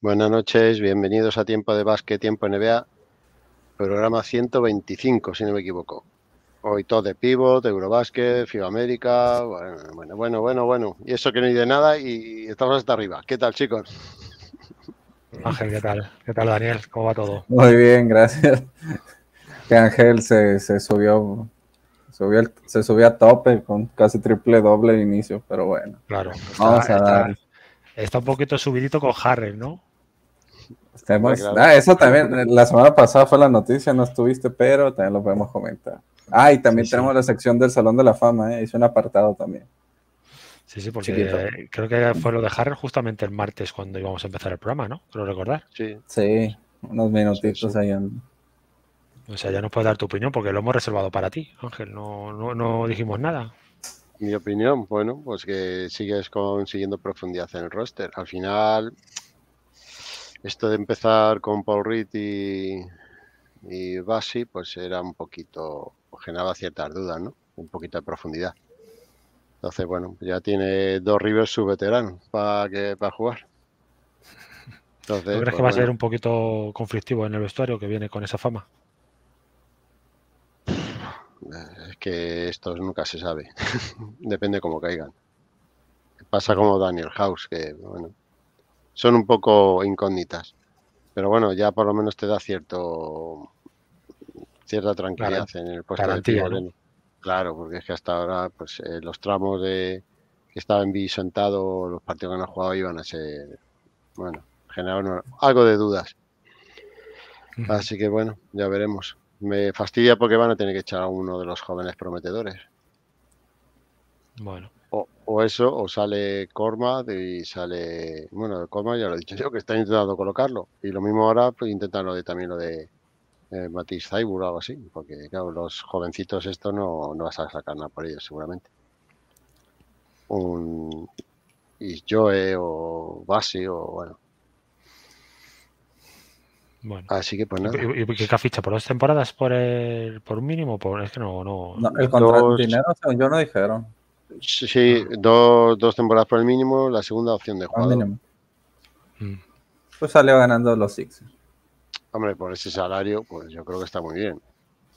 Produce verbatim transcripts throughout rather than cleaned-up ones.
Buenas noches, bienvenidos a Tiempo de Básquet, Tiempo N B A, programa ciento veinticinco, si no me equivoco. Hoy todo de pivot, de Eurobásquet, FIBA América, bueno, bueno, bueno, bueno, bueno. Y eso que no hay de nada y estamos hasta arriba. ¿Qué tal, chicos? Ángel, ¿qué tal? ¿Qué tal, Daniel? ¿Cómo va todo? Muy bien, gracias. Que Ángel se, se subió, subió el- se subió a tope con casi triple doble al inicio, pero bueno. Claro, Vamos está, a está, dar. está un poquito subidito con Harrell, ¿no? Hombre, Estemos, claro. ah, eso también, la semana pasada fue la noticia, no estuviste, pero también lo podemos comentar. Ah, y también Sí, tenemos sí. la sección del Salón de la Fama, ¿eh? Hice un apartado también. Sí, sí, porque Chiquito. eh, creo que fue lo de Harrell justamente el martes cuando íbamos a empezar el programa, ¿no? Creo recordar. Sí, Sí, unos sí, sí. minutitos ahí. En... O sea, ya nos puedes dar tu opinión porque lo hemos reservado para ti, Ángel. No, no, no dijimos nada. Mi opinión, bueno, pues que sigues consiguiendo profundidad en el roster. Al final, esto de empezar con Paul Reed y, y Bassi, pues era un poquito, generaba ciertas dudas, ¿no? Un poquito de profundidad. Entonces, bueno, ya tiene dos Rivers su veterano para que para jugar. ¿No Entonces, crees pues que va a ser bueno, un poquito conflictivo en el vestuario que viene con esa fama? eh, es que esto nunca se sabe. Depende cómo caigan. Pasa Bueno, como Daniel House, que bueno, son un poco incógnitas. Pero bueno, ya por lo menos te da cierto cierta tranquilidad garan- en el puesto de garantía, pívot. ¿no? Claro, porque es que hasta ahora, pues eh, los tramos de que estaba en B sentado, los partidos que no ha jugado iban a ser, bueno, generaron algo de dudas. Ujú. Así que bueno, ya veremos. Me fastidia porque van a tener que echar a uno de los jóvenes prometedores. Bueno, O, o eso, o sale Korma y sale. Bueno, Korma ya lo he dicho yo, que está intentando colocarlo. Y lo mismo ahora, pues intentan lo de, también lo de eh, Matisse Thybulle o algo así. Porque, claro, los jovencitos, esto no, no vas a sacar nada por ellos, seguramente. Un Joe o Basi o bueno. bueno. Así que, pues ¿Y, nada. y, y qué ficha? ¿Por dos temporadas por, el, por un mínimo? Por, es que no, no. No, el contrato, Dos. dinero, según yo no dijeron, Sí, sí, Ah, dos, dos temporadas por el mínimo, la segunda opción de al jugador. mínimo. mm. Pues salió ganando los Sixers. Hombre, por ese salario, pues yo creo que está muy bien.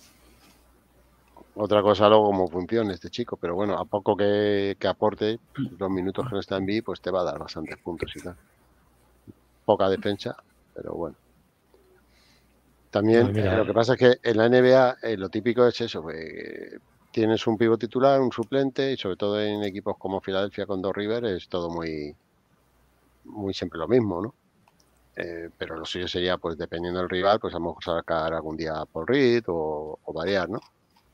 Otra cosa luego cómo funciona este chico, pero bueno, a poco que, que aporte los minutos que no está en B, pues te va a dar bastantes puntos y tal. Poca defensa, pero bueno. También Pues eh, lo que mira, pasa es que en la N B A eh, lo típico es eso, pues, tienes un pívot titular, un suplente y sobre todo en equipos como Filadelfia con dos Rivers es todo muy, muy siempre lo mismo, ¿no? Eh, pero lo suyo sería, pues dependiendo del rival, pues a lo mejor sacar algún día por Reed o, o variar, ¿no?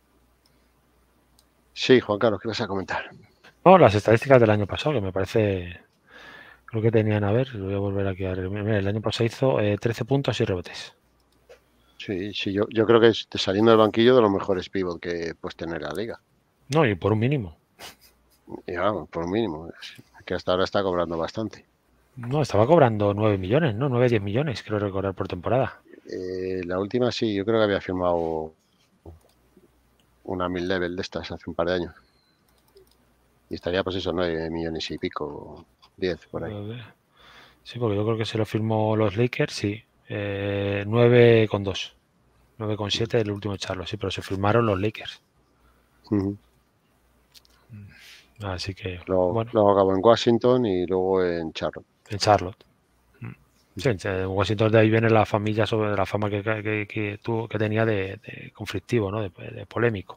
Sí, Juan Carlos, ¿qué vas a comentar? no, las estadísticas del año pasado, que me parece, creo que tenían, a ver, voy a volver aquí a ver. Mira, el año pasado hizo eh, trece puntos y rebotes. Sí, sí, yo, yo creo que es de saliendo del banquillo de los mejores pívot que puedes tener en la liga. No, y por un mínimo. Y vamos, por mínimo, es que hasta ahora está cobrando bastante. No, estaba cobrando nueve millones, ¿no? nueve diez millones, creo recordar, por temporada. Eh, la última sí, yo creo que había firmado una mid-level de estas hace un par de años. Y estaría pues eso, nueve millones y pico, diez por ahí. Sí, porque yo creo que se lo firmó los Lakers, sí. Eh, nueve con dos. nueve con siete el último charlo, sí, pero se firmaron los Lakers. Uh-huh. Así que, Luego, bueno, luego acabó en Washington y luego en Charlotte. en Charlotte. Sí, en Washington de ahí viene la familia sobre la fama que, que, que, tuvo, que tenía de, de conflictivo, ¿no? De, de polémico.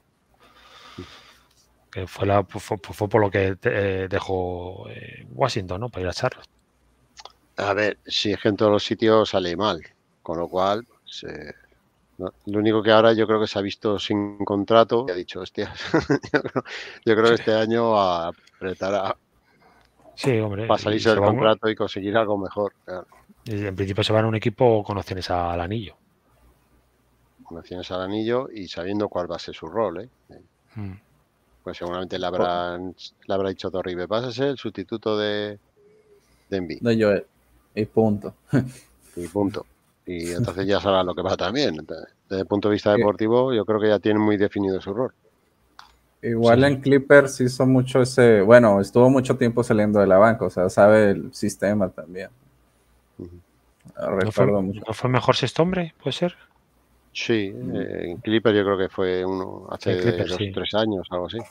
Que fue, la, fue, fue por lo que eh, dejó eh, Washington, ¿no? Para ir a Charlotte. A ver, si es que en todos los sitios sale mal, con lo cual, pues, eh, no, lo único que ahora yo creo que se ha visto sin contrato y ha dicho, hostia, yo, creo, yo creo que Sí, este año apretará sí, hombre, para y salirse se del va un, contrato y conseguir algo mejor. Claro. y en principio se van a un equipo con opciones al anillo. Menciones al anillo y sabiendo cuál va a ser su rol, ¿eh? Mm. Pues seguramente le habrán le habrá dicho Torribe, vas a ser el sustituto de, de Embiid. De Joel. Y punto. Y punto. Y entonces ya sabrá lo que va también. Entonces, desde el punto de vista I- deportivo, yo creo que ya tiene muy definido su rol. Igual Sí, en sí. Clippers hizo mucho ese, bueno, estuvo mucho tiempo saliendo de la banca, o sea, sabe el sistema también. Uh-huh. No ¿No recuerdo fue, mucho. ¿no fue mejor sexto hombre? ¿Puede ser? Sí, eh, en Clipper yo creo que fue uno hace Sí, Clippers, dos o sí. tres años, algo así.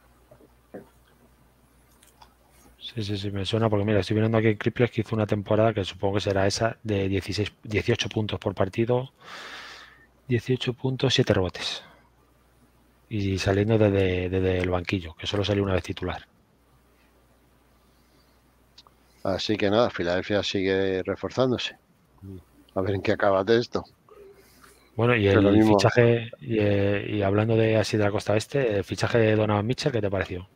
Sí, sí, sí, me suena porque mira, estoy viendo aquí en Clippers que hizo una temporada que supongo que será esa de dieciséis, dieciocho puntos por partido, dieciocho puntos, siete rebotes. Y saliendo desde, desde el banquillo, que solo salió una vez titular. Así que nada, Filadelfia sigue reforzándose. A ver en qué acaba de esto. Bueno, y Que lo el mismo. fichaje, y, eh, y hablando de así de la costa este, el fichaje de Donovan Mitchell, ¿qué te pareció?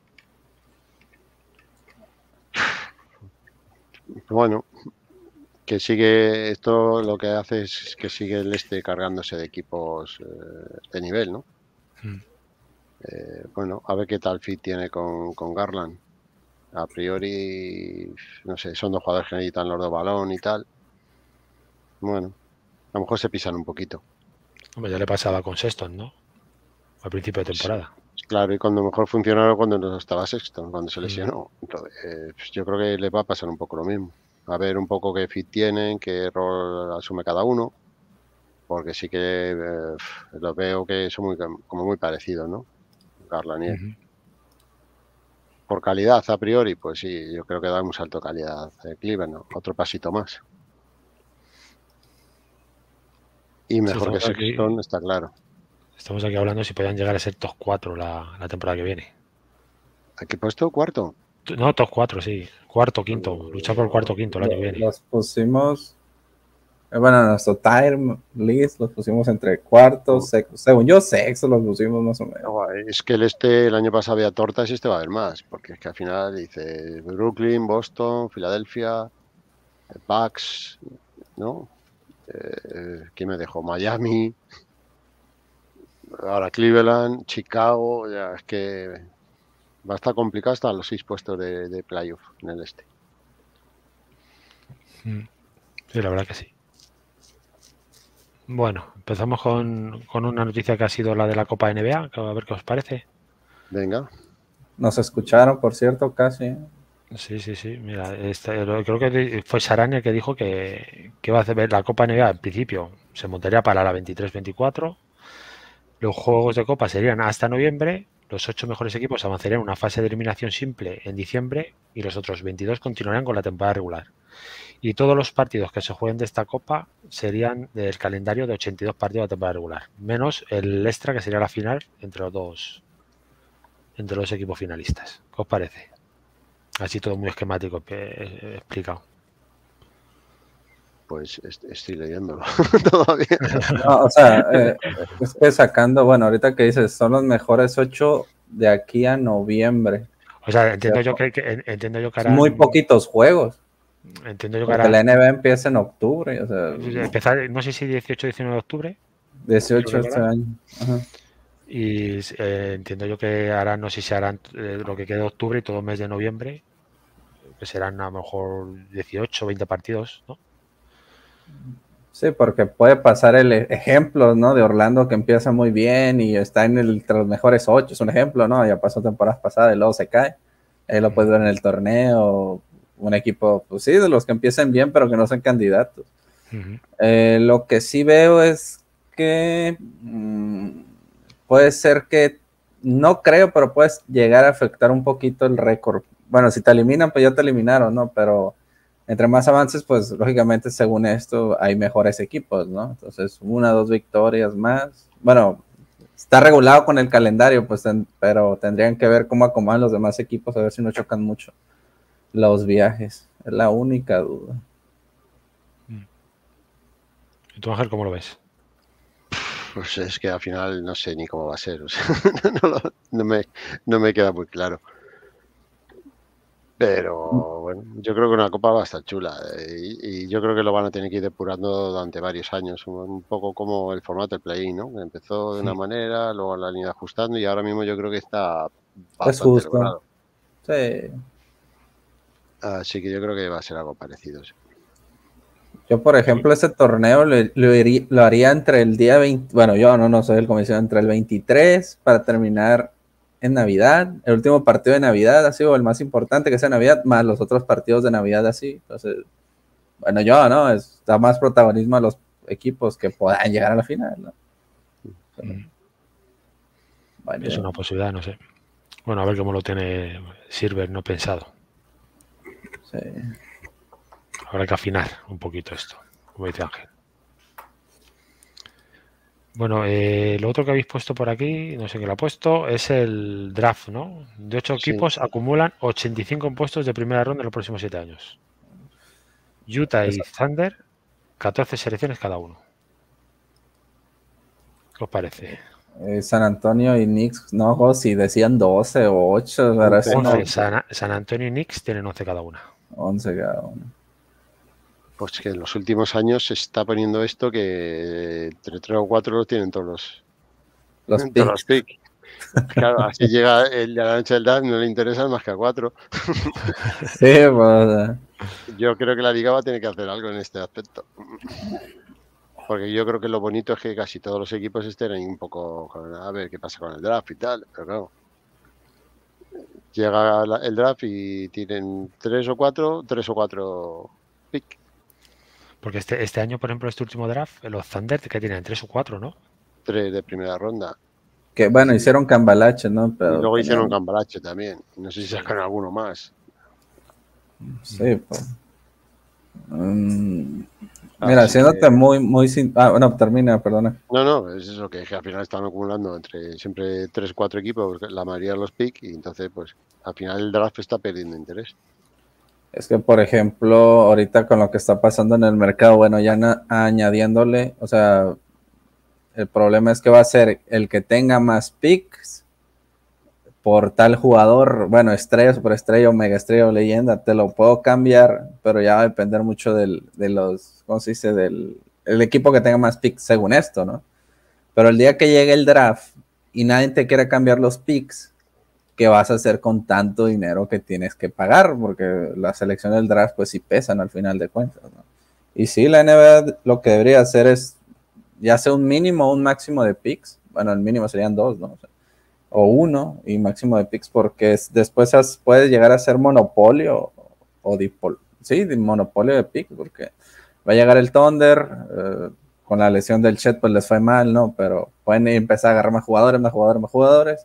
Bueno, que sigue, esto lo que hace es que sigue el este cargándose de equipos eh, de nivel, ¿no? Mm. Eh, bueno, a ver qué tal fit tiene con, con Garland. A priori, no sé, son dos jugadores que necesitan los dos balón y tal. Bueno, a lo mejor se pisan un poquito. Hombre, ya le pasaba con Sexton, ¿no? Al principio de Sí, temporada. claro, y cuando mejor funcionaron cuando no estaba Sexton, cuando se Mm. lesionó. Entonces, eh, pues yo creo que le va a pasar un poco lo mismo. A ver un poco qué fit tienen, qué rol asume cada uno, porque sí que eh, los veo que son muy, como muy parecidos, ¿no? Garland y él. Ujú. Por calidad, a priori, pues sí, yo creo que da un salto de calidad eh, Cleveland, ¿no? Otro pasito más. Y Sí, mejor que estamos aquí, Sexton, está claro. estamos aquí hablando si podían llegar a ser top cuatro la, la temporada que viene. ¿A qué puesto? ¿Cuarto? No, top cuatro, sí. Cuarto, quinto. Luchar por el cuarto, quinto el año que Lo- viene. Los pusimos, eh, bueno, nuestro time list los pusimos entre cuartos, sexto. Según yo, sexto los pusimos más o menos. No, es que el este, el año pasado había tortas y este va a haber más, porque es que al final dice Brooklyn, Boston, Filadelfia, Bucks, ¿no? Eh, ¿quién me dejó? Miami, ahora Cleveland, Chicago, ya es que va a estar complicado hasta los seis puestos de, de playoff en el este. Mm. Sí, la verdad que sí. Bueno, empezamos con, con una noticia que ha sido la de la Copa N B A, que a ver qué os parece. Venga, Nos escucharon, por cierto, casi. Sí, sí, sí. Mira, esta- creo que di- fue Sarania el que dijo que, que va a hacer la Copa N B A. En principio se montaría para la veintitrés veinticuatro. Los juegos de Copa serían hasta noviembre. Los ocho mejores equipos avanzarían a una fase de eliminación simple en diciembre y los otros veintidós continuarían con la temporada regular. Y todos los partidos que se jueguen de esta Copa serían del calendario de ochenta y dos partidos de temporada regular, menos el extra que sería la final entre los dos, entre los equipos finalistas. ¿Qué os parece? Así todo muy esquemático eh, explicado. pues est- estoy leyéndolo todavía. No, o sea, eh, es que sacando, bueno, ahorita que dices, son los mejores ocho de aquí a noviembre. O sea, entiendo yo que, que entiendo yo que Son muy harán, poquitos juegos, entiendo yo que porque la harán N B A empieza en octubre, o sea, empezar, no sé si dieciocho o diecinueve de octubre, dieciocho creo este recordar. año. Ajá. Y eh, entiendo yo que harán, no sé si harán eh, lo que quede de octubre y todo el mes de noviembre, que serán a lo mejor dieciocho o veinte partidos, ¿no? Sí, porque puede pasar el e- ejemplo, ¿no? De Orlando que empieza muy bien y está en el, entre los mejores ocho, es un ejemplo, ¿no? Ya pasó temporadas pasadas y luego se cae. Ahí lo puedes ver en el torneo, un equipo, pues sí, de los que empiecen bien, pero que no son candidatos. Uh-huh. Eh, lo que sí veo es que mmm, puede ser que, no creo, pero puedes llegar a afectar un poquito el récord. Bueno, si te eliminan, pues ya te eliminaron, ¿no? Pero entre más avances, pues lógicamente según esto hay mejores equipos, ¿no? Entonces, una, dos victorias más. Bueno, está regulado con el calendario, pues, ten, pero tendrían que ver cómo acomodan los demás equipos, a ver si no chocan mucho los viajes. Es la única duda. ¿Y tú, Ángel, cómo lo ves? Pues es que al final no sé ni cómo va a ser. O sea, no, lo, no, me, no me queda muy claro. Pero bueno, yo creo que una copa va a estar chula. Eh, y, y yo creo que lo van a tener que ir depurando durante varios años. Un, un poco como el formato del play-in, ¿no? Que empezó de una Sí. manera, luego la han ido ajustando y ahora mismo yo creo que está bastante es justo. logrado. Sí. Así que yo creo que va a ser algo parecido. Sí. Yo, por ejemplo, ese torneo lo, lo, iría, lo haría entre el día veinte, bueno, yo no, no soy el comisionado, entre el veintitrés para terminar en Navidad. El último partido de Navidad ha sido el más importante, que sea Navidad, más los otros partidos de Navidad así. Entonces, Bueno, yo, ¿no? Es, da más protagonismo a los equipos que puedan llegar a la final, ¿no? Pero, Mm. bueno, Es una posibilidad, no sé. Bueno, a ver cómo lo tiene Silver no pensado. sí. Habrá que afinar un poquito esto, como dice Ángel. Bueno, eh, lo otro que habéis puesto por aquí, no sé qué lo ha puesto, es el draft, ¿no? De ocho Sí. equipos acumulan ochenta y cinco puestos de primera ronda en los próximos siete años. Utah y Eso. Thunder, catorce selecciones cada uno. ¿Qué os parece? Eh, San Antonio y Knicks, no, si decían doce o ocho, pero ese no, once. San, San Antonio y Knicks tienen once cada una. once cada uno. Pues que en los últimos años se está poniendo esto que entre tres o cuatro lo tienen todos los, Los todos los picks. picks. Claro, así llega el de la noche del draft, no le interesan más que a cuatro. Sí, pues, Yo creo que la liga va a tener que hacer algo en este aspecto. Porque yo creo que lo bonito es que casi todos los equipos estén ahí un poco con, a ver qué pasa con el draft y tal. Pero claro, llega la- el draft y tienen tres o cuatro, tres o cuatro pick. Porque este, este año, por ejemplo, este último draft, los Thunder que tienen tres o cuatro, ¿no? Tres de primera ronda. que bueno, Y, hicieron cambalache, ¿no? y Pero luego hicieron tenían, cambalache también. No sé si Sí. sacan alguno más. sí, pues. Mm, Así mira, siéndote que- muy, muy sin... Ah, bueno, termina, perdona. No, no, es eso, que, que al final están acumulando entre siempre tres o cuatro equipos, la mayoría de los pick, y entonces, pues, al final el draft está perdiendo interés. Es que, por ejemplo, ahorita con lo que está pasando en el mercado, bueno, ya na- añadiéndole, o sea, el problema es que va a ser el que tenga más picks por tal jugador, bueno, estrella, superestrella, o mega estrella o leyenda, te lo puedo cambiar, pero ya va a depender mucho del, de los, ¿cómo se dice? Del el equipo que tenga más picks según esto, ¿no? Pero el día que llegue el draft y nadie te quiere cambiar los picks, ¿qué vas a hacer con tanto dinero que tienes que pagar? Porque la selección del draft pues sí pesan al final de cuentas, ¿no? Y sí, la N B A lo que debería hacer es ya sea un mínimo o un máximo de picks. Bueno, el mínimo serían dos, ¿no? O, sea, o uno y máximo de picks, porque es, después has, puedes llegar a ser monopolio o dipol, sí, de monopolio de picks, porque va a llegar el Thunder, eh, con la lesión del Chet pues les fue mal, ¿no? Pero pueden empezar a agarrar más jugadores, más jugadores, más jugadores.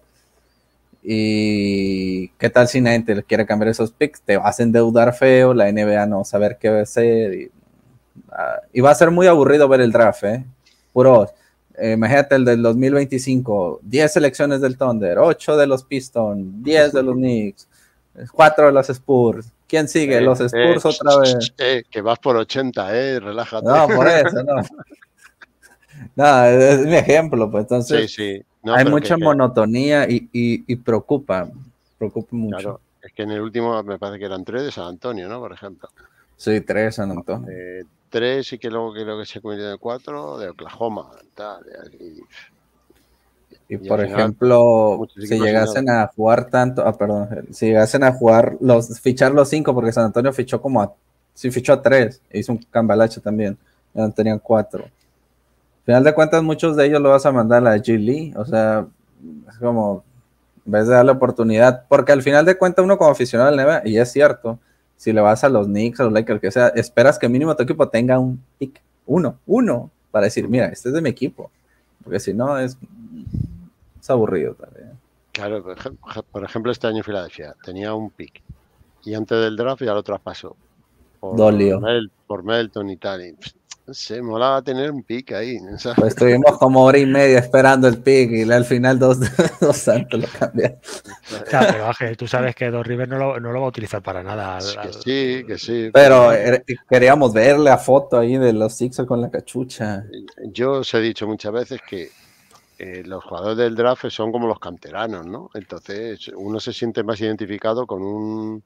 Y qué tal si nadie te quiere cambiar esos picks, te vas a endeudar feo, la N B A no va a saber qué va a hacer. Y, uh, y va a ser muy aburrido ver el draft, ¿eh? Puros. Eh, imagínate el del dos mil veinticinco, diez selecciones del Thunder, ocho de los Pistons, diez de los Knicks, cuatro de los Spurs. ¿Quién sigue? Eh, Los eh, Spurs ch, otra ch, vez. ch, eh, que vas por ochenta, eh, relájate. No, por eso, no. No, es mi ejemplo, pues entonces Sí, sí. No, hay pero mucha que, que, monotonía y, y, y preocupa, preocupa mucho. claro, es que en el último me parece que eran tres de San Antonio, ¿no? Por ejemplo. Sí, tres San Antonio. Eh, tres y que luego creo que se convirtió en cuatro de Oklahoma. Tal, y, Y, y por al final, ejemplo, muchos si equipos sin nada. llegasen a jugar tanto, ah, perdón, si llegasen a jugar los, fichar los cinco, porque San Antonio fichó como a, sí, fichó a tres, hizo un cambalache también, ya tenían cuatro. Al final de cuentas, muchos de ellos lo vas a mandar a la G League, o sea, es como, en vez de darle oportunidad, porque al final de cuentas uno como aficionado al N B A, y es cierto, si le vas a los Knicks, a los Lakers, que sea, esperas que mínimo tu equipo tenga un pick, uno, uno, para decir, mira, este es de mi equipo, porque si no es, es aburrido también. Claro, por ejemplo, este año Filadelfia tenía un pick y antes del draft ya lo traspasó por, Mel, por Melton y tal. Y, no sé, molaba tener un pick ahí. ¿Sabes? Pues estuvimos como hora y media esperando el pick y al final dos, dos Santos lo cambiaron. Claro, pero Ángel, tú sabes que Dos Rivers no lo, no lo va a utilizar para nada. Al, que sí, que sí. Pero, pero queríamos ver la foto ahí de los Sixers con la cachucha. Yo os he dicho muchas veces que eh, los jugadores del draft son como los canteranos, ¿no? Entonces uno se siente más identificado con un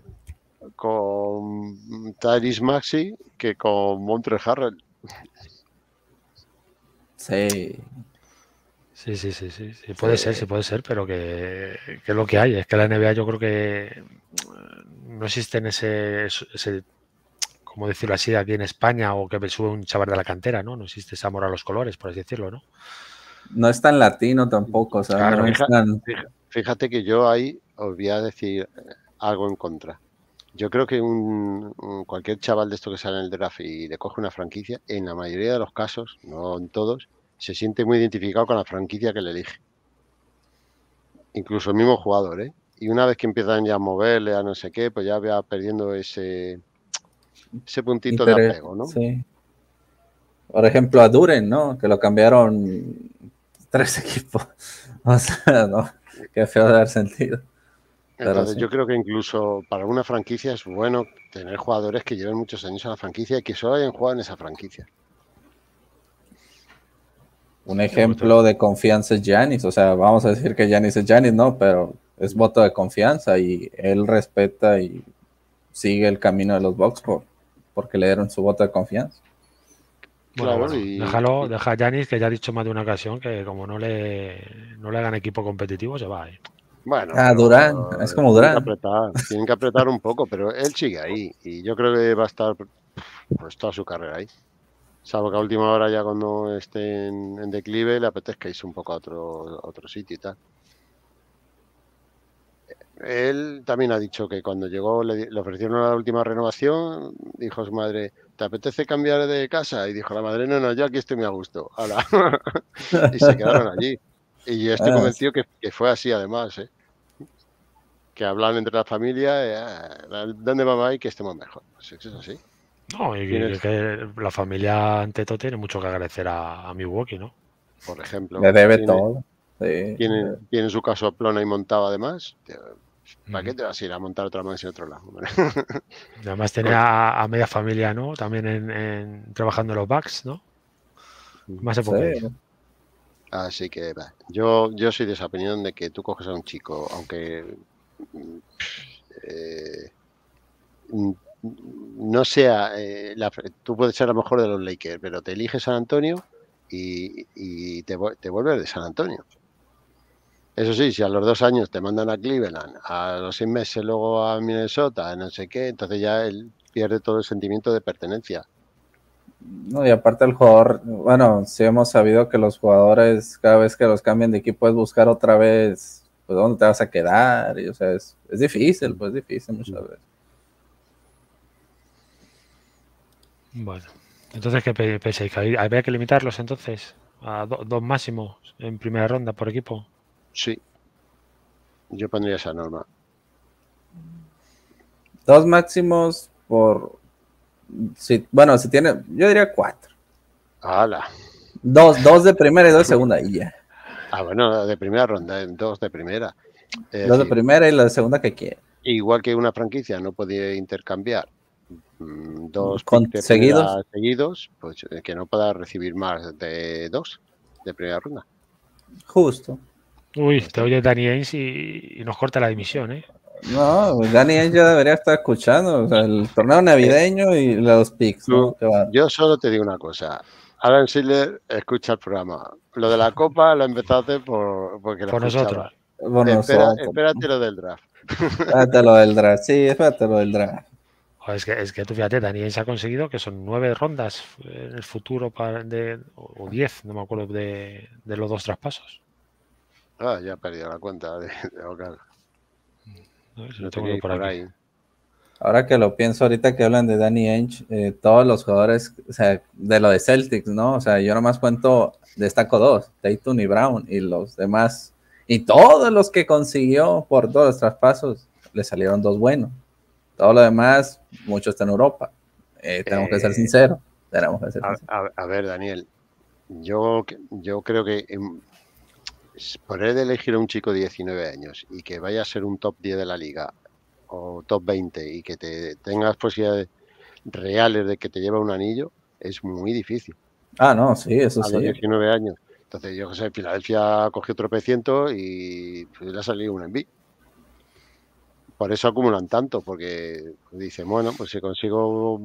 con Tyrese Maxey que con Montrezl Harrell. Sí. Sí, sí, sí, sí, sí. Puede sí. ser, sí puede ser, pero que, que es lo que hay. Es que la N B A yo creo que no existe en ese, ese, como decirlo así, aquí en España, o que me sube un chaval de la cantera, ¿no? No existe ese amor a los colores, por así decirlo, ¿no? No es tan latino tampoco, o sea, claro, no fíjate, es tan... fíjate que yo ahí os voy a decir algo en contra. Yo creo que un, un- cualquier chaval de esto que sale en el draft y le coge una franquicia, en la mayoría de los casos, no en todos, se siente muy identificado con la franquicia que le elige. Incluso el mismo jugador, ¿eh? Y una vez que empiezan ya a moverle a no sé qué, pues ya va perdiendo ese, ese puntito de Interés, apego, ¿no? sí. Por ejemplo, a Duren, ¿no? Que lo cambiaron tres equipos. O sea, no, qué feo de haber sentido. Pero Entonces sí. yo creo que incluso para una franquicia es bueno tener jugadores que lleven muchos años en la franquicia y que solo hayan jugado en esa franquicia. Un ejemplo de confianza es Giannis. O sea, vamos a decir que Giannis es Giannis, ¿no? Pero es voto de confianza y él respeta y sigue el camino de los Bucks por, porque le dieron su voto de confianza. Bueno, Claro, bueno, y, déjalo, y- deja a Giannis, que ya ha dicho más de una ocasión que como no le, no le hagan equipo competitivo, se va. ¿eh? bueno, Ah, Durán, es pero como tienen que Durán. apretar, tienen que apretar un poco, pero él sigue ahí y yo creo que va a estar pues toda su carrera ahí. Salvo que a última hora ya cuando esté en, en declive le apetezca irse un poco a otro, a otro sitio y tal. Él también ha dicho que cuando llegó le, le ofrecieron la última renovación, dijo a su madre, ¿te apetece cambiar de casa? Y dijo la madre, no, no, yo aquí estoy muy a gusto. Hala. Y se quedaron allí. Y yo estoy Ah, convencido que, que fue así además, ¿eh? Que hablan entre la familia, eh, ah, ¿dónde vamos a ir que estemos mejor? Pues eso es así. No, y que, Tienes, que- que la familia ante todo tiene mucho que agradecer a, a Milwaukee, ¿no? por ejemplo, le debe tiene, todo. Sí. tiene, tiene su caso plano y montado además. ¿Para qué Ujú. te vas a ir a montar otra más en otro lado? Y además Con- tenía a, a media familia, ¿no? También en, en- trabajando en los Bucks, ¿no? Más se Sí. puede pedir. Así que va. Yo, yo soy de esa opinión de que tú coges a un chico, aunque mm, eh, mm, no sea, eh, la- tú puedes ser a lo mejor de los Lakers, pero te eliges San Antonio y, y te, vu- te vuelves de San Antonio. Eso sí, si a los dos años te mandan a Cleveland, a los seis meses luego a Minnesota, no sé qué, entonces ya él pierde todo el sentimiento de pertenencia. No, y aparte el jugador, bueno, sí hemos sabido que los jugadores cada vez que los cambian de equipo es buscar otra vez, pues dónde te vas a quedar, y o sea, es, es difícil, pues difícil muchas veces. Bueno, entonces, ¿qué pe- pensáis? ¿Que había había que limitarlos entonces a do- dos máximos en primera ronda por equipo? Sí, yo pondría esa norma. Dos máximos por, si, bueno, si tiene, yo diría cuatro. ¡Hala! Dos, dos de primera y dos de segunda, y ya. Ah, bueno, de primera ronda, dos de primera. Es Dos de decir, primera y la de segunda que quiera. igual que una franquicia no podía intercambiar mm, dos picks Con, de seguidos, primera seguidos, pues eh, que no pueda recibir más de dos de primera ronda. justo. Uy, Ya te está. oye Danny Ainge y, y nos corta la dimisión, ¿eh? No, pues Danny Ainge ya debería estar escuchando, o sea, el torneo Eh, navideño y los picks, tú- ¿no? Que va. yo solo te digo una cosa. Alan Sidler escucha el programa. Lo de la copa lo empezó a hacer por, porque lo Por escuchaba. nosotros. Por Espera, nosotros. espérate lo del draft. Espérate lo del draft. Sí, espérate lo del draft. Joder, es que, es que tú fíjate, Danny Ainge ha conseguido que son nueve rondas en el futuro para de, o o diez, no me acuerdo, de, de los dos traspasos. Ah, ya he perdido la cuenta de, de local. ¿No? Eso Lo lo tengo tenía yo ahí por por aquí. ahí. Ahora que lo pienso, ahorita que hablan de Danny Ainge, eh, todos los jugadores, o sea, de lo de Celtics, ¿no? O sea, yo nomás cuento, destaco dos, Tatum y Brown, y los demás, y todos los que consiguió por todos los traspasos, le salieron dos buenos. Todo lo demás, mucho está en Europa. Eh, tenemos que ser Eh, sinceros. Tenemos que ser a, sinceros. a- a ver, Daniel, yo, yo creo que em, por él elegir a un chico de diecinueve años y que vaya a ser un top diez de la liga o top veinte y que te tengas posibilidades reales de que te lleve un anillo, es muy difícil Ah, no, sí, eso a los sí. diecinueve años. Entonces, yo que sé, Filadelfia cogió tropecientos y pues, le ha salido un envío. Por eso acumulan tanto, porque dicen, bueno, pues si consigo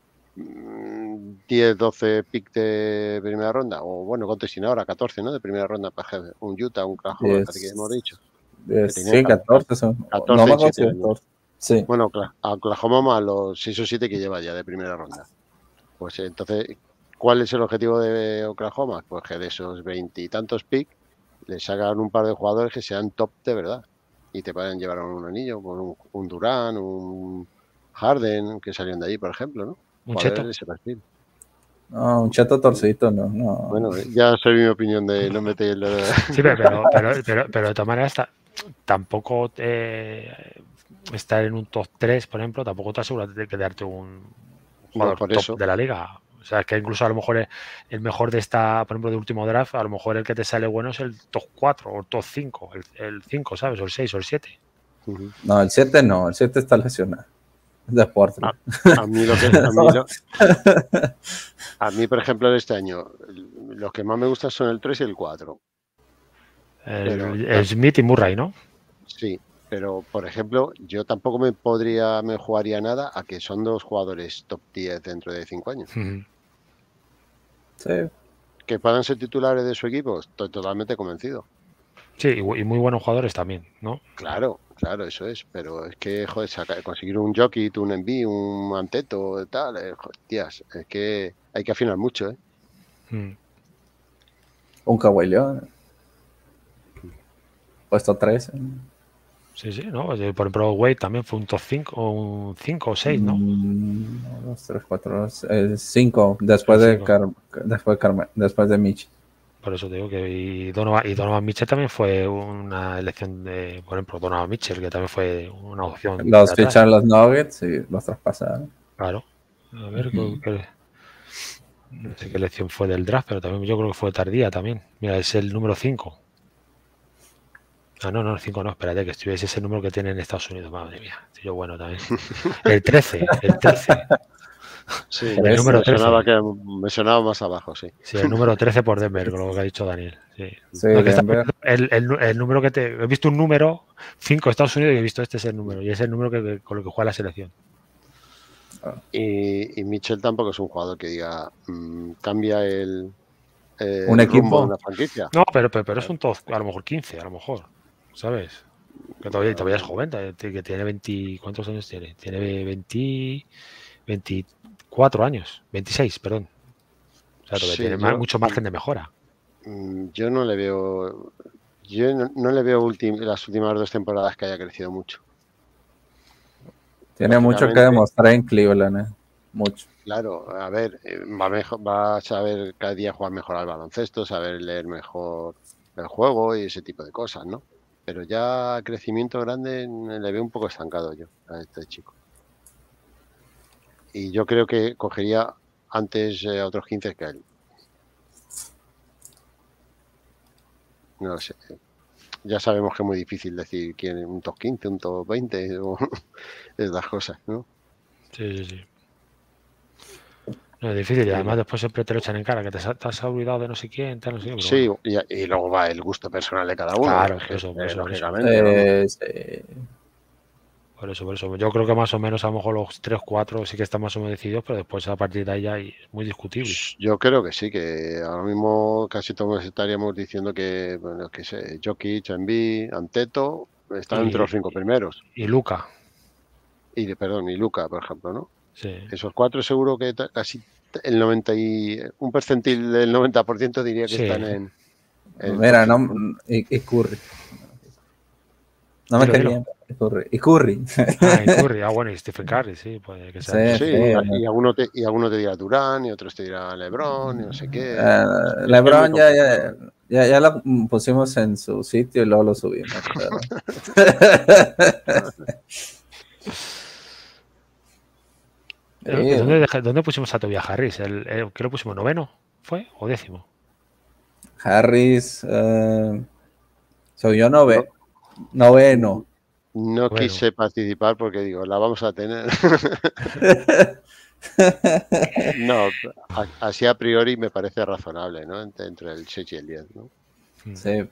mm, diez, doce pick de primera ronda, o bueno, contesten ahora, catorce, ¿no? De primera ronda para un Utah, un Oklahoma, parece que hemos Diez, dicho, que diez, tenían sí, catorce, son- no catorce me y acuerdo siete si años. catorce. Sí. Bueno, Okla- a Oklahoma más los seis o siete que lleva ya de primera ronda. Pues entonces, ¿cuál es el objetivo de Oklahoma? Pues que de esos veintitantos picks les hagan un par de jugadores que sean top de verdad y te puedan llevar a un anillo, con un, un Durán, un, Harden, que salieron de ahí, por ejemplo, ¿no? Un Jugadores cheto. de ese perfil. No, un cheto torcito, no. no. Bueno, ya sé mi opinión de no meter el... Sí, pero, pero, pero, pero, pero de todas maneras ta- tampoco eh, estar en un top tres, por ejemplo, tampoco te asegura de quedarte un jugador por top eso. de la liga. O sea, es que incluso a lo mejor el, el mejor de esta, por ejemplo, de último draft, a lo mejor el que te sale bueno es el top cuatro o el top cinco, el, el cinco, ¿sabes? O el seis o el siete. Ujú. No, el siete no, el siete está lesionado. Es de Portland. A, a mí lo que... A mí, lo, a mí, por ejemplo, de este año, los que más me gustan son el tres y el cuatro. El, Pero- el Smith y Murray, ¿no? Sí, pero por ejemplo, yo tampoco me podría, me jugaría nada a que son dos jugadores top diez dentro de cinco años. Ujú. Sí. Que puedan ser titulares de su equipo, estoy totalmente convencido. Sí, y, y muy buenos jugadores también, ¿no? Claro, claro, eso es. Pero es que, joder, saca- conseguir un Jokic, un Embiid, un Anteto, tal, eh, joder, tías, es que hay que afinar mucho, ¿eh? Mm. Un Kawhi Leonard. Puesto tres. Sí, sí, ¿no? Oye, por ejemplo, Wade también fue un top cinco o un cinco o seis, ¿no? Mm, uno, dos, tres, cuatro, cinco. Después de, Cinco. Car después, Carme después de Mitch. Por eso te digo que y Donovan, y Donovan Mitchell también fue una elección de, por ejemplo, Donovan Mitchell, que también fue una opción. Los de atrás. ficharon los Nuggets y los traspasaron. Claro. A ver, Ujú. qué, qué- no sé qué elección fue del draft, pero también yo creo que fue tardía también. Mira, es el número cinco. Ah, no, no, el cinco no, espérate, que estuviese ese número que tiene en Estados Unidos. Madre mía, estoy yo bueno también. El trece, el trece. Sí, El Trece. número me sonaba, trece. que, me sonaba más abajo, sí. Sí, el número trece por Denver, con lo que ha dicho Daniel. Sí. Sí, No, que está Denver. el, el, el número que te. He visto un número, cinco Estados Unidos, y he visto este es el número. Y es el número que, con lo que juega la selección. Y, y Mitchell tampoco es un jugador que diga, mmm, cambia el, eh, ¿Un el rumbo equipo? de una franquicia. No, pero, pero, pero es un top, a lo mejor quince, a lo mejor. ¿Sabes? Que todavía, todavía es joven, que tiene veinte. ¿Cuántos años tiene? Tiene veinte, veinticuatro años, veintiséis, perdón. O sea, todavía Sí, tiene yo- ma- mucho margen de mejora. Mm, Yo no le veo, yo no, no le veo ultim- las últimas dos temporadas que haya crecido mucho. Tiene mucho que Lógicamente, demostrar en Cleveland. Eh. Mucho. Claro, a ver, eh, va, mejo- va a saber cada día jugar mejor al baloncesto, saber leer mejor el juego y ese tipo de cosas, ¿no? Pero ya crecimiento grande mm, le veo un poco estancado yo a este chico. Y yo creo que cogería antes eh, a otros quince que a él. No lo sé. Ya sabemos que es muy difícil decir quién un top quince, un top veinte o esas cosas, ¿no? Sí, sí, sí. No es difícil y además después siempre te lo echan en cara, que te, has- te has olvidado de no sé quién, tal, no sé qué. Pero Sí, bueno. y, y luego va el gusto personal de cada uno. Claro, es por que, eso, por eh, eso, por eso. lógicamente, vamos. Eh, sí. Por eso, por eso. Yo creo que más o menos a lo mejor los tres cuatro sí que están más o menos decididos, pero después a partir de ahí ya es muy discutible. Yo creo que sí, que ahora mismo casi todos estaríamos diciendo que, bueno, que sé, Jokic, Embiid, Anteto están Y- entre los cinco primeros. Y Luca, Y, perdón, y Luca, por ejemplo, ¿no? sí. Esos cuatro seguro que ta- casi el noventa y un percentil del noventa por ciento diría que Sí. están en, en Mira, top no, cinco. y, y Curry. No me Dilo, cae dilo. bien. Y Curry. Y Curry. Ah, y Curry, ah, bueno, y Stephen Curry, sí, puede que sea. Sí, Sí, sí, y, ¿no? y alguno te, y alguno te dirá Durán, y otros te dirán LeBron, y no sé qué. Eh, Es que es LeBron muy ya, complicado. ya, ya, ya lo pusimos en su sitio y luego lo subimos. Pero... Sí, ¿Dónde, deja- dónde pusimos a Tobias Harris? ¿El, el- ¿Qué lo pusimos? ¿Noveno? ¿Fue? ¿O décimo? Harris, eh, soy yo nove, noveno. No Bueno. quise participar porque digo, la vamos a tener. No, a- así a priori me parece razonable, ¿no? Entre, entre el seis y el diez, ¿no? Sí,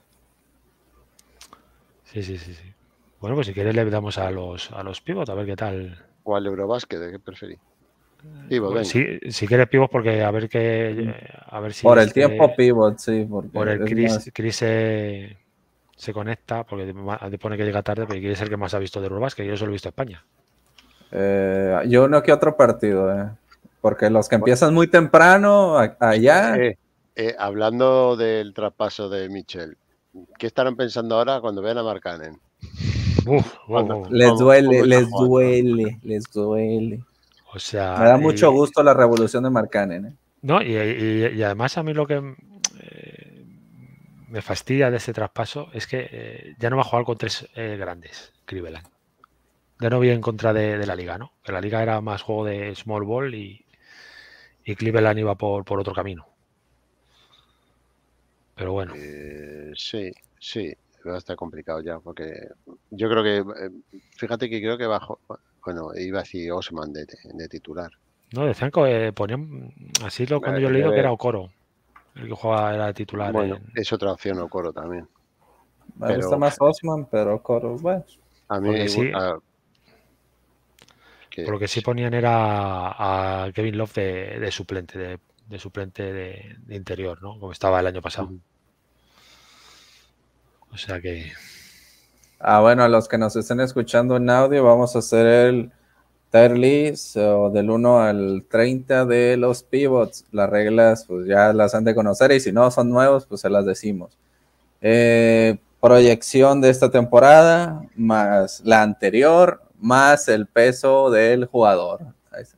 Sí, sí, sí, sí. Bueno, pues si quieres le damos a los, a los pivot, a ver qué tal. O al Eurobasket, ¿de qué preferí? Pivot, Pues venga. si, si quieres pivot, porque a ver qué. A ver si por el este- tiempo pivot, sí, porque por el es Chris, más- Chris se, se conecta, porque ma- te pone que llega tarde, porque quiere ser que más ha visto de Eurobasket, yo solo he visto España. eh, yo uno que otro partido, eh, porque los que empiezan muy temprano a- allá, Eh, eh, hablando del traspaso de Mitchell, ¿qué estarán pensando ahora cuando vean a Mark Cannon? Uf, wow, Cuando- wow. Les ¿Cómo- duele, cómo está les jugando? duele, les duele. O sea, Me da mucho y- gusto la revolución de Markkanen, ¿eh? No, y, y- y además a mí lo que eh, me fastidia de este traspaso es que eh, ya no va a jugar con tres eh, grandes, Cleveland. Ya no voy en contra de, de la liga, ¿no? Que la liga era más juego de small ball y, y Cleveland iba por, por otro camino. Pero bueno, Eh, sí, sí, va a estar complicado ya, porque yo creo que, eh, fíjate que creo que bajo, bueno, iba a decir Osman de, de titular. no, decían que eh, ponían, así lo cuando yo he Eh, leído que debe- era Okoro, el que jugaba era titular. Bueno, en- es otra opción, Okoro también. Me Pero, gusta más Osman, pero Coro, bueno. A mí, Porque sí, a- que- por lo que sí ponían era a Kevin Love de, de suplente, de, de suplente de, de interior, ¿no? Como estaba el año pasado. Ujú. O sea que Ah, bueno, a los que nos estén escuchando en audio, vamos a hacer el tier list o del uno al treinta de los pivots. Las reglas, pues ya las han de conocer y si no son nuevos, pues se las decimos. Eh, proyección de esta temporada, más la anterior, más el peso del jugador. Ahí está.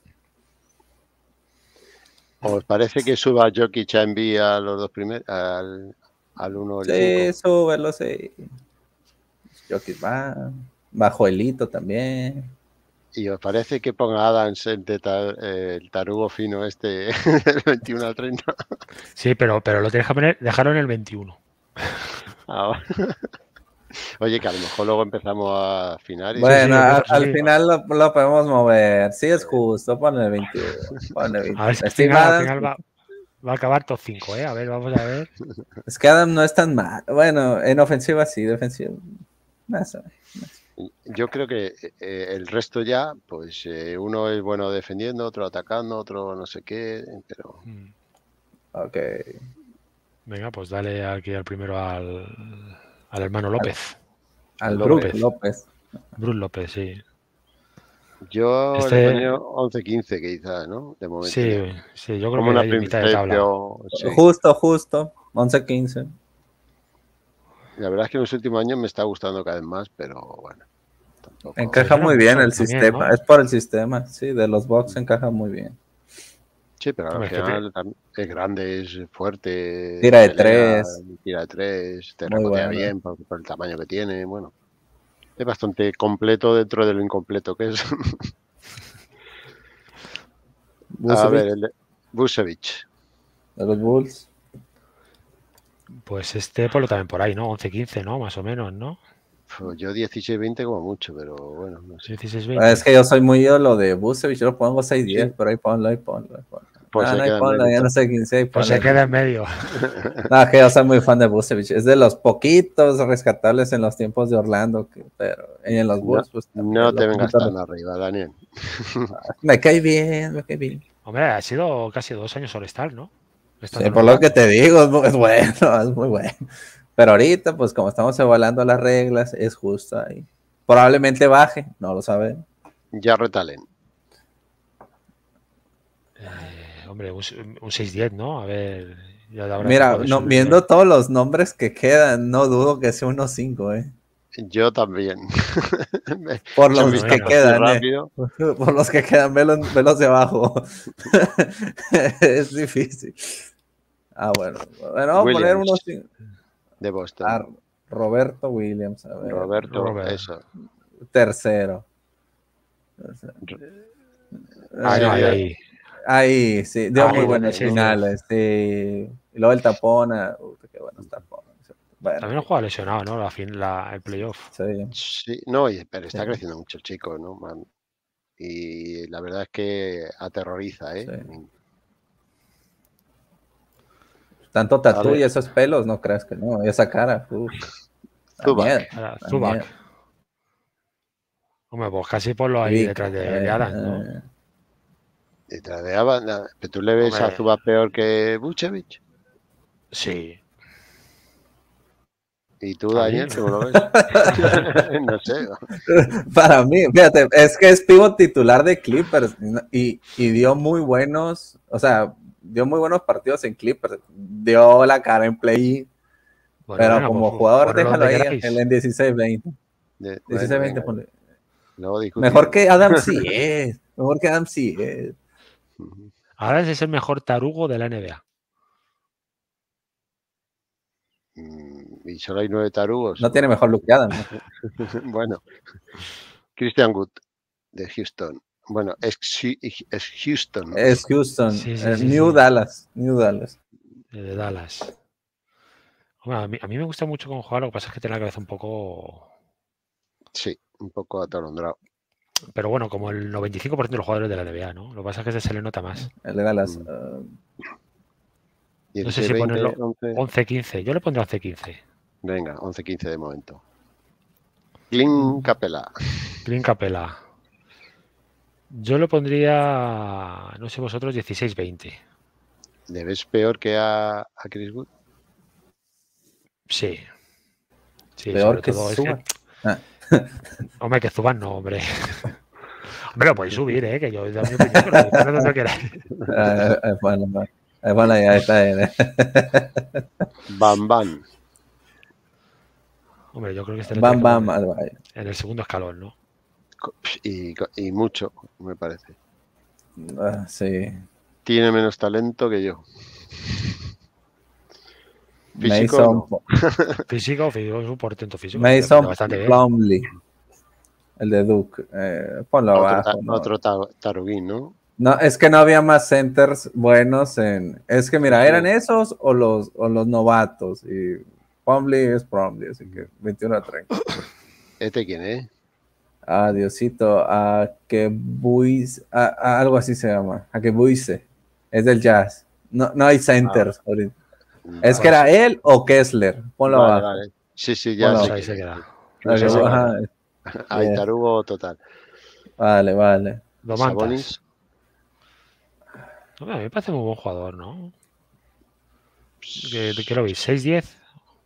¿Os parece que suba Jokic a Embiid a los dos primeros, al, al uno o el Sí, cinco? súbelo, sí. Jokic va, va Joelito también. ¿Y os parece que ponga Adams el, de tar- eh, el tarugo fino este del veintiuno al treinta? sí, pero, pero lo tienes que poner, dejarlo en el veintiuno. Ah, Oye, que a lo mejor luego empezamos a afinar y Bueno, sí, a- mejor al sí. final lo, lo podemos mover. Sí, es justo, ponle veintiuno. Ponle A ver veintiuno. si al Steve final, al Adams, final va, va a acabar top cinco, ¿eh? A ver, vamos a ver. es que Adam no es tan mal. Bueno, en ofensiva sí, defensiva. No sé. yo creo que eh, el resto ya, pues eh, uno es bueno defendiendo, otro atacando, otro no sé qué, pero Mm. Ok. Venga, pues dale aquí al primero al, al hermano López. Al López. Brook López. Bruce López, sí. yo Este- le ponía once quince quizás, ¿no? De momento. Sí, ya. sí, yo creo Como que una hay en mitad de tabla. principio, sí. Justo, justo. once quince. La verdad es que en los últimos años me está gustando cada vez más, pero bueno. Tampoco. Encaja Funciona muy bien mucho el también, sistema. ¿no? Es por el sistema, sí, de los Bucks encaja muy bien. Sí, pero al Hombre, es que final tam- es grande, es fuerte. Tira de pelea, tres. Tira de tres, te Muy rebotea bueno. bien por, por el tamaño que tiene. Bueno, es bastante completo dentro de lo incompleto que es. A Vucevic, ver, el de Vucevic. de los Bulls. Pues este, pues lo también por ahí, ¿no? once quince, ¿no? Más o menos, ¿no? Pues yo dieciséis veinte como mucho, pero bueno, no sé. dieciséis veinte. Es que yo soy muy ídolo de Vucevic, yo lo pongo seis diez, Sí. pero ahí ponlo, ahí ponlo. Ahí ponlo. Pues no, se no, ahí queda en ponlo, medio, ya no sé quince, ahí Pues ponlo. se queda en medio. No, es que yo soy muy fan de Vucevic. Es de los poquitos rescatables en los tiempos de Orlando, que- pero en los Bulls, pues también No lo te vengas poquito- tan arriba, Daniel. Me cae bien, me cae bien. Hombre, ha sido casi dos años All-Star, ¿no? Esta Sí, por lo temporada. que te digo, es, mu- es bueno, es muy bueno. Pero ahorita, pues como estamos evaluando las reglas, es justo ahí. Probablemente baje, no lo sabemos. Ya retalen. Eh, hombre, un, un seis diez, ¿no? A ver, ya habrá Mira, tiempo de no, subirlo. viendo todos los nombres que quedan, no dudo que sea unos cinco, ¿eh? Yo también. Por Echo un los vistazo que así quedan, ¿eh? rápido. Por los que quedan, velos, velos de abajo. Es difícil. Ah, bueno. Bueno, vamos a poner Williams. unos cinco. De Boston. Ah, Roberto Williams, a ver. Roberto, Robert. eso. Tercero. Ah, no, ahí, Eh, ahí. Ahí, sí, dio Ah, muy ahí, buenas sí, finales, sí. Y luego el tapón, ah, uh, qué buenos tapones. Bueno, También juega lesionado, ¿no? La fin, la, el playoff. sí. Sí, no, y- pero está Sí. creciendo mucho el chico, ¿no? Man? Y la verdad es que aterroriza, ¿eh? Sí. Tanto tatú y esos pelos, no creas que no, y esa cara. uf, da Zubac. miedo, Ahora, da Zubac. miedo. Hombre, pues casi ponlo ahí Vic, detrás de, eh, de Adams, ¿no? eh, Detrás de Aban- na- ¿pero tú le ves Hombre. a Zubac peor que Vucevic? Sí. ¿Y tú, ¿A Daniel, mí? cómo lo ves? No sé. Para mí, fíjate, es que es pivot titular de Clippers y, y dio muy buenos, o sea, dio muy buenos partidos en Clippers, dio la cara en play, Bueno, pero venga, como pues, jugador ponlo déjalo donde ahí queráis. en el dieciséis veinte. De, dieciséis bueno, veinte, venga, ponle. luego discutimos. Mejor que Adam Silver. Mejor que Adam Silver. Ujú. Ahora es el mejor tarugo de la N B A. Mm, Y solo hay nueve tarugos. No tiene mejor look que Adam, ¿no? Bueno, Christian Wood de Houston. Bueno, es, Hu- es Houston. Es Houston. Sí, sí, eh, sí, New sí. Dallas. New Dallas. eh, De Dallas. Hombre, a, mí, a mí me gusta mucho cómo juega, lo que pasa es que tiene la cabeza un poco... Sí, un poco atolondrado. Pero bueno, como el noventa y cinco por ciento de los jugadores de la N B A, ¿no? Lo que pasa es que ese se le nota más. El de Dallas. Mm. uh, No sé dieciséis, si veinte, ponerlo once. once quince. Yo le pondré once quince. Venga, once quince de momento. Clint Capela. Clint Capela. Yo le pondría, no sé vosotros, dieciséis veinte. ¿Le ves peor que a, a Chris Wood? Sí. Sí, peor sobre que todo es Suba. que... Ah, Hombre, que Zuban no, hombre. Hombre, lo podéis subir, ¿eh? Que yo, da mi opinión, pero depende de donde queráis. eh, eh, bueno, bueno, eh, bueno, ya está. eh. Bam Bam. Hombre, yo creo que este le Bam, tiene que bam, poner Adebayo. en el segundo escalón, ¿no? Co- Y, co- y mucho, me parece. Ah, sí. Tiene menos talento que yo. Físico, no. Mason, Físico, físico, es un portento físico. sí, Mason defiende bastante bien. Plumlee. El de Duke. Eh, ponlo Otro, abajo. ta- ¿no? otro ta- taruguín, ¿no? No, es que no había más centers buenos en. Es que mira, Sí. eran esos o los, o los novatos. Y Plumlee es Plumlee, así que veintiuno a treinta. ¿Este quién es? Ah, Diosito, a que Buis, a, a algo así se llama, a que Buise, es del Jazz. No, no hay centers ahorita. Es que era él o Kessler. Ponlo Vale, abajo. vale. Sí, sí, ya Ponlo sé abajo. Ahí quién se es. queda. A que- Sí, sí, ajá, Hay Yeah. tarugo total. Vale, vale. Domantas. Sabonis. Hombre, a mí me parece muy buen jugador, ¿no? ¿Qué, qué lo veis? ¿seis diez?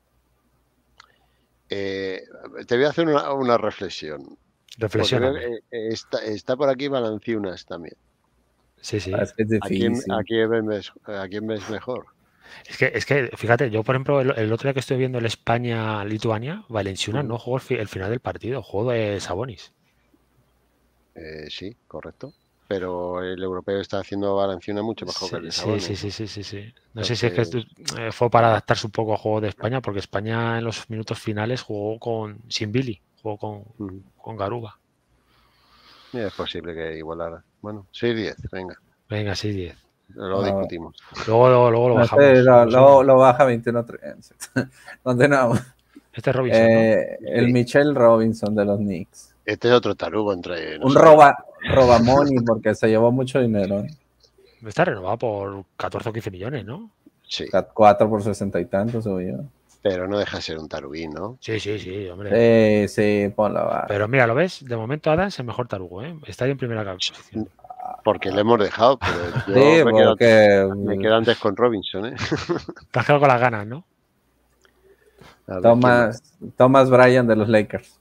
Eh, te voy a hacer una, una reflexión. Porque veo Reflexióname. que, eh, está, está por aquí Valanciunas también. Sí, sí. Es que es ¿A quién, difícil. a quién ves, a quién ves mejor? Es que, es que, fíjate, yo por ejemplo, el, el otro día que estoy viendo el España-Lituania, Valenciunas Ujú. no jugó el, fi- el final del partido, jugó de Sabonis. Eh, sí, correcto. Pero el europeo está haciendo Valanciunas mucho mejor que el Sí, de sí, Sabonis. sí, sí, sí, sí, sí. No sé si es que Entonces, esto, eh, fue para adaptarse un poco al juego de España, porque España en los minutos finales jugó con sin Billy, jugó con, ujú. con Garuba. Es posible que igualara. Bueno, seis diez, venga, Venga, sí, diez. lo Ah. discutimos. Luego, luego, luego lo No, bajamos. este lo, lo lo, subimos. lo baja veintiuno a treinta. Continuamos. Este es Robinson, Eh, el Sí. Michelle Robinson de los Knicks. Este es otro tarugo entre Un nosotros. roba, roba money porque se llevó mucho dinero. ¿eh? ¿no? Está renovado por catorce o quince millones, ¿no? Sí, cuatro por sesenta y tantos, según yo. pero no deja de ser un taruguín, ¿no? Sí, sí, sí, hombre. Sí, sí, ponlo abajo. Pero mira, ¿lo ves? De momento Adams es el mejor tarugo, ¿eh? Está ahí en primera posición. Porque le hemos dejado, pero yo Sí, me, quedo, porque me quedo antes con Robinson, ¿eh? Te has quedado con las ganas, ¿no? A ver, ¿quién más? Thomas, Thomas Bryan de los Lakers.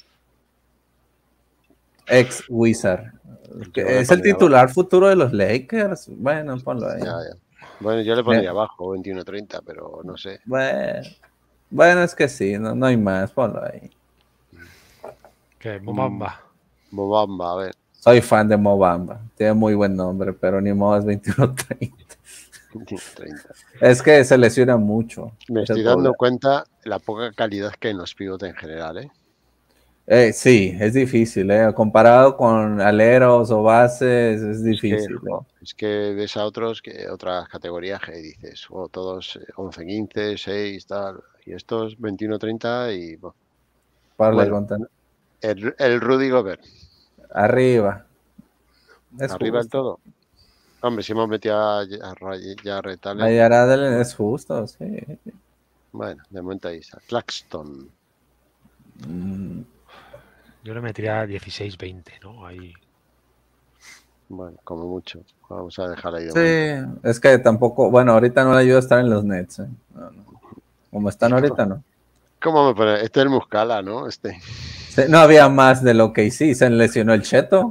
Ex Wizard. Yo le Es el pondría titular futuro de los Lakers. Bueno, ponlo ahí. Ya, ya. Bueno, yo le pondría abajo, veintiuno treinta, pero no sé. Bueno, bueno, es que sí, no, no hay más, ponlo ahí. Que Mobamba. Mobamba, a ver. Soy fan de Mobamba. Tiene muy buen nombre, pero ni modo es veintiuno treinta. veintiuno treinta. Es que se lesiona mucho. Me es el estoy dando problema. cuenta la poca calidad que hay en los pivotes en general, ¿eh? Eh, sí, es difícil, ¿eh? Comparado con aleros o bases, es difícil. Es que, ¿eh? jo, es que ves a otros, que otras categorías que dices, oh, todos eh, once quince, seis, tal, y estos veintiuno treinta y bueno, Para bueno, contar. el, el Rudy Gobert, Arriba. Es arriba del justo. todo. Hombre, si hemos metido a, a Ray- Jarrett Allen, Mayar Allen es justo, sí. bueno, de momento ahí está. Claxton, Mm, Yo le metería dieciséis veinte, ¿no? Ahí. bueno, como mucho. Vamos a dejar ahí de momento. sí, es que tampoco, bueno, ahorita no le ayuda a estar en los Nets. ¿eh? No, no. Como están ahorita, ¿no? ¿Cómo me pone? Este es el Muscala, ¿no? Este. Sí, no había más de lo que sí, se lesionó el Cheto.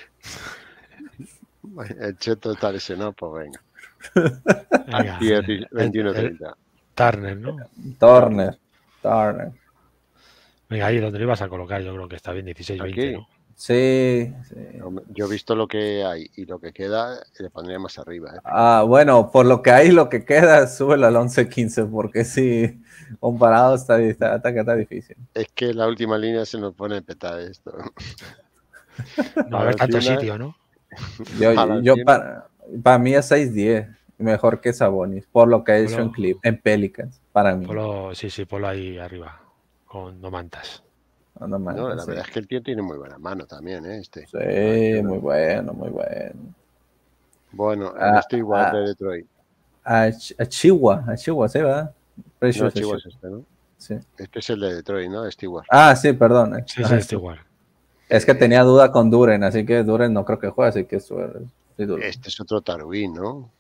El Cheto está lesionado, pues venga. Venga, diez, el- veintiuno el- treinta. Turner, ¿no? Turner. Turner. Venga, ahí donde lo ibas a colocar, yo creo que está bien, dieciséis veinte, ¿no? Sí, sí. Yo he visto lo que hay y lo que queda, le pondría más arriba. ¿eh? Ah, bueno, por lo que hay, lo que queda, súbelo al once quince, porque sí, comparado está, está, está, está difícil. Es que la última línea se nos pone a petar esto. No va a haber tanto sitio, ¿no? Yo, yo para, para mí es seis diez, mejor que Sabonis, por lo que he hecho en clip, en Pelicans, para mí. Polo, sí, sí, ponlo ahí arriba, con no mantas. No, no, no, la sí. verdad es que el tío tiene muy buena mano también, ¿eh? Este. Sí, Ay, muy bueno, muy bueno. Bueno, el ah, Stewart ah, de Detroit. A, a Chihuahua, a Chihuahua, ¿sí, verdad? No, Chihuahua es este, ¿no? Sí. Este es el de Detroit, ¿no? Stewart. Ah, sí, perdón. Sí, sí, Stewart. Es que tenía duda con Duren, así que Duren no creo que juegue, así que eso es, este es otro Taruín, ¿no?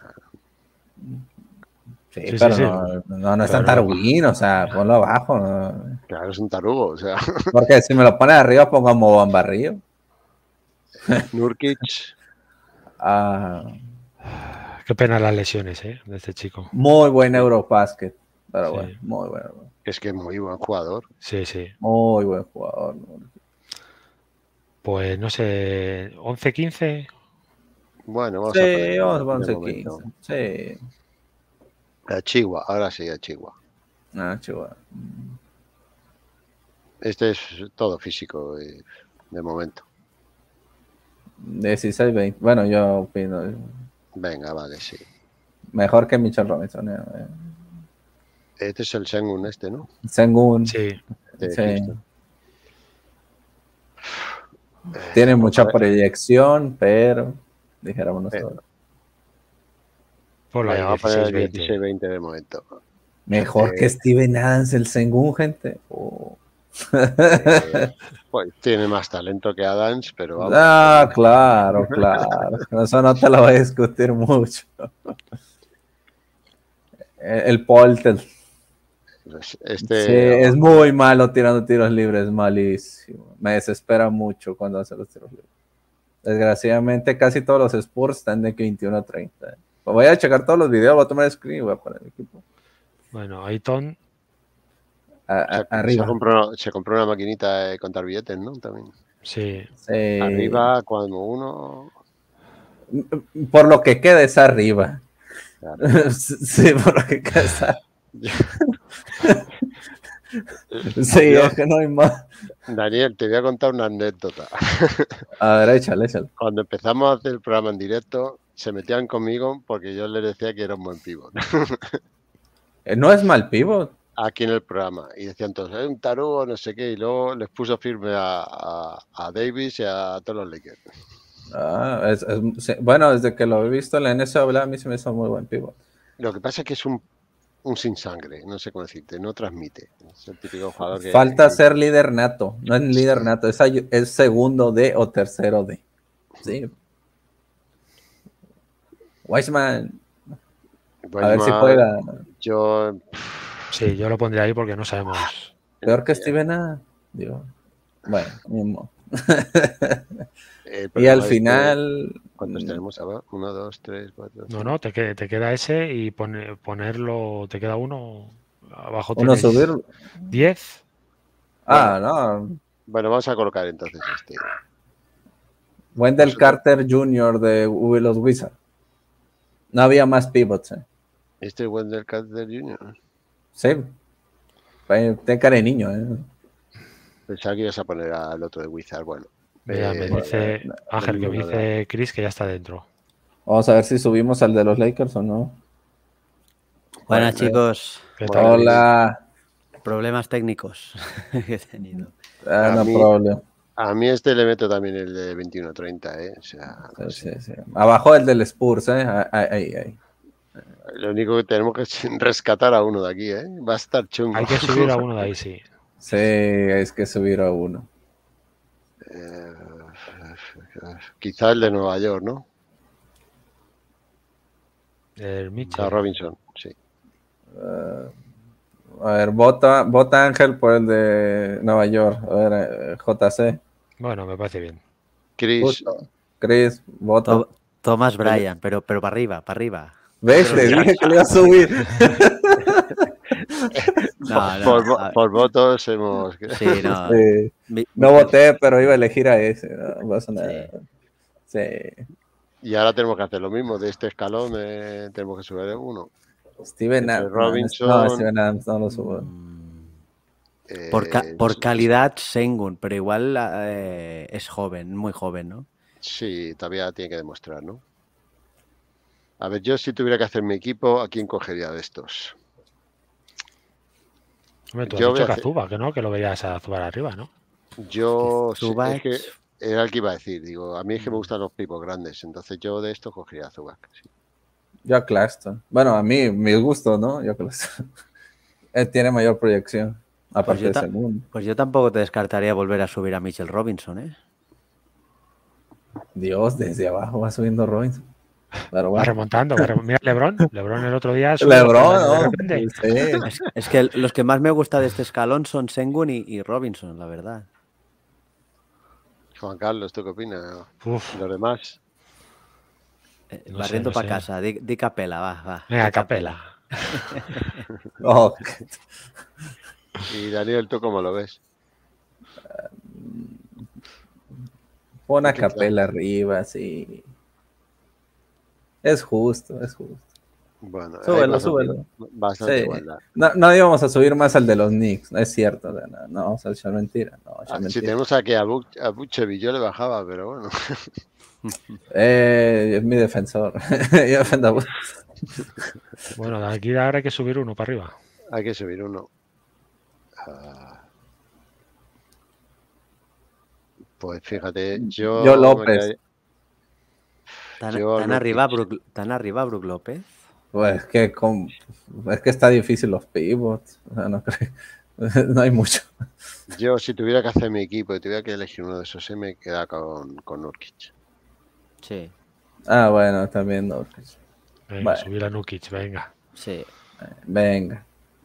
Sí, sí, pero sí, no, sí. no, no es tan Taruín, o sea, ponlo abajo. No. Claro, es un tarugo, o sea. Porque si me lo pones arriba, pongo a Moban Barrio. Nurkic. Ah, qué pena las lesiones, ¿eh? De este chico. Muy buen Eurobasket, pero sí. bueno, muy bueno. Es que es muy buen jugador. Sí, sí. Muy buen jugador. Pues no sé, once quince. Bueno, vamos sí, a poner vamos a once quince. Sí. A Chihuahua, ahora sí, a Chihuahua. Ah, Chihuahua. Este es todo físico de, de momento. dieciséis veinte. Bueno, yo opino. Venga, vale, sí. Mejor que Mitchell Robinson. Eh. Este es el Sengun este, ¿no? Sengun. Sí. sí. Tiene mucha proyección, pero dijéramos nosotros. Por la vamos a poner dieciséis veinte de momento. Mejor eh, que Steven Adams, el Sengun, gente. Oh. Eh, pues tiene más talento que Adams, pero vamos. Ah, claro, claro. Eso no te lo voy a discutir mucho. El Polter. Este, sí, es muy malo tirando tiros libres, malísimo. Me desespera mucho cuando hace los tiros libres. Desgraciadamente, casi todos los Spurs están de veintiuno a treinta. Voy a checar todos los videos, voy a tomar screen y voy a poner el equipo. Bueno, Ayton. A, a, se, arriba. Se compró, se compró una maquinita de contar billetes, ¿no? También. Sí. sí. Arriba, cuando uno. Por lo que queda es arriba. Claro. Sí, por lo que queda es arriba. Sí, Yo, es que no hay más. Daniel, te voy a contar una anécdota. A ver, échale, échale. Cuando empezamos a hacer el programa en directo, se metían conmigo porque yo les decía que era un buen pivot. No es mal pivot. Aquí en el programa. Y decían todos, es un tarugo, no sé qué. Y luego les puso firme a, a, a Davis y a todos los Lakers. Ah, es, es, bueno, desde que lo he visto en la N C A A, a mí se me hizo muy buen pivot. Lo que pasa es que es un un sin sangre, no sé cómo decirte, no transmite. Es el típico jugador que... Falta ser líder nato, no es líder nato, es, es segundo D o tercero D. Sí. Wiseman. Wiseman. A ver si juega. Yo... Sí, yo lo pondría ahí porque no sabemos. Peor que Steven A. Digo. Bueno, mismo. Y al final... Que... ¿Cuántos tenemos ahora? Uno, dos, tres, cuatro. No, no, te, queda, te queda ese y pone, ponerlo, te queda uno abajo. Uno subir. diez. Ah, bueno, no. Bueno, vamos a colocar entonces este. Wendell Carter junior de los Wizards. No había más pivots. ¿eh? Este es Wendell Carter junior Sí. Tiene cara de niño. ¿eh? Pensaba que ibas a poner al otro de Wizards. Bueno. Mira, me dice bueno, Ángel, que me dice Chris que ya está dentro. Vamos a ver si subimos al de los Lakers o no. Buenas, bueno, chicos. Hola. Problemas técnicos que he tenido. Ah, no problem. A mí este le meto también el de veintiuno treinta, ¿eh? O sea, no sí, sí, sí. Abajo el del Spurs, ¿eh? Ahí, ahí, ahí. Lo único que tenemos que es rescatar a uno de aquí, ¿eh? Va a estar chungo. Hay que subir a uno de ahí, sí. Sí, es que subir a uno. Eh, quizá el de Nueva York, ¿no? El Mitchell. A Robinson, sí. Uh, a ver, vota, vota Ángel por el de Nueva York. A ver, eh, J C. Bueno, me parece bien. Chris. Chris, vota. To Thomas Bryan, pero, pero para arriba, para arriba. ¿Ves? Te dije que le iba a subir. No, no, por, vo- a ver, por votos hemos... sí, no. Sí. Mi- No mi- voté, pero iba a elegir a ese. No pasa nada. Sí. Y ahora tenemos que hacer lo mismo. De este escalón eh, tenemos que subir de uno. Steven Entre Adams. Robinson- No, Steven Adams no lo subo. Mm, Eh, Por, ca- no por sé, calidad, Sengun, pero igual eh, es joven, muy joven, ¿no? Sí, todavía tiene que demostrar, ¿no? A ver, yo si tuviera que hacer mi equipo, ¿a quién cogería de estos? Hombre, tú has Yo voy dicho a que hacer- Azuba, que no, que lo veías a Azuba arriba, ¿no? Yo, sí, Zubac- es que era el que iba a decir, digo, a mí es que me Mm. gustan los pipos grandes, entonces yo de estos cogería a Zubac. Sí. Yo a Claxton. Bueno, a mí, mi gusto, ¿no? Yo a Claxton. Él tiene mayor proyección. Aparte yo de ta- ese mundo. Pues yo tampoco te descartaría volver a subir a Mitchell Robinson, ¿eh? Dios, desde abajo va subiendo Robinson. Pero Va bueno. remontando. va rem- Mira, Lebron. Lebron el otro día. subió Lebron, de ¿no? repente. Sí. Es, es que los que más me gusta de este escalón son Sengun y, y Robinson, la verdad. Juan Carlos, ¿tú qué opinas? Uf, ¿Y los demás? Eh, No sé, barriendo no para sé. casa, di, di capela, va, va. venga, di Capela. Oh, Y Daniel, ¿tú cómo lo ves? pon a ¿Qué Capela arriba, sí. Es justo, es justo. Bueno, hay Súbelo, bastante, súbelo. bastante Sí. igualdad. No, no íbamos a subir más al de los Knicks, no es cierto. No, no, no vamos a echar mentira. No, echar Ah, si mentira. tenemos aquí a, Bu a Buchevi, yo le bajaba, pero bueno. Eh, es mi defensor. Yo defiendo a Buch. Bueno, de aquí ahora hay que subir uno para arriba. Hay que subir uno. Ah, pues fíjate, yo... Yo me López. quedaría- ¿Tan, Yo tan Nurkic. arriba, Brook, ¿Tan arriba Brook López? Pues es que, con- es que está difícil los pivots. O sea, no, creo- no hay mucho. Yo, si tuviera que hacer mi equipo y tuviera que elegir uno de esos, me queda con, con Nurkic. Sí, Ah, bueno, también no. Venga, Vale. subir a Nukic, venga. sí. Venga.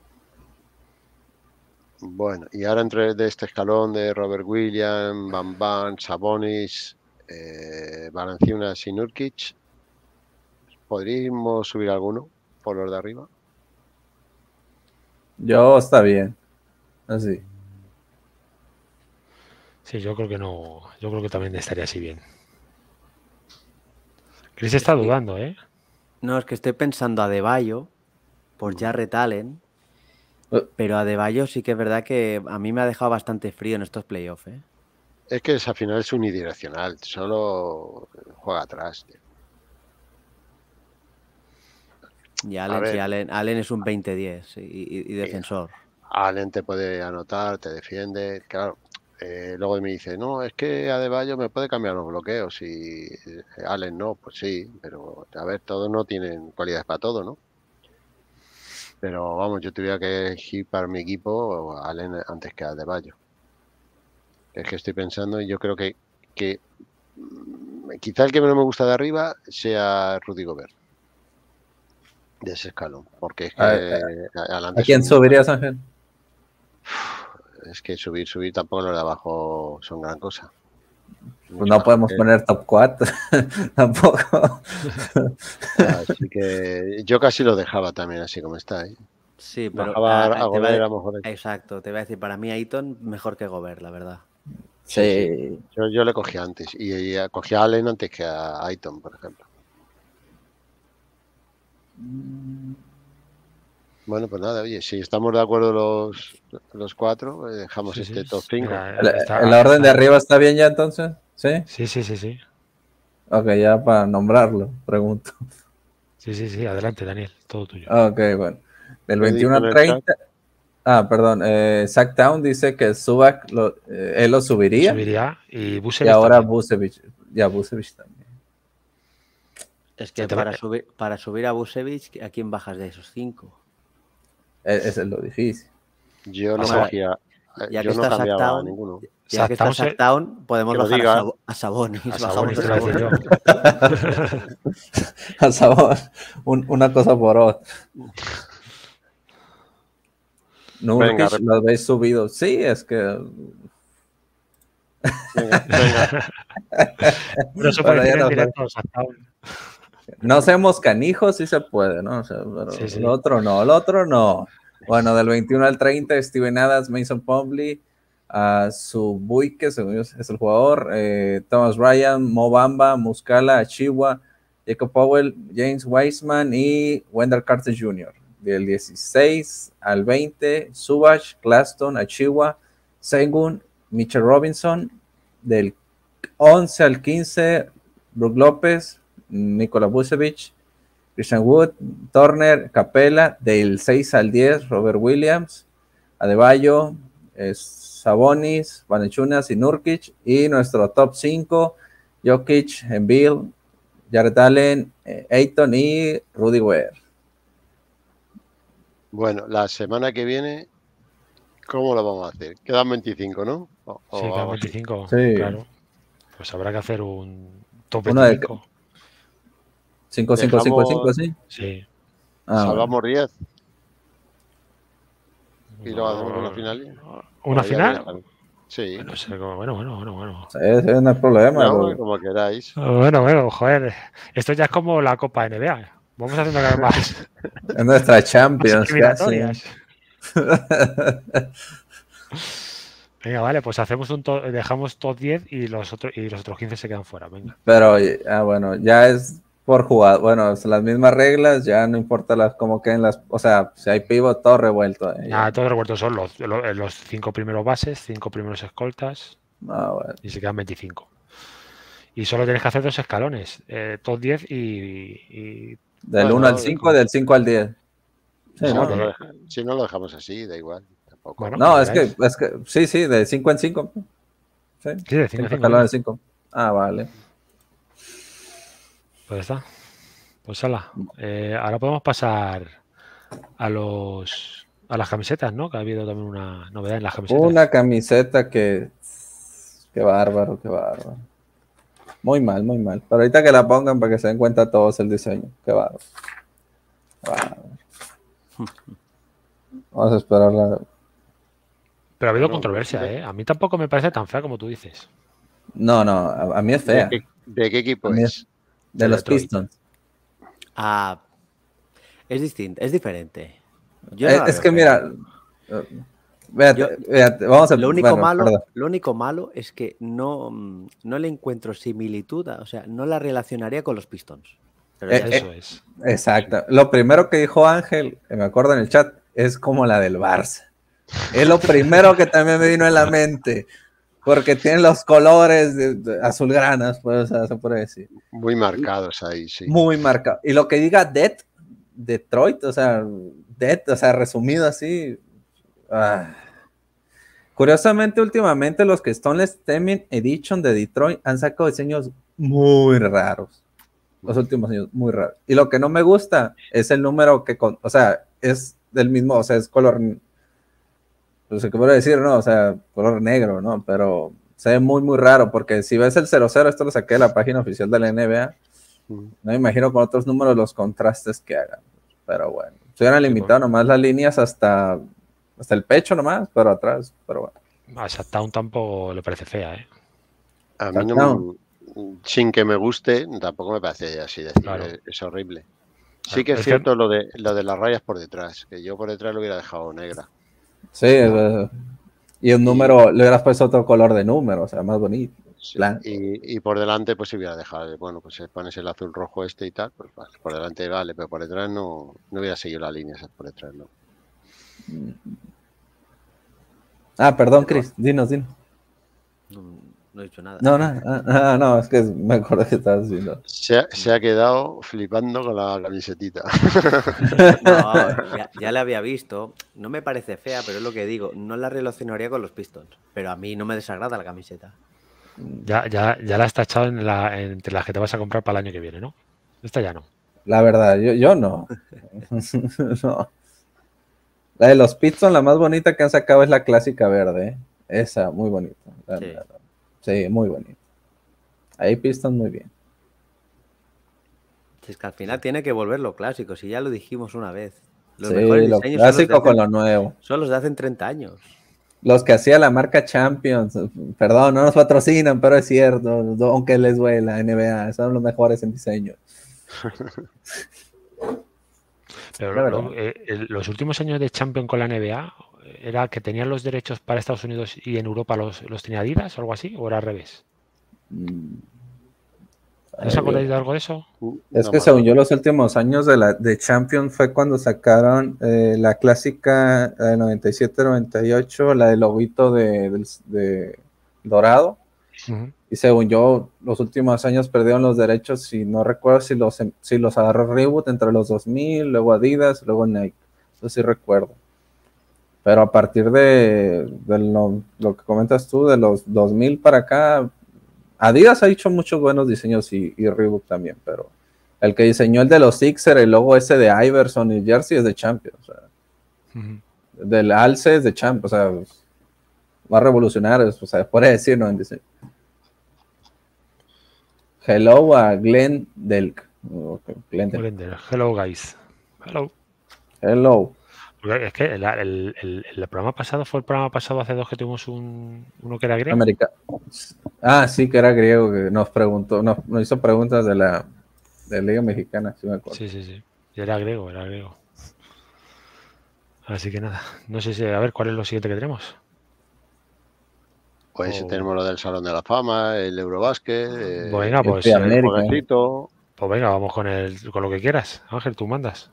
Bueno, y ahora entre de este escalón de Robert Williams, Van Van, Sabonis, eh, Valanciunas y Nurkic, ¿podríamos subir alguno por los de arriba? Yo está bien. Así. Sí, yo creo que no. Yo creo que también estaría así bien. Chris está dudando, ¿eh? No, es que estoy pensando a Adebayo por Jarrett Allen, Eh. pero Adebayo sí que es verdad que a mí me ha dejado bastante frío en estos playoffs, ¿eh? Es que es, al final es unidireccional, solo juega atrás, tío. Y A Allen, ver. sí, Allen, Allen es un veinte diez y, y- y defensor. Allen te puede anotar, te defiende, claro. Eh, luego me dice, no, es que Adebayo me puede cambiar los bloqueos y eh, Allen no, pues sí, pero a ver, todos no tienen cualidades para todo, ¿no? Pero vamos, yo tuviera que elegir para mi equipo a Allen antes que a Adebayo. Es que estoy pensando y yo creo que, que mm, quizá el que menos me gusta de arriba sea Rudy Gobert. De ese escalón, porque es que A- adelante ¿A quién son- subirías, Ángel? Es que subir, subir tampoco los de abajo son gran cosa. Pues Mucho no mejor podemos que- poner top cuatro. Tampoco. Así que yo casi lo dejaba también así como está. ¿eh? Sí, pero Bajaba ah, a, te a va Gobert, a- a lo mejor. exacto, te voy a decir, para mí Ayton mejor que Gobert, la verdad. Sí. Yo, yo le cogí antes y, y cogí a Allen antes que a Aiton, por ejemplo. Bueno, pues nada, oye, si estamos de acuerdo los, los cuatro, eh, dejamos Sí, este sí, top sí. cinco. Mira, ¿El, está- el orden de está- arriba está bien ya entonces? ¿Sí? Sí, sí, sí, sí. Ok, ya para nombrarlo, pregunto. Sí, sí, sí. Adelante, Daniel. Todo tuyo. Ok, bueno. Del ¿Qué veintiuno dice al en el treinta. Ah, perdón. Eh, Zach Town dice que Zubac lo, eh, él lo subiría. Subiría y Y Busevich ahora también. Busevich. Ya, Busevich también. Es que Se te para va- subir, para subir a Busevich, ¿a quién bajas de esos cinco? E- Ese es lo difícil. Yo no O sea, cogía, eh, ya yo que no está cambiaba a Sacktown, ninguno. Ya que está Sacktown se- Sacktown, podemos que lo bajar a, diga. Sabo- a Sabonis. A bajamos Sabonis, a te iba a decir Sabonis. yo. A sabor. Un- una cosa por otra. Venga, Nurkic rep- lo habéis subido. Sí, es que. Venga, venga. Pero eso Bueno, porque ya tienen no- directo Sacktown. No seamos canijos, sí se puede, ¿no? O sea, pero Sí, sí. el otro no, el otro no. Bueno, del veintiuno al treinta, Steven Adams, Mason Plumlee, uh, Subuike, que según yo es el jugador, eh, Thomas Ryan, Mo Bamba, Muscala, Achiwa, Jacob Powell, James Wiseman y Wendell Carter junior Del dieciséis al veinte, Subach, Claston, Achiwa, Sengun, Mitchell Robinson. Del once al quince, Brook López, Nikola Vucevic, Christian Wood, Turner, Capela. Del seis al diez, Robert Williams, Adebayo, eh, Sabonis, Valanciunas y Nurkic. Y nuestro top cinco, Jokic, Embiid, Jared Allen, eh, Ayton y Rudy Gobert. Bueno, la semana que viene, ¿cómo lo vamos a hacer? Quedan veinticinco, ¿no? O, o Sí, quedan algo así. veinticinco, Sí. claro. Pues habrá que hacer un top Uno de- veinticinco. cinco, cinco, cinco, cinco, Dejamos- sí. Sí. Ah, bueno. Salvamos diez y luego hacemos una final. ¿Una O ya final? directamente. Sí. No sé, como- bueno, bueno, bueno, bueno. Sí, sí, no hay problema. No, lo- como queráis. Bueno, bueno, joder. Esto ya es como la Copa N B A. Vamos haciendo cada vez más, Es nuestra más Champions. casi. eliminatorias. Venga, vale, pues hacemos un to- dejamos top diez y los otros y los otros quince se quedan fuera. Venga. Pero, ah, bueno, ya es por jugar. Bueno, son las mismas reglas, ya no importa las cómo queden las. O sea, si hay pivot, todo revuelto. eh, ya. Nada, todos revueltos son los, los, los cinco primeros bases, cinco primeros escoltas Ah, bueno. y se quedan veinticinco. Y solo tienes que hacer dos escalones, eh, top diez y, y- Del Bueno, uno al no, cinco, del cinco al diez. Sí, Si ¿no? no, lo deja- si no lo dejamos así, da igual. Tampoco. Bueno, No, como es que, veáis. es que, sí, sí, de cinco en cinco. Sí, Sí, de cinco en cinco cinco, escalones de cinco. Ah, vale. pues está. Pues ala. Eh, ahora podemos pasar a los a las camisetas, ¿no? Que ha habido también una novedad en las camisetas. Una camiseta que. Qué bárbaro, qué bárbaro. Muy mal, muy mal. Pero ahorita que la pongan para que se den cuenta todos el diseño. Qué bárbaro. Qué bárbaro. Vamos a esperarla. Pero ha habido No, controversia, de- ¿eh? A mí tampoco me parece tan fea como tú dices. No, no, a, a mí es fea. ¿De qué, de qué equipo A mí es? De de los Detroit. Pistons. Ah, es distinto, es diferente. Yo Eh, no la es veo que fea. mira. eh, Véate, Yo- véate, vamos a Lo único, bueno, malo, perdón. lo único malo es que no, mm, no le encuentro similitud, a- o sea, no la relacionaría con los Pistons. Pero Eh, ya eh, Eso es. Exacto. Lo primero que dijo Ángel, que me acuerdo en el chat, es como la del Barça. Es lo primero que también me vino en la mente. Porque tienen los colores de, de azulgranas, pues, o sea, se puede decir. Muy marcados ahí, sí. Muy marcado. Y lo que diga Det, Detroit, o sea, Det, o sea, resumido así. ah. Curiosamente, últimamente los que son las Temin Edition de Detroit han sacado diseños muy raros. Los últimos años, muy raros. Y lo que no me gusta es el número que, con, o sea, es del mismo, o sea, es color, no sé qué puedo decir, ¿no? O sea, color negro, ¿no? Pero se ve muy, muy raro, porque si ves el cero cero, esto lo saqué de la página oficial de la N B A, Mm. no me imagino con otros números los contrastes que hagan. Pero bueno, se hubieran limitado nomás las líneas hasta, hasta el pecho nomás, pero atrás, pero bueno. A Shutdown tampoco le parece fea, ¿eh? A mí no, Touchdown. me- sin que me guste, tampoco me parece así decir, Claro. es, es horrible. Sí Claro, que es es que- cierto lo de lo de las rayas por detrás, que yo por detrás lo hubiera dejado negra. Sí, eh, y un número, le hubieras puesto otro color de número, o sea, más bonito. Sí. Blanco. Y, y por delante pues si hubiera dejado, bueno, pues si pones el azul rojo este y tal, pues vale, por delante vale, pero por detrás no, no hubiera seguido la línea esa por detrás, no. Ah, perdón, Chris, dinos, dinos. No, no he dicho nada. No, no, ah, ah, no, es que me acuerdo que estabas diciendo. Se ha, se ha quedado flipando con la camisetita. No, ya, ya la había visto. No me parece fea, pero es lo que digo. No la relacionaría con los Pistons. Pero a mí no me desagrada la camiseta. Ya, ya, ya la has tachado en la, entre las que te vas a comprar para el año que viene, ¿no? Esta ya no. La verdad, yo, yo no. No. La de los Pistons, la más bonita que han sacado es la clásica verde, ¿eh? Esa, muy bonita. La- Sí. la- sí, muy bonita. Ahí Pistons muy bien. Es que al final tiene que volver lo clásico, si ya lo dijimos una vez. Los Sí, mejores lo diseños son los, de clásico hace, con lo nuevo. son los de hace treinta años. Los que hacía la marca Champions, perdón, no nos patrocinan, pero es cierto, aunque les duela, N B A, son los mejores en diseño. Pero La lo- verdad. lo- eh, el- los últimos años de Champions con la N B A era que tenían los derechos para Estados Unidos y en Europa los, los tenía Adidas o algo así, o era al revés. Mm, ¿No os ay, acordáis eh, de algo de eso? Es No que me según yo acuerdo. los últimos años de la de Champions fue cuando sacaron eh, la clásica, la de noventa y siete noventa y ocho, la del lobito de, del- de dorado. Ujú. Y según yo, los últimos años perdieron los derechos y no recuerdo si los, si los agarró Reebok entre los dos mil, luego Adidas, luego Nike. Eso sí recuerdo. Pero a partir de, de lo, lo que comentas tú, de los dos mil para acá, Adidas ha hecho muchos buenos diseños y, y Reebok también, pero el que diseñó el de los Sixers, el logo ese de Iverson y Jersey es de Champions. O sea, Ujú. del Alce es de Champions. O sea, va a revolucionar, o sea, puede decir, ¿no? En diseño. Hello a Glenn Delk. Okay, Glenn Delk. Blender. Hello, guys. Hello. Hello. Porque es que el, el- el- el programa pasado fue el programa pasado hace dos que tuvimos un, uno que era griego. América. Ah, sí, que era griego, que nos preguntó, nos, nos hizo preguntas de la, de la Liga Mexicana, sí me acuerdo. Sí, sí, sí. Y era griego, era griego. Así que nada. No sé si, a ver, ¿cuál es lo siguiente que tenemos? Pues Oh. tenemos lo del Salón de la Fama, el Eurobásquet, eh, Venga, El pues, de eh, el América. jueguecito. pues venga, vamos con el, con lo que quieras. Ángel, tú mandas.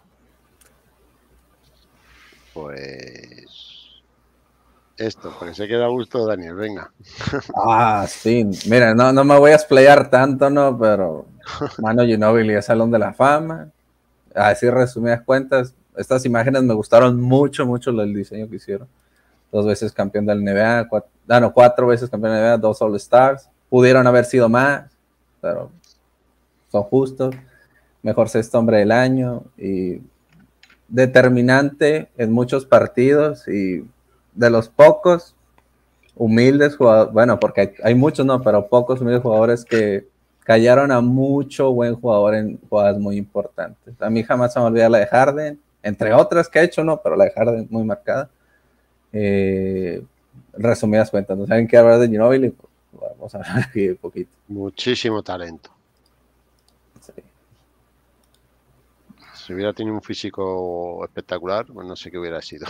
Pues esto, porque sé que da gusto, Daniel, venga. Ah, sí. Mira, no, no me voy a explayar tanto, ¿no? Pero Manu Ginóbili es Salón de la Fama. Así resumidas cuentas, estas imágenes me gustaron mucho, mucho el diseño que hicieron. Dos veces campeón del N B A, cuatro, ah, no, cuatro veces campeón del N B A, dos All Stars. Pudieron haber sido más, pero son justos. Mejor sexto hombre del año y determinante en muchos partidos y de los pocos humildes jugadores, bueno, porque hay, hay muchos, no, pero pocos humildes jugadores que callaron a mucho buen jugador en jugadas muy importantes. A mí jamás se me olvida la de Harden, entre otras que ha hecho, no, pero la de Harden muy marcada. Eh, resumidas cuentas, ¿no saben qué hablar de Ginóbili? Pues vamos a hablar aquí un poquito. Muchísimo talento. Sí. Si hubiera tenido un físico espectacular, pues no sé qué hubiera sido.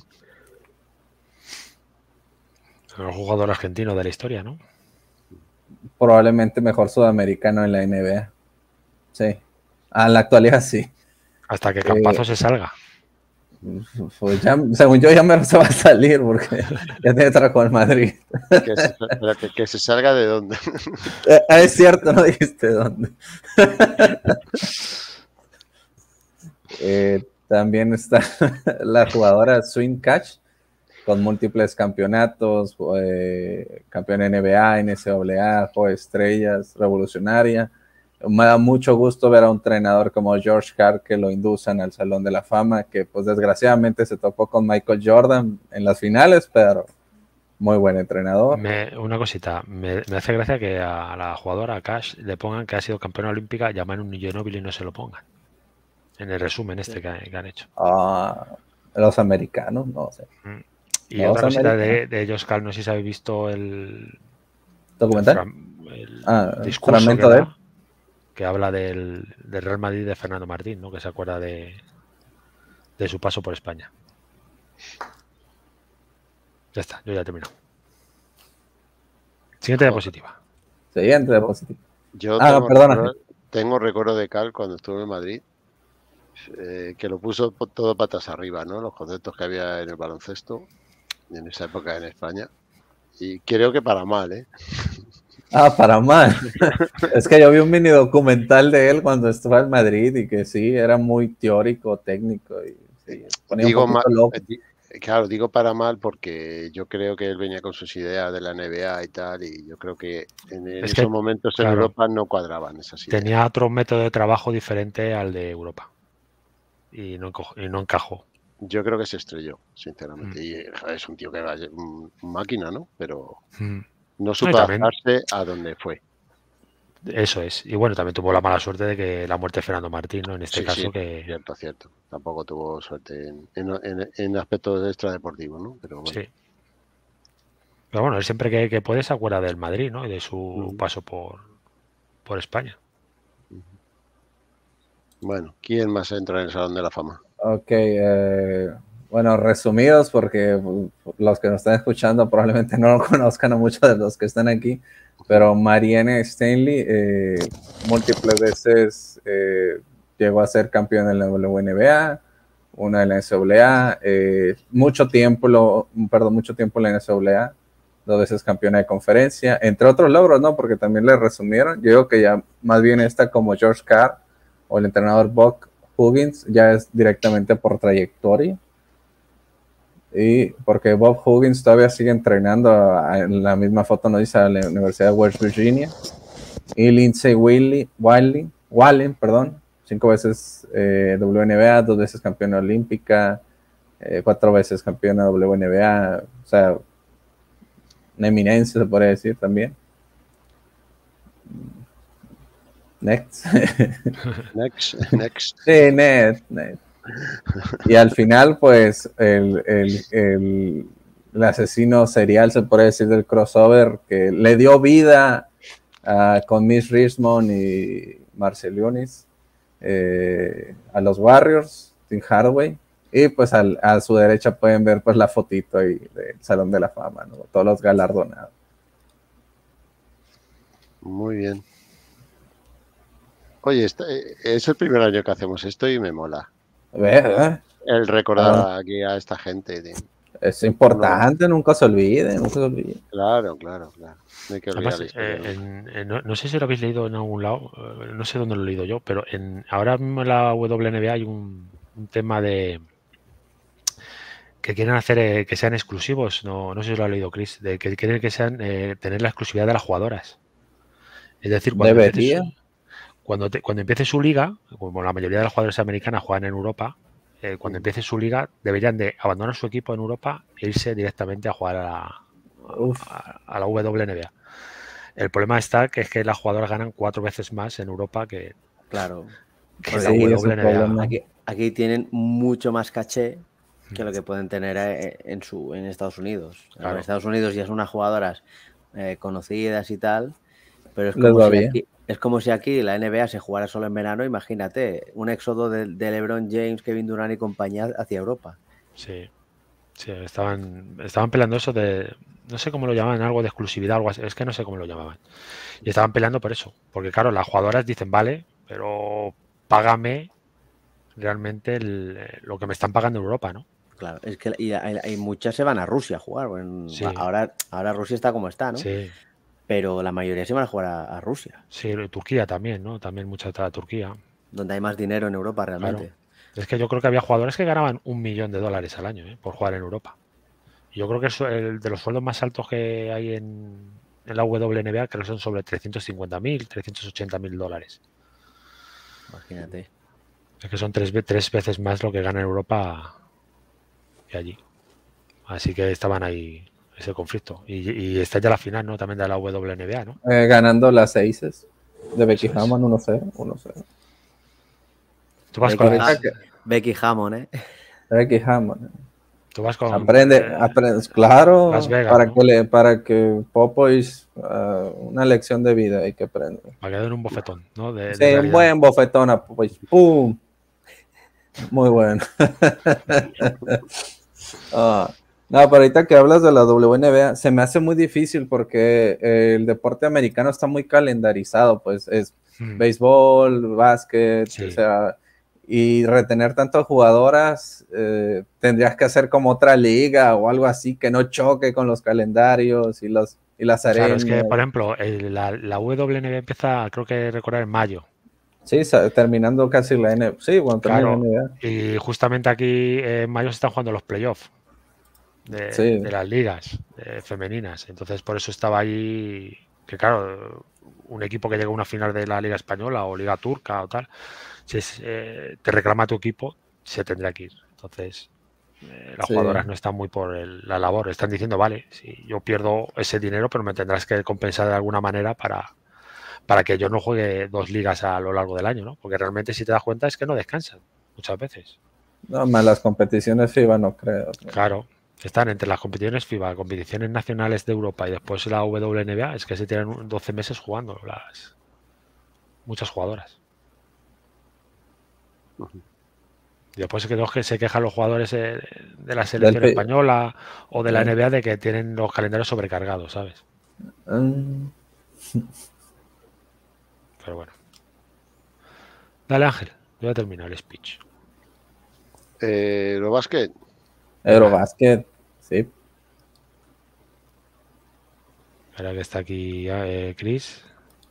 El jugador argentino de la historia, ¿no? Probablemente mejor sudamericano en la N B A. Sí. A la actualidad sí. Hasta que Campazo eh, se salga. Pues ya, según yo, ya me se va a salir porque ya tiene trabajo en Madrid. Que se, pero que, que se salga de dónde. Eh, es cierto, no dijiste dónde. eh, también está la jugadora Swing Catch con múltiples campeonatos, eh, campeón N B A, N C A A, Juego de Estrellas, revolucionaria. Me da mucho gusto ver a un entrenador como George Karl que lo inducen al Salón de la Fama, que pues desgraciadamente se topó con Michael Jordan en las finales, pero muy buen entrenador. Me, una cosita, me, me hace gracia que a la jugadora a Cash le pongan que ha sido campeona olímpica, llaman un Ginóbili y no se lo pongan. En el resumen este que, que han hecho. Ah, los americanos, no sé. Y los otra cosita de, de George Karl, no sé si habéis visto el documental, el, el ah, discurso fragmento que, de da, que habla del, del Real Madrid de Fernando Martín, ¿no? Que se acuerda de, de su paso por España. Ya está, yo ya he terminado. Siguiente diapositiva. Siguiente diapositiva. Yo ah, tengo, perdona. recuerdo, tengo recuerdo de Karl cuando estuve en Madrid, eh, que lo puso todo patas arriba, ¿no? Los conceptos que había en el baloncesto en esa época en España. Y creo que para mal, ¿eh? Ah, para mal. Es que yo vi un mini documental de él cuando estaba en Madrid y que sí, era muy teórico, técnico y sí, ponía digo un poquito mal, loco. Claro, digo para mal porque yo creo que él venía con sus ideas de la N B A y tal, y yo creo que en, en es esos que, momentos en claro, Europa no cuadraban esas ideas. Tenía otro método de trabajo diferente al de Europa y no, y no encajó. Yo creo que se estrelló, sinceramente. Mm. Y joder, es un tío que va un, máquina, ¿no? Pero mm. no supo no, adaptarse a donde fue. Eso es. Y bueno, también tuvo la mala suerte de que la muerte de Fernando Martín, ¿no? En este sí, caso sí, que... Cierto, cierto. Tampoco tuvo suerte en, en, en, en aspectos extradeportivos, ¿no? Pero bueno. Sí. Pero bueno, él siempre que, que puede se acuerda del Madrid, ¿no? Y de su uh-huh. paso por, por España. Uh-huh. Bueno, ¿quién más entra en el Salón de la Fama? Ok, eh, bueno, resumidos porque los que nos están escuchando probablemente no lo conozcan a muchos de los que están aquí, pero Marianne Stanley eh, múltiples veces eh, llegó a ser campeón en la W N B A, una en la N C A A, eh, mucho tiempo, lo, perdón, mucho tiempo en la N C A A, dos veces campeona de conferencia, entre otros logros, ¿no? Porque también le resumieron. Yo digo que ya más bien está como George Carr o el entrenador Buck Huggins, ya es directamente por trayectoria. Y porque Bob Huggins todavía sigue entrenando a, a, en la misma foto nos dice a la Universidad de West Virginia. Y Lindsay Wiley, Wiley, Wallen, perdón, cinco veces eh, W N B A, dos veces campeona olímpica, eh, cuatro veces campeona W N B A, o sea, una eminencia se podría decir también. Next. Next, next. Sí, next, next. Y al final, pues, el, el, el, el asesino serial, se puede decir, del crossover, que le dio vida uh, con Miss Richmond y Marcel Yunis eh, a los Warriors, Tim Hardaway. Y pues al, a su derecha pueden ver pues la fotito ahí del Salón de la Fama, ¿no? Todos los galardonados. Muy bien. Oye, este, es el primer año que hacemos esto y me mola. ¿Eh? El recordar Ah. aquí a esta gente. Tío. Es importante, no. nunca se olvide, nunca se olvide. Claro, claro, claro. No hay que olvidar Además, la eh, en, en, no, no sé si lo habéis leído en algún lado, eh, no sé dónde lo he leído yo, pero en, ahora mismo en la W N B A hay un, un tema de que quieren hacer eh, que sean exclusivos, no, no sé si lo ha leído Chris, de que quieren que sean eh, tener la exclusividad de las jugadoras. Es decir, cuando debería. Empiece su, cuando, te, cuando empiece su liga, como la mayoría de los jugadores americanas juegan en Europa, eh, cuando empiece su liga deberían de abandonar su equipo en Europa e irse directamente a jugar a la, a, a la W N B A. El problema está que es que las jugadoras ganan cuatro veces más en Europa que, claro. que sí, la W N B A. Aquí, aquí tienen mucho más caché que lo que pueden tener en su en Estados Unidos. Claro. En Estados Unidos ya son unas jugadoras eh, conocidas y tal, pero es como, si aquí, es como si aquí la N B A se jugara solo en verano. Imagínate, un éxodo de, de LeBron James, Kevin Durant y compañía hacia Europa. Sí, sí, estaban, estaban peleando eso de, no sé cómo lo llamaban, algo de exclusividad, algo así, es que no sé cómo lo llamaban. Y estaban peleando por eso, porque claro, las jugadoras dicen, vale, pero págame realmente el, lo que me están pagando en Europa, ¿no? Claro, es que y hay, hay muchas se van a Rusia a jugar. Bueno, sí. ahora, ahora Rusia está como está, ¿no? Sí. Pero la mayoría se van a jugar a, a Rusia. Sí, Turquía también, ¿no? También mucha está Turquía. Donde hay más dinero en Europa realmente. Claro. Es que yo creo que había jugadores que ganaban un millón de dólares al año, ¿eh? Por jugar en Europa. Yo creo que es el de los sueldos más altos que hay en, en la W N B A, creo que son sobre trescientos cincuenta mil, trescientos ochenta mil dólares. Imagínate. Es que son tres, tres veces más lo que gana en Europa que allí. Así que estaban ahí ese conflicto. Y, y está ya la final, ¿no? También de la W N B A, ¿no? Eh, ganando las Aces de Becky es. Hammond uno cero. Tú vas Becky, con ha que... Becky Hammond, ¿eh? Becky Hammond. Tú vas con... Aprende, eh, aprende claro, Las Vegas, para, ¿no? que le, para que Popois, uh, una lección de vida hay que aprender. Para que den un bofetón, ¿no? De, sí, de un buen bofetón a Popois. ¡Pum! Muy bueno. uh, no, pero ahorita que hablas de la W N B A, se me hace muy difícil porque eh, el deporte americano está muy calendarizado, pues es hmm. béisbol, básquet, sí. O sea, y retener tantas jugadoras, eh, tendrías que hacer como otra liga o algo así que no choque con los calendarios y, los, y las arenas. Claro, es que, por ejemplo, el, la, la W N B A empieza, creo que recordar, en mayo. Sí, terminando casi la N B A. Sí, bueno, claro, la N B A. Y justamente aquí en mayo se están jugando los playoffs de, sí. de las ligas de femeninas. Entonces, por eso estaba ahí, que claro, un equipo que llega a una final de la Liga Española o Liga Turca o tal, si es, eh, te reclama tu equipo, se tendrá que ir. Entonces, eh, las sí. jugadoras no están muy por el, la labor. Están diciendo, vale, si yo pierdo ese dinero, pero me tendrás que compensar de alguna manera para, para que yo no juegue dos ligas a lo largo del año, ¿no? Porque realmente, si te das cuenta, es que no descansan muchas veces. No, más las competiciones FIBA no creo. ¿no? Claro. Están entre las competiciones FIBA, competiciones nacionales de Europa y después la W N B A, es que se tiran doce meses jugando las muchas jugadoras. Después que que se quejan los jugadores de la selección española o de la N B A de que tienen los calendarios sobrecargados, ¿sabes? Um... Pero bueno. Dale, Ángel, yo voy a terminar el speech. Eh, Eurobasket. Eurobasket, sí. Ahora que está aquí eh, Chris.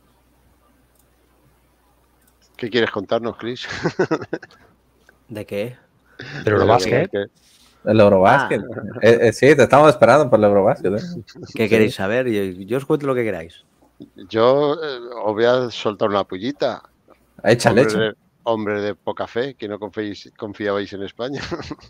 ¿Qué quieres contarnos, Chris? ¿De qué? ¿Del Eurobasket? El Eurobasket. Ah. Eh, eh, sí, te estamos esperando por el Eurobasket. ¿eh? ¿Qué queréis saber? Yo, yo os cuento lo que queráis. Yo eh, os voy a soltar una pullita. Échale, hombre, de, hombre de poca fe, que no confiéis, confiabais en España.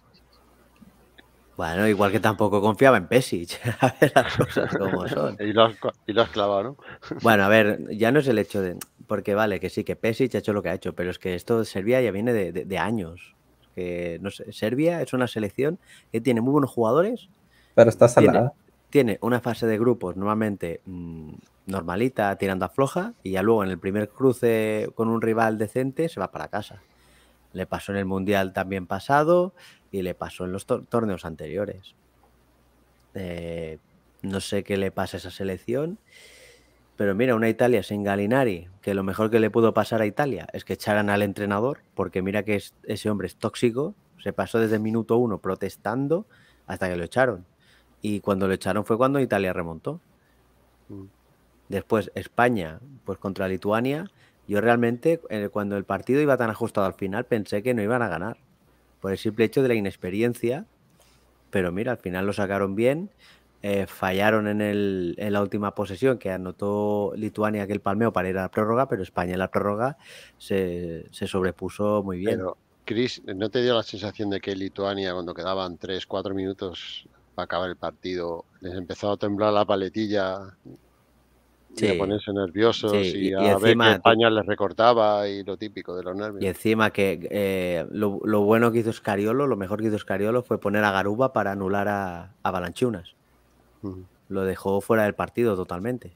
Bueno, igual que tampoco confiaba en Pesic. A ver las cosas como son. y, lo has, y lo has clavado, ¿no? Bueno, a ver, ya no es el hecho de... Porque vale, que sí, que Pesic ha hecho lo que ha hecho, pero es que esto de Serbia ya viene de, de, de años. Que, no sé, Serbia es una selección que tiene muy buenos jugadores. Pero está salada. Tiene, tiene una fase de grupos normalmente mmm, normalita, tirando a floja, y ya luego en el primer cruce con un rival decente se va para casa. Le pasó en el Mundial también pasado y le pasó en los tor torneos anteriores. Eh, no sé qué le pasa a esa selección, pero mira, una Italia sin Gallinari, que lo mejor que le pudo pasar a Italia es que echaran al entrenador, porque mira que es, ese hombre es tóxico, se pasó desde el minuto uno protestando hasta que lo echaron. Y cuando lo echaron fue cuando Italia remontó. Después España, pues contra Lituania. Yo realmente, eh, cuando el partido iba tan ajustado al final, pensé que no iban a ganar. Por el simple hecho de la inexperiencia. Pero mira, al final lo sacaron bien. Eh, fallaron en, el, en la última posesión, que anotó Lituania aquel palmeo para ir a la prórroga, pero España en la prórroga se, se sobrepuso muy bien. Pero, Chris, ¿no te dio la sensación de que Lituania, cuando quedaban tres, cuatro minutos para acabar el partido, les empezó a temblar la paletilla? Sí. Y a ponerse nerviosos sí. y, y a y ver que España les recortaba y lo típico de los nervios. Y encima que eh, lo, lo bueno que hizo Scariolo, lo mejor que hizo Scariolo fue poner a Garuba para anular a, a Balanchunas. Uh-huh. Lo dejó fuera del partido totalmente.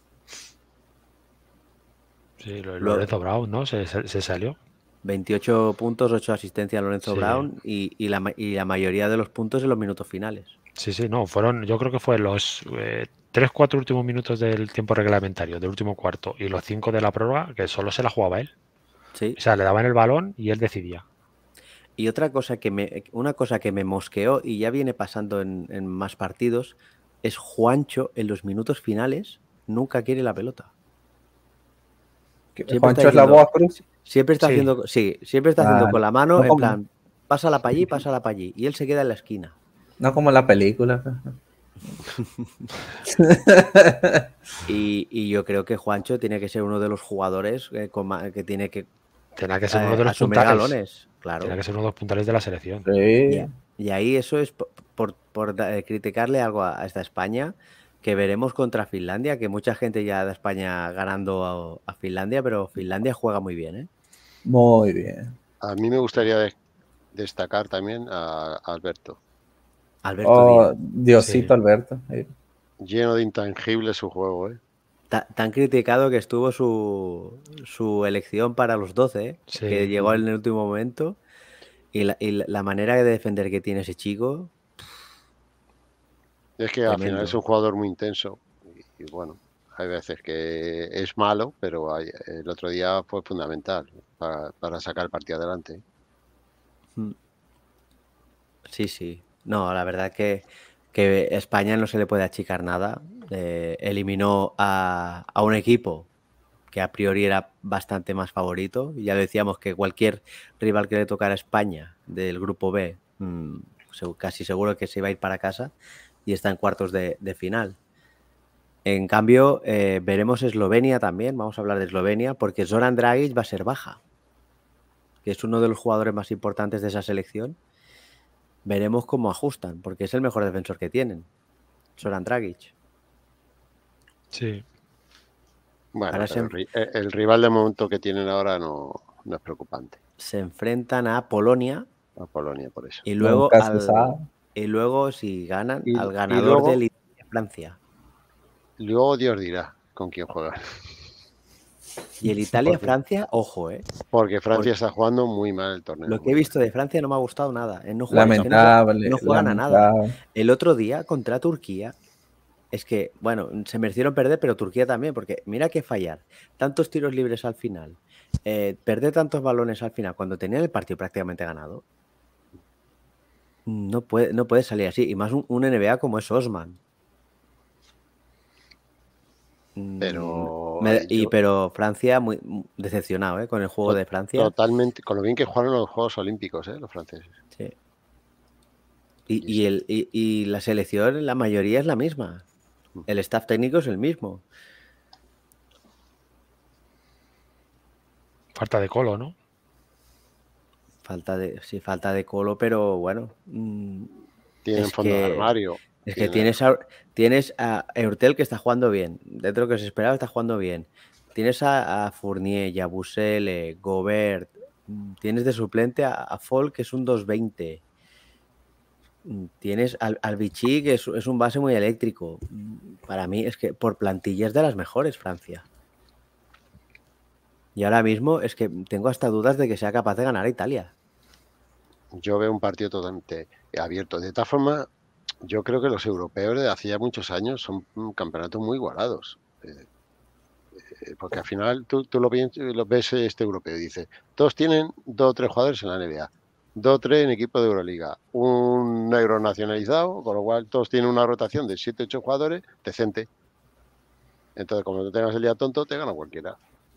Sí, lo, Lorenzo Brown, ¿no? Se, se, se salió. veintiocho puntos, ocho asistencias a Lorenzo sí. Brown y, y, la, y la mayoría de los puntos en los minutos finales. Sí, sí, no, fueron, yo creo que fue los eh, tres, cuatro últimos minutos del tiempo reglamentario, del último cuarto, y los cinco de la prórroga, que solo se la jugaba él. Sí. O sea, le daban el balón y él decidía. Y otra cosa que me, una cosa que me mosqueó y ya viene pasando en, en más partidos, es Juancho en los minutos finales nunca quiere la pelota. Juancho es la Boa Cruz. Siempre está sí. haciendo, sí, siempre está haciendo ah, con la mano, no en plan, pásala para allí, pásala para allí. Y él se queda en la esquina. No como en la película. y, y yo creo que Juancho tiene que ser uno de los jugadores eh, con, que tiene que Tiene que ser uno de los puntales. Galones, claro. Tiene que ser uno de los puntales de la selección. Sí. Y, y ahí eso es por, por, por eh, criticarle algo a, a esta España que veremos contra Finlandia, que mucha gente ya de España ganando a, a Finlandia, pero Finlandia juega muy bien, ¿eh? Muy bien. A mí me gustaría de, destacar también a, a Alberto. Alberto oh, Diosito sí. Alberto. Lleno de intangibles su juego, ¿eh? Tan, tan criticado que estuvo su, su elección para los doce, ¿eh? Sí. Que llegó en el último momento. Y la, y la manera de defender que tiene ese chico... Es que tremendo. Al final es un jugador muy intenso. Y, y bueno, hay veces que es malo, pero hay, el otro día fue fundamental para, para sacar el partido adelante. Sí, sí. No, la verdad que, que España no se le puede achicar nada. Eh, eliminó a, a un equipo que a priori era bastante más favorito. Ya decíamos que cualquier rival que le tocara a España del grupo B, mmm, casi seguro que se iba a ir para casa y está en cuartos de, de final. En cambio, eh, veremos Eslovenia también. Vamos a hablar de Eslovenia porque Zoran Dragic va a ser baja, que es uno de los jugadores más importantes de esa selección. Veremos cómo ajustan, porque es el mejor defensor que tienen, Zoran Dragic. Sí. Bueno, ahora se... el, el rival de momento que tienen ahora no, no es preocupante. Se enfrentan a Polonia. A Polonia, por eso. Y luego, al, y luego si ganan, y, al ganador de Francia. Luego Dios dirá con quién juegan. Y el Italia-Francia, ojo, ¿eh? Porque Francia Porque está jugando muy mal el torneo. lo que he visto de Francia no me ha gustado nada. ¿eh? No juegan, es que no, Lamentable. no juegan a nada. lamentable. El otro día contra Turquía, es que, bueno, se merecieron perder, pero Turquía también, porque mira que fallar. Tantos tiros libres al final, eh, perder tantos balones al final, cuando tenían el partido prácticamente ganado, no puede, no puede salir así. Y más un, un N B A como es Osman. Mm, Pero, me- eh, y yo- pero Francia muy muy decepcionado, ¿eh? Con el juego To- de Francia. Totalmente, con lo bien que jugaron los Juegos Olímpicos, ¿eh? Los franceses. Sí. Y, y el, y, y la selección, la mayoría es la misma. El staff técnico es el mismo. Falta de colo, ¿no? Falta de, sí, falta de colo, pero bueno. mm, Tienen es fondo de que, armario. es que tienen- tienes a, tienes a Eurtel que está jugando bien. Dentro de lo que se esperaba, está jugando bien. Tienes a, a Fournier, Yabusele, Gobert. mm, Tienes de suplente a, a Folk, que es un dos veinte. Mm, Tienes al, al Vichy, que es, es un base muy eléctrico. Mm, Para mí es que por plantilla es de las mejores Francia. Y ahora mismo es que tengo hasta dudas de que sea capaz de ganar a Italia. Yo veo un partido totalmente abierto. De esta forma, yo creo que los europeos de hace ya muchos años son mm, campeonatos muy igualados. Eh, eh, porque al final tú, tú lo, ves, lo ves este europeo y dices, todos tienen dos o tres jugadores en la N B A, dos o tres en equipo de Euroliga, un negro nacionalizado, con lo cual todos tienen una rotación de siete o ocho jugadores decente. Entonces, como no tengas el día tonto, te gana cualquiera.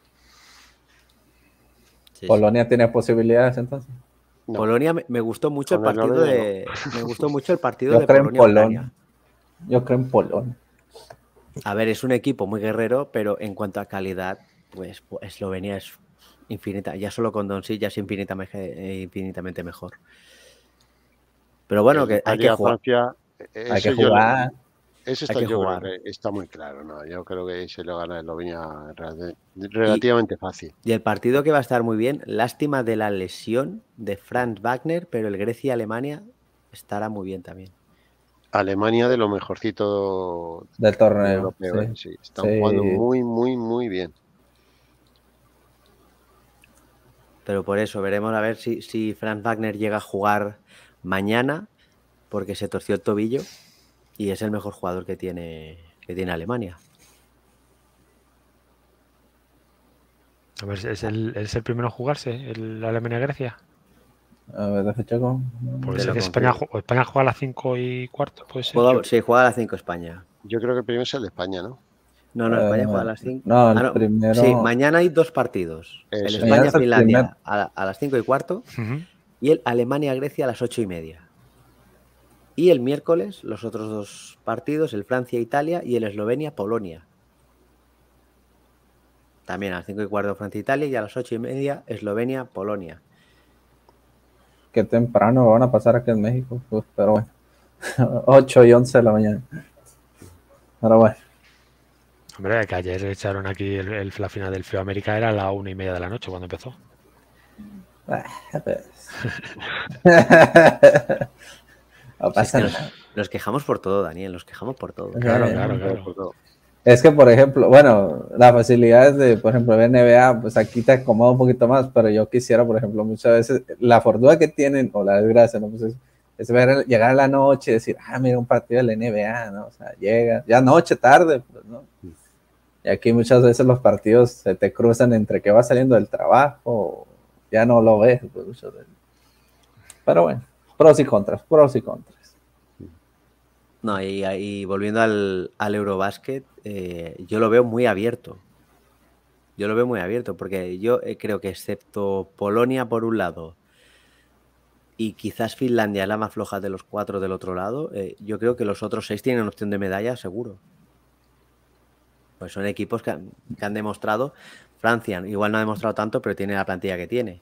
Sí, Polonia tiene posibilidades entonces. sí. No, Polonia me, me gustó mucho el con el partido Eslovenia de. Me gustó mucho el partido Yo de creo en Polonia-Ucrania. Polonia. Yo creo en Polonia. A ver, es un equipo muy guerrero, pero en cuanto a calidad, pues, pues, Eslovenia es infinita. Ya solo con Doncic ya es infinitamente, infinitamente mejor. Pero bueno, el que hay que jugar. Italia-Francia, Hay ese que yo lo- jugar. ese Hay está, que yo jugar. creo que está muy claro, ¿no? Yo creo que se lo gana Eslovenia rel- relativamente fácil. Y el partido que va a estar muy bien, lástima de la lesión de Franz Wagner, pero el Grecia-Alemania estará muy bien también. Alemania de lo mejorcito Del torneo. europeo, ¿eh? Sí. Sí, están Sí. jugando muy, muy, muy bien. Pero por eso veremos a ver si, si Franz Wagner llega a jugar mañana, porque se torció el tobillo y es el mejor jugador que tiene, que tiene Alemania. A ver, ¿es el, es el primero en jugarse, el Alemania-Grecia? A ver, deja checo. Porque Te sé lo que España, confirmo. ju- España juega a las cinco y cuarto, puede ser. Juega, sí, juega a las cinco España. Yo creo que el primero es el de España, ¿no? No, no, España Eh, juega a las cinco. no, el Ah, no. primero- Sí, mañana hay dos partidos. Eso. El Mañana es el España-Finlandia primer- a, la- a las cinco y cuarto Ujú. y el Alemania-Grecia a las ocho y media. Y el miércoles, los otros dos partidos, el Francia-Italia y el Eslovenia-Polonia. También a las cinco y cuarto Francia-Italia y a las ocho y media Eslovenia-Polonia. Qué temprano van a pasar aquí en México. Pues, pero bueno. ocho y once de la mañana. Pero bueno. Hombre, que ayer echaron aquí el, el- la final del Feo América, era a la una y media de la noche cuando empezó. Ah, pues. No Si es pasa que nos, nada. nos quejamos por todo, Daniel, nos quejamos por todo. Claro, Eh, claro, Todo por claro. todo. Es que, por ejemplo, bueno, las facilidades de, por ejemplo, N B A, pues aquí te acomoda un poquito más, pero yo quisiera, por ejemplo, muchas veces, la fortuna que tienen, o la desgracia, ¿no? Pues es, es ver, llegar a la noche y decir, ah, mira, un partido de la N B A, ¿no? O sea, llega, ya noche, tarde, pues, ¿no? Y aquí muchas veces los partidos se te cruzan entre que vas saliendo del trabajo, ya no lo ves, pues, muchas veces. Pero bueno, pros y contras, pros y contras. No, y, y volviendo al, al Eurobasket, eh, yo lo veo muy abierto. Yo lo veo muy abierto, porque yo eh, creo que excepto Polonia por un lado y quizás Finlandia es la más floja de los cuatro del otro lado, eh, yo creo que los otros seis tienen opción de medalla seguro. Pues son equipos que han, que han demostrado, Francia igual no ha demostrado tanto, pero tiene la plantilla que tiene.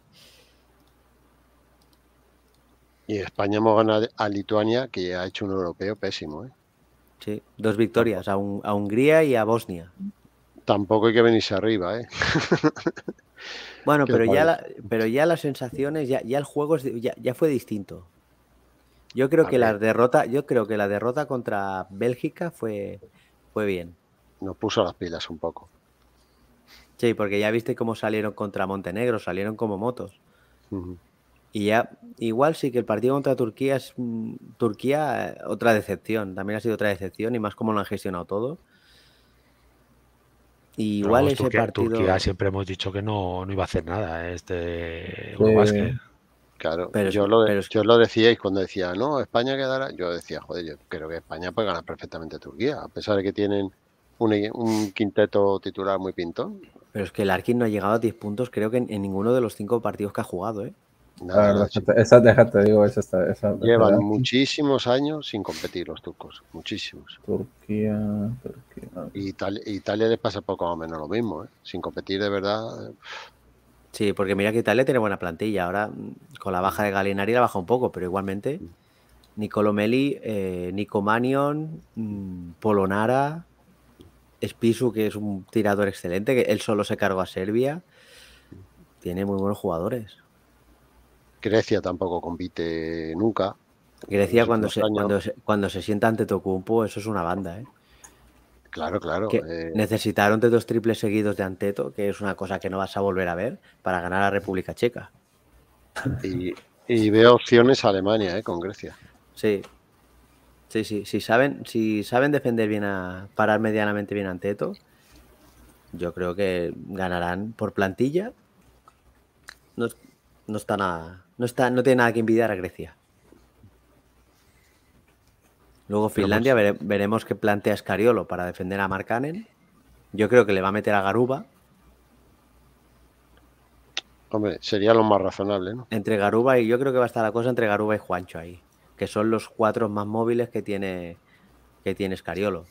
Y España hemos ganado a Lituania, que ha hecho un europeo pésimo, ¿eh? Sí, dos victorias, a, un- a Hungría y a Bosnia. Tampoco hay que venirse arriba, ¿eh? Bueno, ¿Qué pero os ya, parece? la- pero ya las sensaciones, ya, ya el juego es de- ya, ya fue distinto. Yo creo A que la ver. derrota, yo creo que la derrota contra Bélgica fue, fue bien. Nos puso las pilas un poco. Sí, porque ya viste cómo salieron contra Montenegro, salieron como motos. Uh-huh. Y ya, igual sí que el partido contra Turquía es mm, Turquía, otra decepción, también ha sido otra decepción y más cómo lo han gestionado todo. Y igual Vamos, ese Turquía, partido... Turquía siempre hemos dicho que no, no iba a hacer nada este Sí. Eurobasket. Claro, Pero es- yo lo, pero es- yo lo decíais cuando decía, no, España quedará. Yo decía, joder, yo creo que España puede ganar perfectamente a Turquía, a pesar de que tienen un, un quinteto titular muy pintón. Pero es que el Larkin no ha llegado a diez puntos, creo que en, en ninguno de los cinco partidos que ha jugado, ¿eh? A Nada, ver, nada, sí. déjate, esa, déjate, digo, esa está. Esa, Llevan esa- muchísimos años sin competir los turcos, muchísimos. Turquía, Turquía. Y Italia, Italia les pasa poco o menos lo mismo, ¿eh? Sin competir de verdad. Sí, porque mira que Italia tiene buena plantilla. Ahora, mm, con la baja de Gallinari la baja un poco, pero igualmente, Nicolo Meli, eh, Nico Manion, mm, Polonara, Spisu, que es un tirador excelente, que él solo se cargó a Serbia. Tiene muy buenos jugadores. Grecia tampoco compite nunca. Grecia, los cuando últimos se, años. cuando, se, cuando se sienta ante Tocumpo, eso es una banda, ¿eh? Claro, claro. Que eh, necesitaron de dos triples seguidos de Anteto, que es una cosa que no vas a volver a ver, para ganar a República Checa. y, y veo opciones a Alemania, ¿eh? Con Grecia. Sí. Sí, sí. Si saben, si saben defender bien a. Parar medianamente bien a Anteto, yo creo que ganarán por plantilla. No, no está nada. No está, no tiene nada que envidiar a Grecia. Luego Finlandia, vere, veremos qué plantea Scariolo para defender a Markkanen. Yo creo que le va a meter a Garuba. Hombre, sería lo más razonable, ¿no? Entre Garuba y yo creo que va a estar la cosa entre Garuba y Juancho ahí, que son los cuatro más móviles que tiene que tiene Scariolo.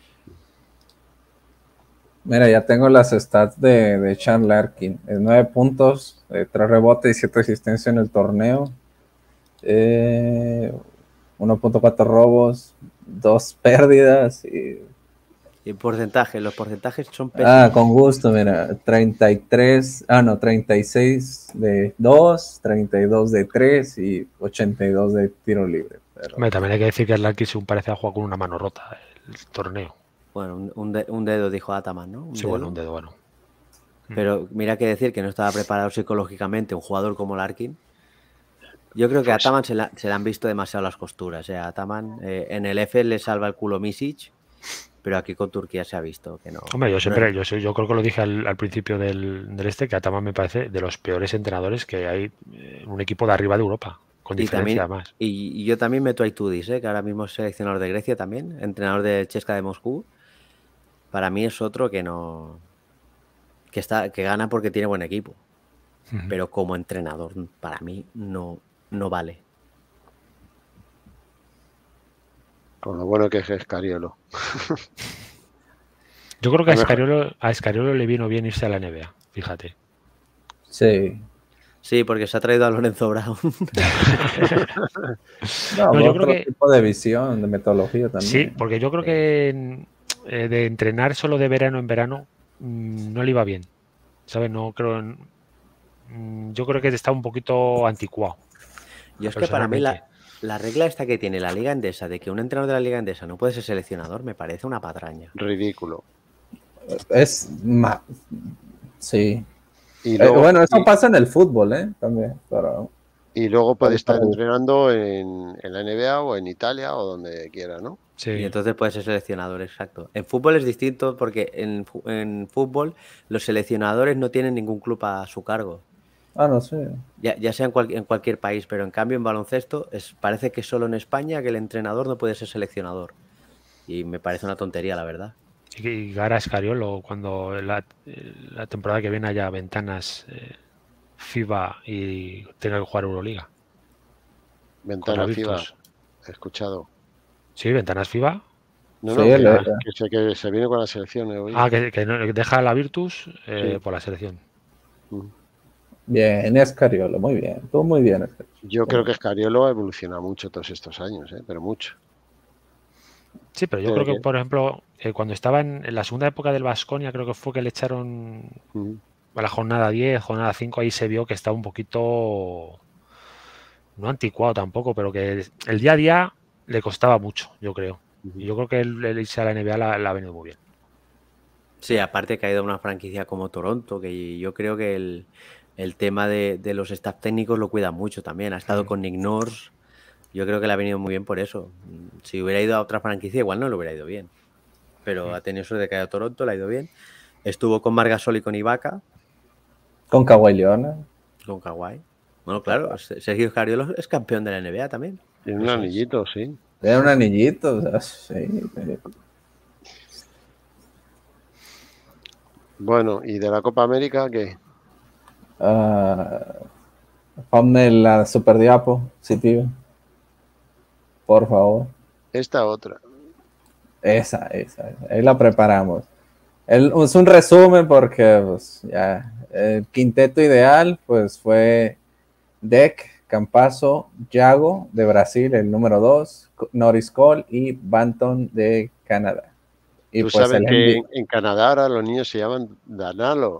Mira, ya tengo las stats de, de Sean Larkin. Es nueve puntos, eh, tres rebotes y siete asistencias en el torneo. Eh, uno punto cuatro robos, dos pérdidas. Y... Y porcentaje, los porcentajes son pésimos. Ah, con gusto, mira, treinta y tres, ah no, treinta y seis de dos, treinta y dos de tres y ochenta y dos de tiro libre. Pero... Hombre, también hay que decir que el Larkin se parece a jugar con una mano rota el torneo. Bueno, un, un, de, un dedo, dijo Ataman, ¿no? ¿Un sí, dedo? bueno, un dedo, bueno. Pero mira que decir que no estaba preparado psicológicamente un jugador como Larkin. Yo creo que a Ataman se, la, se le han visto demasiado las costuras. ¿eh? A Ataman eh, en el F le salva el culo Misic, pero aquí con Turquía se ha visto que no. Hombre, yo siempre, no es... yo, soy, yo creo que lo dije al, al principio del, del este, que Ataman me parece de los peores entrenadores que hay en un equipo de arriba de Europa, con y diferencia también, más. Y, y yo también meto a Itudis, ¿eh? que ahora mismo es seleccionador de Grecia también, entrenador de Chesca de Moscú. Para mí es otro que no... que está que gana porque tiene buen equipo. Uh-huh. Pero como entrenador, para mí, no, no vale. Con lo bueno que es Scariolo. Yo creo que a Scariolo, a Scariolo le vino bien irse a la N B A, fíjate. Sí. Sí, porque se ha traído a Lorenzo Brown. no, no, yo otro creo que, tipo de visión, de metodología también. Sí, porque yo creo que eh, de entrenar solo de verano en verano mmm, no le iba bien. ¿Sabes? No creo. Mmm, yo creo que está un poquito anticuado. Yo es que para mí la, la regla esta que tiene la Liga Endesa de que un entrenador de la Liga Endesa no puede ser seleccionador me parece una patraña. Ridículo. Es más. Sí. Y luego, eh, bueno, eso y, pasa en el fútbol, ¿eh? También. Pero... Y luego puede estar entrenando en, en la N B A o en Italia o donde quiera, ¿no? Sí. Y entonces puede ser seleccionador, exacto. En fútbol es distinto porque en, en fútbol los seleccionadores no tienen ningún club a su cargo. Ah, no sé. Ya, ya sea en, cual, en cualquier país, pero en cambio en baloncesto es, parece que solo en España que el entrenador no puede ser seleccionador. Y me parece una tontería, la verdad. Y Gara Scariolo, cuando la, la temporada que viene haya ventanas eh, FIBA y tenga que jugar Euroliga. Ventanas FIBA, he escuchado. Sí, ventanas FIBA. No, no, sí, que, la, que, se, que se viene con la selección. Eh, ah, que, que, no, que deja la Virtus eh, sí. por la selección. Bien, Scariolo, muy bien. Todo muy bien. Yo creo que Scariolo ha evolucionado mucho todos estos años, ¿eh? Pero mucho. Sí, pero yo creo que, por ejemplo, eh, cuando estaba en, en la segunda época del Baskonia, creo que fue que le echaron uh-huh. a la jornada diez, jornada cinco, ahí se vio que estaba un poquito, no anticuado tampoco, pero que el día a día le costaba mucho, yo creo. Uh-huh. Y yo creo que el, el irse a la N B A la, la ha venido muy bien. Sí, aparte que ha ido a una franquicia como Toronto, que yo creo que el, el tema de, de los staff técnicos lo cuida mucho también. Ha estado con Nick Nurse, yo creo que le ha venido muy bien por eso. Si hubiera ido a otra franquicia, igual no le hubiera ido bien. Pero ha tenido suerte de que haya ido a Toronto, le ha ido bien. Estuvo con Marc Gasol y con Ibaka. Con Kawhi Leonard. Con Kawhi. Bueno, claro, Sergio Scariolo es campeón de la N B A también. Tiene un anillito, sí. Tiene un anillito, o sea, sí. Bueno, ¿y de la Copa América qué? Uh, ponme la super diapo, sí, tío. Por favor. Esta otra. Esa, esa, esa. Ahí la preparamos. El, es un resumen porque pues, ya, el quinteto ideal pues fue Deck, Campazzo, Yago de Brasil, el número dos, Norris Cole y Banton de Canadá. Y Tú pues sabes el que M V P. en Canadá ahora los niños se llaman Danalo.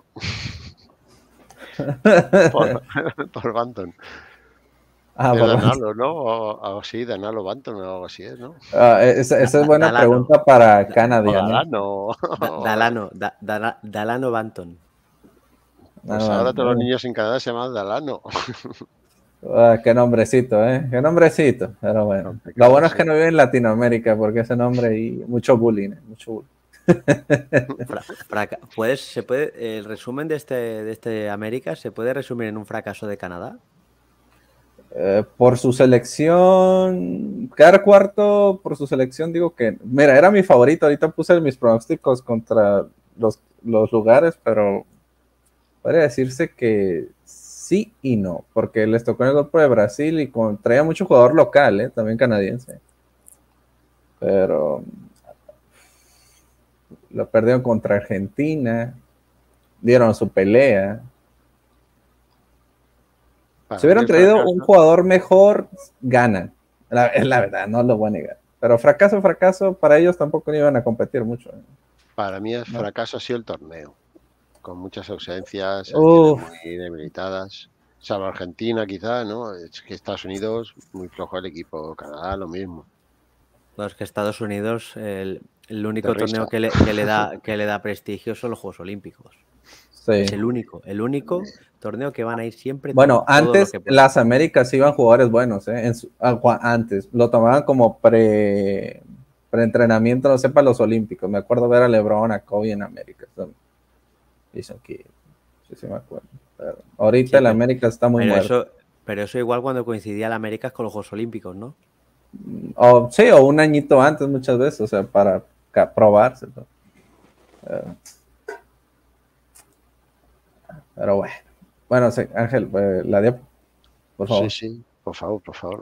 por, por Banton. Ah, es por Danalo, ¿no? O algo así, Danalo Banton o algo así es, ¿no? Uh, esa, esa es buena Dalano. pregunta para O Canadá. Dalano. Da, Dalano, da, da, Dalano Banton. Pues No, ahora no, todos los no. niños en Canadá se llaman Dalano. Ah, qué nombrecito, ¿eh? Qué nombrecito. Pero bueno, Complicado, lo bueno es sí. que no vive en Latinoamérica porque ese nombre y mucho bullying, ¿eh? Mucho bullying. Fra, fraca, ¿puedes, se puede, el resumen de este, de este América se puede resumir en un fracaso de Canadá? Eh, por su selección, quedar cuarto por su selección, digo que, mira, era mi favorito. Ahorita puse mis pronósticos contra los, los lugares, pero podría decirse que sí y no, porque les tocó en el grupo de Brasil y con, traía mucho jugador local, ¿eh? También canadiense. Pero lo perdieron contra Argentina, dieron su pelea. Para Si hubieran mí el traído fracaso- un jugador mejor, ganan. La, es la verdad, no lo voy a negar. Pero fracaso, fracaso, para ellos tampoco iban a competir mucho. Para mí el No. fracaso ha sido el torneo, con muchas ausencias, Uf. selecciones muy debilitadas. Salvo Argentina quizá, ¿no? Es que Estados Unidos, muy flojo el equipo. Canadá, lo mismo. Los que Estados Unidos, el, el único De risa. torneo que le, que, le da, que le da prestigio son los Juegos Olímpicos. Sí. Es el único, el único torneo que van a ir siempre. Bueno, todo, todo antes lo que puedan. las Américas iban jugadores buenos, ¿eh? En su, antes lo tomaban como pre preentrenamiento, no sé, para los Olímpicos. Me acuerdo ver a LeBron, a Kobe en América. Jason Kidd. Sí, sí me acuerdo. Pero ahorita Sí, el pero- América está muy pero muerto. eso, pero eso igual cuando coincidía la América con los Juegos Olímpicos, ¿no? O, sí, o un añito antes muchas veces, o sea, para ca- probarse. ¿No? Uh, pero bueno. Bueno, sí, Ángel, eh, la diapo, por favor. Sí, sí, por favor, por favor.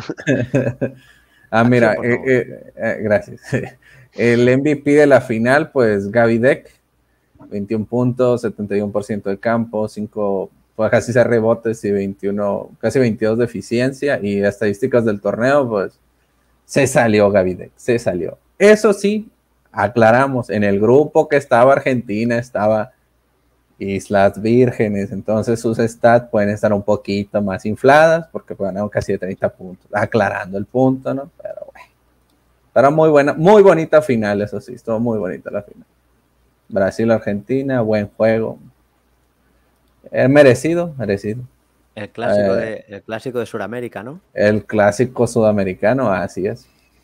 Ah, mira, por eh, favor. eh, eh, gracias. El M V P de la final, pues Gaby Deck, veintiún puntos, setenta y uno por ciento de campo, cinco, pues casi seis rebotes y veintiuno, casi veintidós de eficiencia. Y estadísticas del torneo, pues se salió Gaby Deck, se salió. Eso sí, aclaramos, en el grupo que estaba Argentina estaba Islas Vírgenes, entonces sus stats pueden estar un poquito más infladas porque ganaron casi de treinta puntos, aclarando el punto, ¿no? Pero bueno, pero muy buena, muy bonita final, eso sí, estuvo muy bonita la final. Brasil-Argentina, buen juego. Eh, merecido, merecido. El clásico, Eh, de, el clásico de Sudamérica, ¿no? El clásico sudamericano, así es.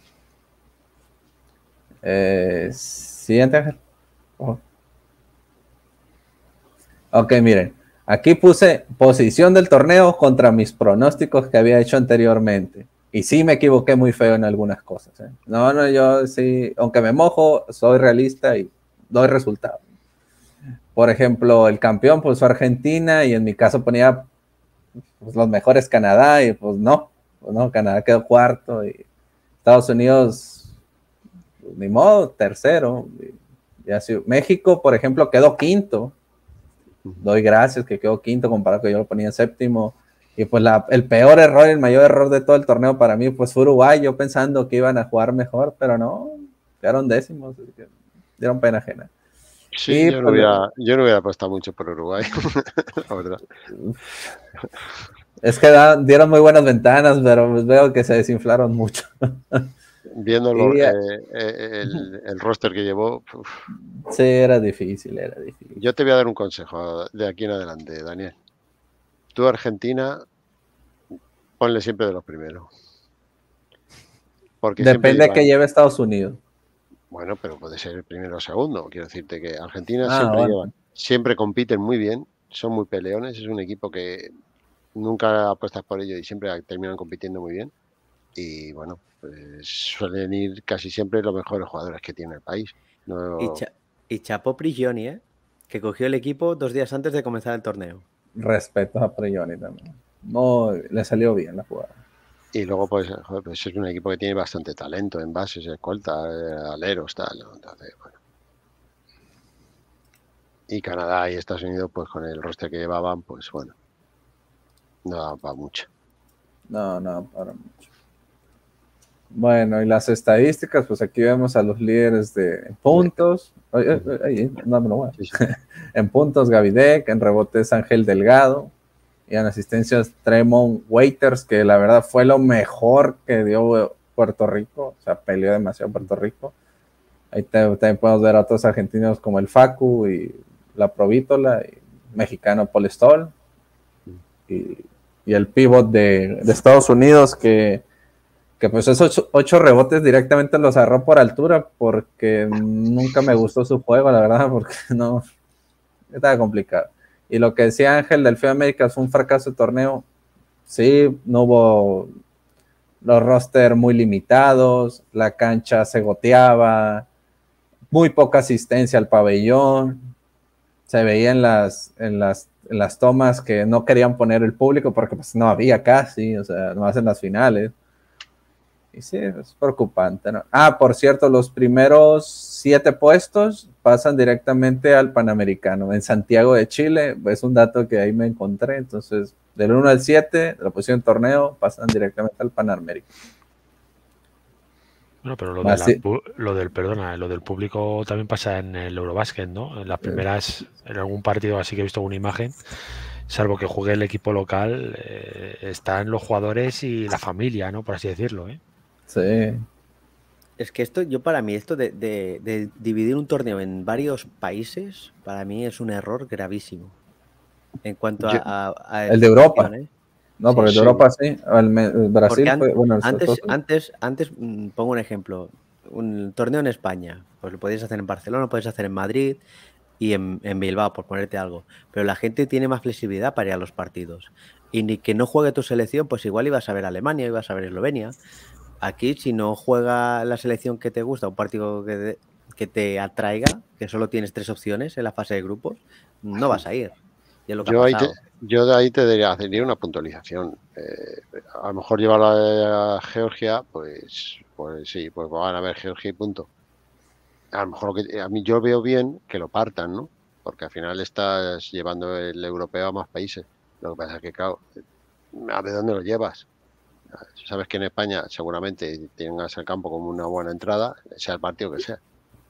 Eh, siguiente, Ángel. Oh. Ok, miren, aquí puse posición del torneo contra mis pronósticos que había hecho anteriormente. Y sí me equivoqué muy feo en algunas cosas. ¿eh? No, no, yo sí, aunque me mojo, soy realista y doy resultados. Por ejemplo, el campeón pues fue Argentina y en mi caso ponía pues, los mejores Canadá y pues no, pues no, Canadá quedó cuarto y Estados Unidos, pues, ni modo, tercero. Y, y así. México, por ejemplo, quedó quinto. Doy gracias que quedó quinto comparado que yo lo ponía en séptimo. Y pues la, el peor error, el mayor error de todo el torneo para mí pues fue Uruguay, yo pensando que iban a jugar mejor, pero no, quedaron décimos, dieron pena ajena. Sí, y, yo, no pues, hubiera, yo no hubiera apostado mucho por Uruguay, la verdad. Es que da, dieron muy buenas ventanas, pero pues veo que se desinflaron mucho. Viendo lo, eh, eh, el, el roster que llevó. Uf. Sí, era difícil, era difícil. Yo te voy a dar un consejo de aquí en adelante, Daniel. Tú, Argentina, ponle siempre de los primeros. Porque depende de que lleve Estados Unidos. Bueno, pero puede ser el primero o segundo. Quiero decirte que Argentina ah, siempre bueno. lleva, siempre compiten muy bien, son muy peleones, es un equipo que nunca apuestas por ello y siempre terminan compitiendo muy bien. Y bueno, pues suelen ir casi siempre los mejores jugadores que tiene el país. No... Y, Cha y Chapo Prigioni, ¿eh? Que cogió el equipo dos días antes de comenzar el torneo. Respeto a Prigioni también. No, le salió bien la jugada. Y luego, pues, joder, pues es un equipo que tiene bastante talento en bases, escolta, eh, aleros, tal. ¿no? Entonces, bueno. Y Canadá y Estados Unidos, pues con el roster que llevaban, pues bueno, no daba para mucho. No, no, para mucho. Bueno, y las estadísticas, pues aquí vemos a los líderes de puntos. Ay, ay, ay, no me lo voy. Sí, sí. En puntos, Gavidec, en rebotes, Ángel Delgado. Y en asistencias, Tremont Waiters, que la verdad fue lo mejor que dio Puerto Rico. O sea, peleó demasiado Puerto Rico. Ahí te, también podemos ver a otros argentinos como el Facu y la Provítola, y mexicano Polestol. Y, y el pivot de, de Estados Unidos, que, que pues esos ocho, ocho rebotes directamente los agarró por altura, porque nunca me gustó su juego, la verdad, porque no, estaba complicado. Y lo que decía Ángel del FIBA América fue un fracaso de torneo. Sí, no hubo los rosters muy limitados, la cancha se goteaba, muy poca asistencia al pabellón. Se veía en las, en las, en las tomas que no querían poner el público porque pues no había casi, o sea, no hacen las finales. Y sí, es preocupante, ¿no? Ah, por cierto, los primeros siete puestos pasan directamente al Panamericano en Santiago de Chile. Es un dato que ahí me encontré. Entonces, del uno al siete, de la posición de torneo, pasan directamente al Panamericano. Bueno, pero lo, de la, lo del, perdona, lo del público también pasa en el Eurobasket, ¿no? En las primeras, en algún partido así que he visto una imagen, salvo que juegue el equipo local, eh, están los jugadores y la familia, ¿no? Por así decirlo, ¿eh? Sí. Es que esto, yo para mí, esto de, de, de dividir un torneo en varios países, para mí es un error gravísimo. En cuanto yo, a, a, a el de Europa. ¿eh? No, porque sí, el de Europa sí. El, el Brasil an, fue, bueno, el antes, sí. antes, antes, pongo un ejemplo. Un torneo en España, pues lo podéis hacer en Barcelona, lo podéis hacer en Madrid y en, en Bilbao, por ponerte algo. Pero la gente tiene más flexibilidad para ir a los partidos. Y ni que no juegue tu selección, pues igual ibas a ver Alemania, ibas a ver Eslovenia. Aquí, si no juega la selección que te gusta, un partido que te, que te atraiga, que solo tienes tres opciones en la fase de grupos, no vas a ir. Y es lo que yo, ha ahí te, yo de ahí te diría, haría una puntualización. Eh, a lo mejor llevarlo a Georgia, pues, pues sí, pues van a ver Georgia y punto. A lo mejor que, a mí yo veo bien que lo partan, ¿no? Porque al final estás llevando el europeo a más países. Lo que pasa es que, claro, a ver dónde lo llevas. Sabes que en España seguramente tengas el campo como una buena entrada, sea el partido que sea.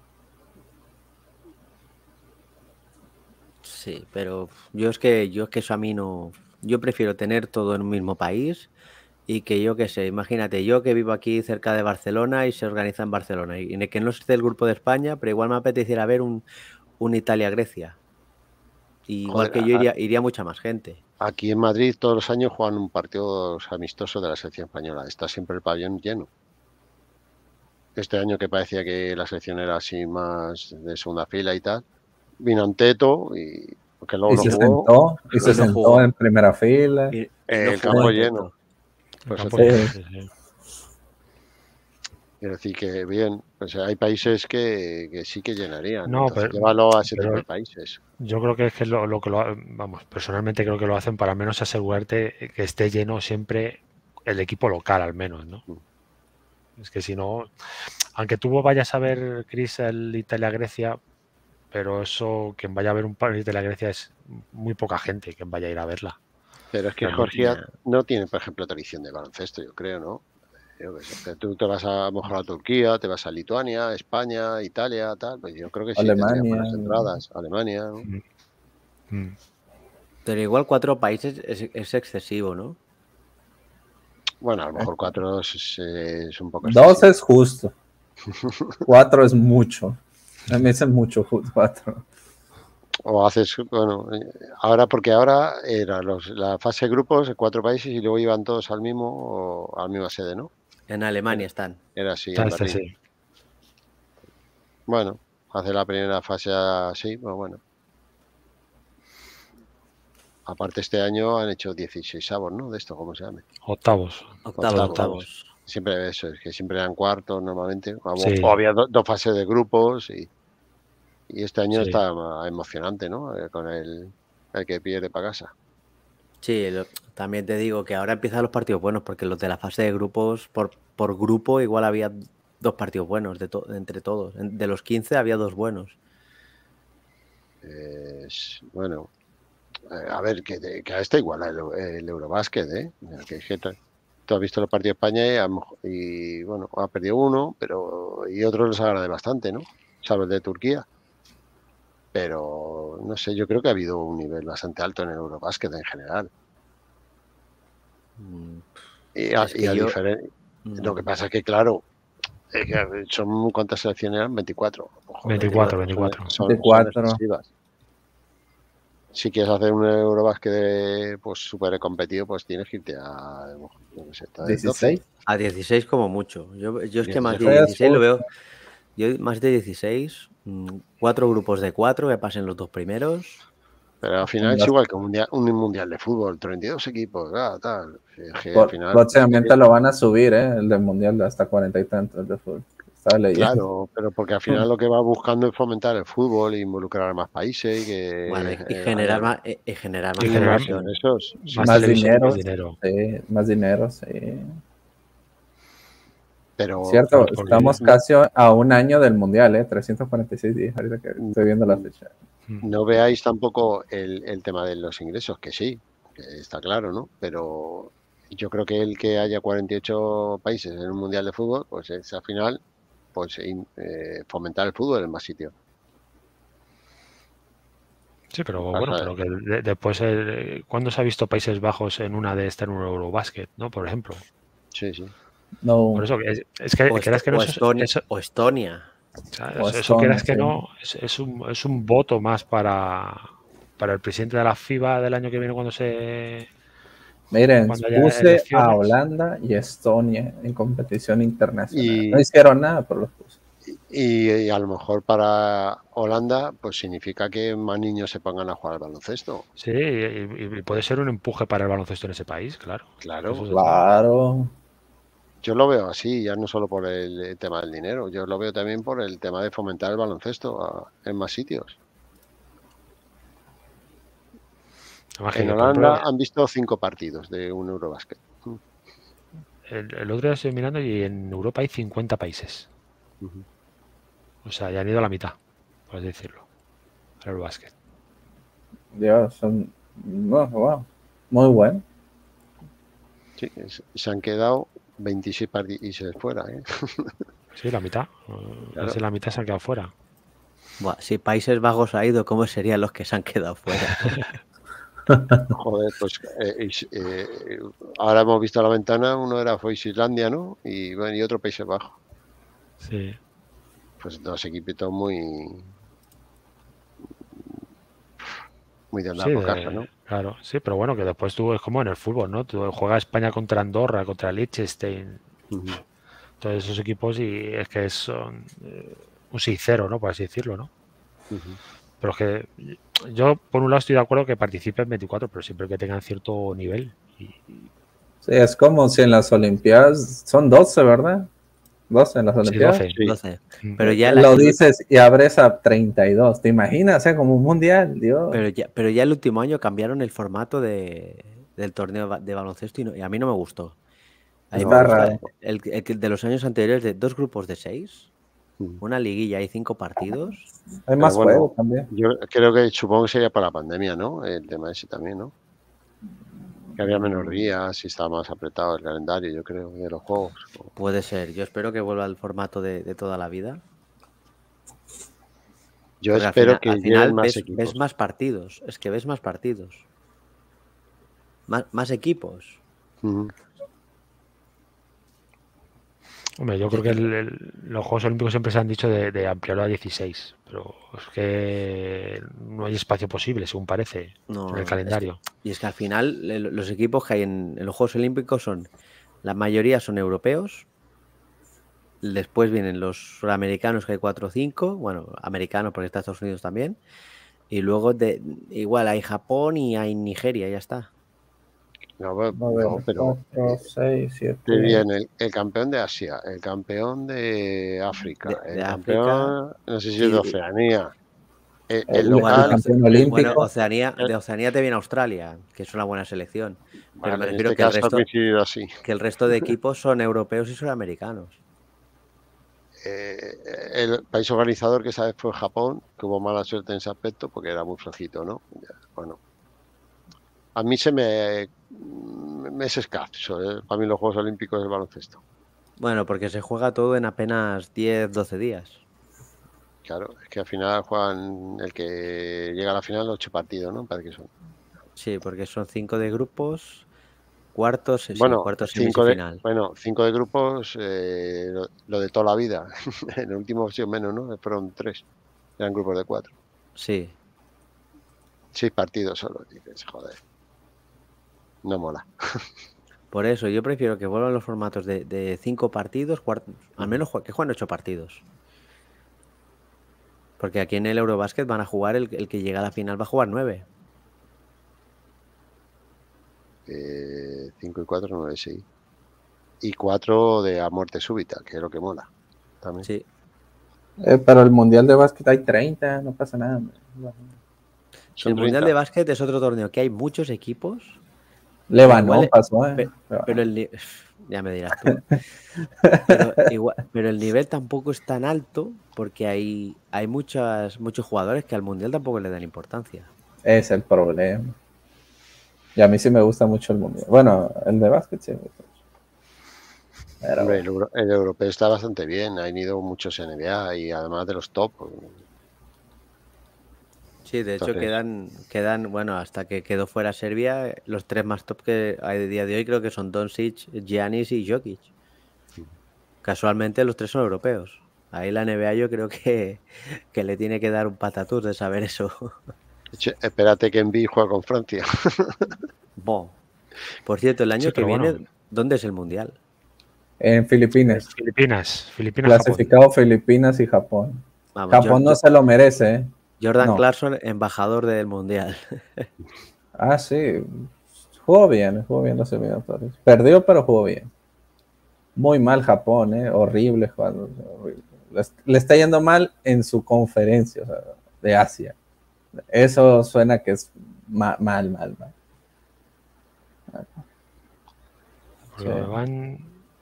Sí, pero yo es que yo es que eso a mí no. Yo prefiero tener todo en un mismo país y que yo qué sé, imagínate, yo que vivo aquí cerca de Barcelona y se organiza en Barcelona y que no esté el grupo de España, pero igual me apeteciera ver un, un Italia-Grecia. Igual Joder, que yo iría, iría mucha más gente. Aquí en Madrid todos los años juegan un partido amistoso de la selección española. Está siempre el pabellón lleno. Este año que parecía que la selección era así más de segunda fila y tal, vino Anteto y que luego y no se jugó. Sentó, y se no sentó jugó. En primera fila. Y, y no el campo lleno. Pues campo lleno, sí, sí. Quiero decir que bien, pues hay países que, que sí que llenarían. No, Entonces, pero, llévalo a ese pero tipo de países. Yo creo que es que lo, lo que lo vamos, personalmente creo que lo hacen para menos asegurarte que esté lleno siempre el equipo local, al menos, ¿no? Mm. Es que si no, aunque tú vayas a ver, Chris, el Italia-Grecia, pero eso, quien vaya a ver un partido de Italia-Grecia es muy poca gente quien vaya a ir a verla. Pero es que Georgia no tiene, por ejemplo, tradición de baloncesto, yo creo, ¿no? Yo que sé, tú te vas a, a mejor a Turquía, te vas a Lituania, España, Italia, tal, pues yo creo que sí Alemania, tendría buenas entradas. Alemania, ¿no? Mm. Mm. Pero igual cuatro países es, es excesivo, ¿no? Bueno, a lo mejor cuatro es, es un poco Dos es justo. Cuatro es mucho. A mí es mucho cuatro. O haces, bueno, ahora porque ahora era los, la fase de grupos de cuatro países y luego iban todos al mismo o a la misma sede, ¿no? En Alemania están. Era así, Está en este, Berlín. sí. Bueno, hacer la primera fase así, pues bueno. Aparte este año han hecho dieciséis avos, ¿no? De esto, ¿cómo se llama? Octavos. Octavos, Octavos. octavos. Siempre eso, es que siempre eran cuartos normalmente. O, Sí. o había do, dos fases de grupos y, y este año Sí. está emocionante, ¿no? Eh, con el, el que pierde para casa. Sí, lo, también te digo que ahora empiezan los partidos buenos, porque los de la fase de grupos, por, por grupo igual había dos partidos buenos de, to, de entre todos. De los quince había dos buenos. Eh, bueno, eh, a ver, que, que ahora está igual el, el Eurobásquet, ¿eh? Que, que tú has visto los partidos de España y, y, bueno, ha perdido uno, pero y otros los ha ganado bastante, ¿no? Salvo el de Turquía. Pero, no sé, yo creo que ha habido un nivel bastante alto en el Eurobásquet en general. Mm, Y a, es que y a yo... diferen... mm. Lo que pasa es que, claro, es que son cuántas selecciones eran, veinticuatro. Ojo, veinticuatro, son, veinticuatro. Son, veinticuatro. son excesivas. Si quieres hacer un Eurobásquet pues súper competitivo, pues tienes que irte a no sé, dieciséis. A dieciséis como mucho. Yo, yo es que más de dieciséis dieciséis lo veo. Yo más de dieciséis, cuatro grupos de cuatro que pasen los dos primeros. Pero al final es igual que un mundial, un mundial de fútbol, treinta y dos equipos, ah, tal. Es que al final, próximamente es que... lo van a subir, ¿eh? El del mundial hasta cuarenta y tantos de fútbol. Claro, pero porque al final lo que va buscando es fomentar el fútbol e involucrar a más países y que bueno, y, y generar, eh, más, y, y generar más y generar esos, más, más dinero, más dinero. Sí, más dinero, sí. Pero cierto, porque... estamos casi a un año del mundial, ¿eh? trescientos cuarenta y seis días, ahorita que estoy viendo la fecha. No veáis tampoco el, el tema de los ingresos, que sí, que está claro, ¿no? Pero yo creo que el que haya cuarenta y ocho países en un mundial de fútbol, pues es al final pues eh, fomentar el fútbol en más sitios. Sí, pero bueno, pero que de, después, eh, ¿cuándo se ha visto Países Bajos en una de estas en un Eurobásquet, ¿no? Por ejemplo. Sí, sí. No. Por eso, es, es que, o, que, que no o, es, Estonia, eso, o Estonia. ¿sabes? O eso quieras que sí. no, es, es, un, es un voto más para, para el presidente de la FIBA del año que viene cuando se... Miren, puse a Holanda y Estonia en competición internacional. Y, no hicieron nada, pero los puse. Y, y a lo mejor para Holanda, pues significa que más niños se pongan a jugar al baloncesto. Sí, y, y puede ser un empuje para el baloncesto en ese país, claro. Claro, claro. Yo lo veo así, ya no solo por el tema del dinero, yo lo veo también por el tema de fomentar el baloncesto a, en más sitios. En Holanda ejemplo, han visto cinco partidos de un Eurobásquet. El, el otro día estoy mirando y en Europa hay cincuenta países. Uh-huh. O sea, ya han ido a la mitad, por así decirlo, al Eurobásquet. Dios, son... No, wow. Muy bueno. Sí, se han quedado veintiséis países fuera, ¿eh? Sí, la mitad. Claro. La mitad se han quedado fuera. Buah, si Países Bajos ha ido, ¿cómo serían los que se han quedado fuera? Joder, pues eh, eh, ahora hemos visto a la ventana, uno era fue Islandia, ¿no? Y, bueno, y otro Países Bajos. Sí. Pues dos equipitos muy muy de andar sí, por de, casa, ¿no? Claro, sí, pero bueno, que después tú es como en el fútbol, ¿no? Tú juegas España contra Andorra, contra Liechtenstein, uh-huh. todos esos equipos y es que son eh, un seis cero, ¿no? Por así decirlo, ¿no? Uh-huh. Pero es que yo, por un lado, estoy de acuerdo que participen veinticuatro, pero siempre que tengan cierto nivel. Y, y... Sí, es como si en las Olimpiadas son doce, ¿verdad? doce en las Olimpiadas. Sí, doce. Sí. Pero ya lo la... dices y abres a treinta y dos. ¿Te imaginas? O sea, como un mundial, Dios. Pero ya, pero ya el último año cambiaron el formato de, del torneo de baloncesto y, no, y a mí no me gustó. A mí no, me gusta el, el, el de los años anteriores de dos grupos de seis, una liguilla y cinco partidos. Hay más bueno, juegos también. Yo creo que supongo que sería para la pandemia, ¿no? El tema ese también, ¿no? Que había menos días y estaba más apretado el calendario, yo creo, de los juegos. Puede ser. Yo espero que vuelva al formato de, de toda la vida. Yo Porque espero al final, que al final más ves, equipos. ves más partidos. Es que ves más partidos. Más, más equipos. Uh-huh. Hombre, yo creo que el, el, los Juegos Olímpicos siempre se han dicho de, de ampliarlo a dieciséis, pero es que no hay espacio posible, según parece, no, en el calendario. Es que, y es que al final los equipos que hay en, en los Juegos Olímpicos son, la mayoría son europeos, después vienen los sudamericanos, que hay cuatro o cinco, bueno, americanos porque está Estados Unidos también, y luego de, igual hay Japón y hay Nigeria, ya está. No, no, pero cuatro, seis, siete. Te viene el, el campeón de Asia, el campeón de África, de, el de campeón, África, no sé si es de Oceanía. El, el, el, local, el campeón olímpico. Bueno, Oceanía, de Oceanía te viene Australia, que es una buena selección. Pero vale, me refiero en este que el, caso resto, ha coincidido así. que el resto de equipos son europeos y sudamericanos. Eh, el país organizador que esa vez fue Japón, que hubo mala suerte en ese aspecto porque era muy flojito, ¿no? Bueno, a mí se me, me es escaso, ¿eh? Para mí los Juegos Olímpicos del baloncesto. Bueno, porque se juega todo en apenas diez, doce días. Claro, es que al final juegan el que llega a la final ocho partidos, ¿no? Parece que son. Sí, porque son cinco de grupos, cuartos, bueno, sí, cuartos y cinco de, final. bueno, cinco de grupos, eh, lo, lo de toda la vida. En el último sí menos, ¿no? Fueron tres. Eran grupos de cuatro. Sí. Seis partidos solo. Dices, joder. No mola. Por eso, yo prefiero que vuelvan los formatos de, de cinco partidos, cuartos, al menos que jueguen ocho partidos. Porque aquí en el Eurobasket van a jugar, el, el que llega a la final va a jugar nueve. Eh, cinco y cuatro, nueve, sí. Y cuatro de a muerte súbita, que es lo que mola. También. Sí. Eh, pero el Mundial de Básquet hay treinta, no pasa nada. El Mundial de Básquet es otro torneo que hay muchos equipos. Lebanon pasó, ¿eh? Pero, pero el ya me dirás tú. Pero, igual, pero el nivel tampoco es tan alto porque hay, hay muchas, muchos jugadores que al Mundial tampoco le dan importancia. Es el problema. Y a mí sí me gusta mucho el Mundial. Bueno, el de básquet sí me gusta mucho. Pero Hombre, bueno. el, el europeo está bastante bien. Han ido muchos N B A y además de los top. Sí, de hecho Entonces, quedan, quedan, bueno, hasta que quedó fuera Serbia, los tres más top que hay de día de hoy creo que son Doncic, Giannis y Jokic. Casualmente los tres son europeos. Ahí la N B A yo creo que, que le tiene que dar un patatús de saber eso. Che, espérate que Embiid juega con Francia. Bon. Por cierto, el año Sí, que viene, bueno. ¿dónde es el Mundial? En Filipinas. Filipinas, Filipinas, clasificado Japón. Filipinas y Japón. Vamos, Japón yo, no yo, se lo merece, ¿eh? Jordan no. Clarkson, embajador del Mundial. Ah, sí. Jugó bien, jugó bien los eliminatorios. Perdió, pero jugó bien. Muy mal Japón, ¿eh? Horrible jugando. Horrible. Le está yendo mal en su conferencia, o sea, de Asia. Eso suena que es mal, mal, mal. mal. Sí. Van,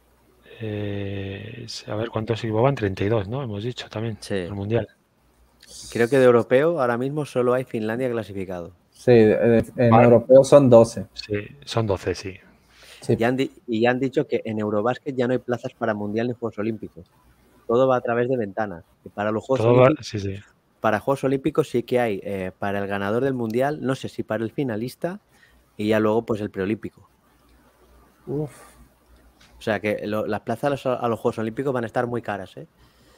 eh, a ver cuántos equipos van, treinta y dos, ¿no? Hemos dicho también, Sí. el Mundial. Creo que de europeo ahora mismo solo hay Finlandia clasificado. Sí, en vale. Europeo son doce. Sí, son doce, sí. sí. Y, han di- y ya han dicho que en Eurobasket ya no hay plazas para Mundial ni Juegos Olímpicos. Todo va a través de ventanas. Y para los Juegos Todo Olímpicos, va, sí, sí. para Juegos Olímpicos sí que hay eh, para el ganador del Mundial, no sé si para el finalista y ya luego pues el preolímpico. Uf. O sea que lo, las plazas a los, a los Juegos Olímpicos van a estar muy caras, ¿eh?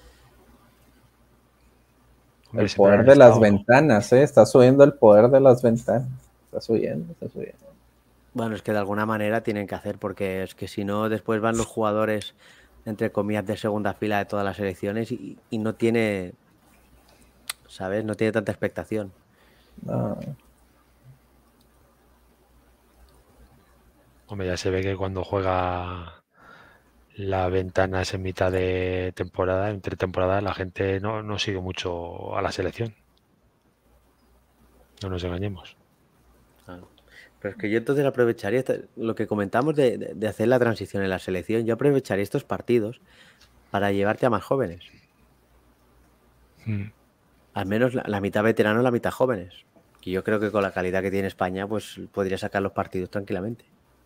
El poder de las ventanas, ¿eh? Está subiendo el poder de las ventanas. Está subiendo, está subiendo. Bueno, es que de alguna manera tienen que hacer, porque es que si no, después van los jugadores, entre comillas, de segunda fila de todas las selecciones y, y no tiene, ¿sabes? No tiene tanta expectación. No. Hombre, ya se ve que cuando juega la ventana es en mitad de temporada, entre temporadas, la gente no, no sigue mucho a la selección. No nos engañemos. Claro. Pero es que yo entonces aprovecharía lo que comentamos de, de, de hacer la transición en la selección. Yo aprovecharía estos partidos para llevarte a más jóvenes. Mm. Al menos la, la mitad veteranos, la mitad jóvenes. Que yo creo que con la calidad que tiene España, pues podría sacar los partidos tranquilamente.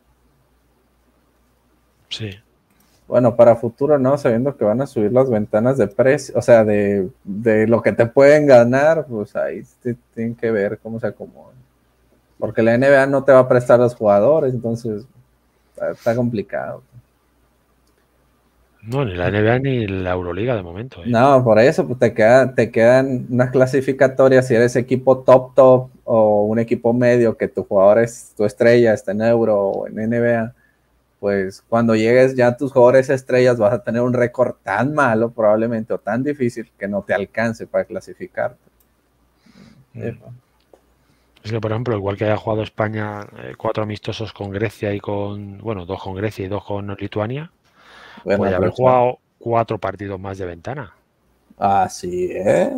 Sí. Bueno, para futuro no, sabiendo que van a subir las ventanas de precio, o sea, de, de lo que te pueden ganar, pues ahí te, tienen que ver cómo se acomodan. Porque la N B A no te va a prestar los jugadores, entonces está, está complicado. No, ni la N B A ni la Euroliga de momento. ¿eh? No, por eso pues te, queda, te quedan unas clasificatorias si eres equipo top top o un equipo medio que tu jugador es tu estrella, está en Euro o en N B A. Pues cuando llegues ya a tus jugadores estrellas vas a tener un récord tan malo probablemente o tan difícil que no te alcance para clasificarte. Mm. Es que, por ejemplo, igual que haya jugado España eh, cuatro amistosos con Grecia y con, bueno, dos con Grecia y dos con Lituania, bueno, puede haber jugado cuatro partidos más de ventana. Así es.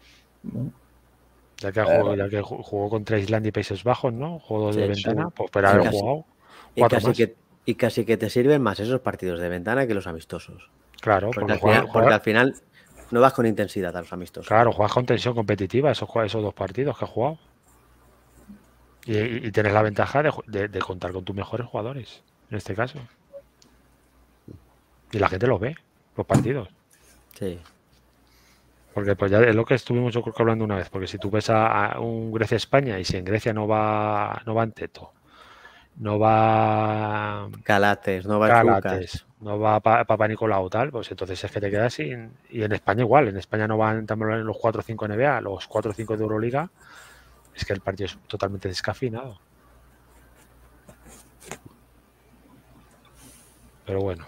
Ya que, jugó, ya que jugó contra Islandia y Países Bajos, ¿no? Juegos sí, de ventana, sí. Pues pero haber jugado y cuatro casi más. Que, y casi que te sirven más esos partidos de ventana que los amistosos. Claro, porque, al, final, porque al final no vas con intensidad a los amistosos. Claro, juegas con tensión competitiva esos, esos dos partidos que has jugado. Y, y, y tienes la ventaja de, de, de contar con tus mejores jugadores, en este caso. Y la gente los ve, los partidos. Sí. Porque pues ya es lo que estuvimos yo creo que hablando una vez, porque si tú ves a, a un Grecia-España y si en Grecia no va no va Anteto, no va Calates, no va Calates, no va Papa Nicolau tal, pues entonces es que te quedas sin... Y en España igual, en España no van también los cuatro o cinco N B A, los cuatro o cinco de Euroliga, es que el partido es totalmente descafeinado. Pero bueno.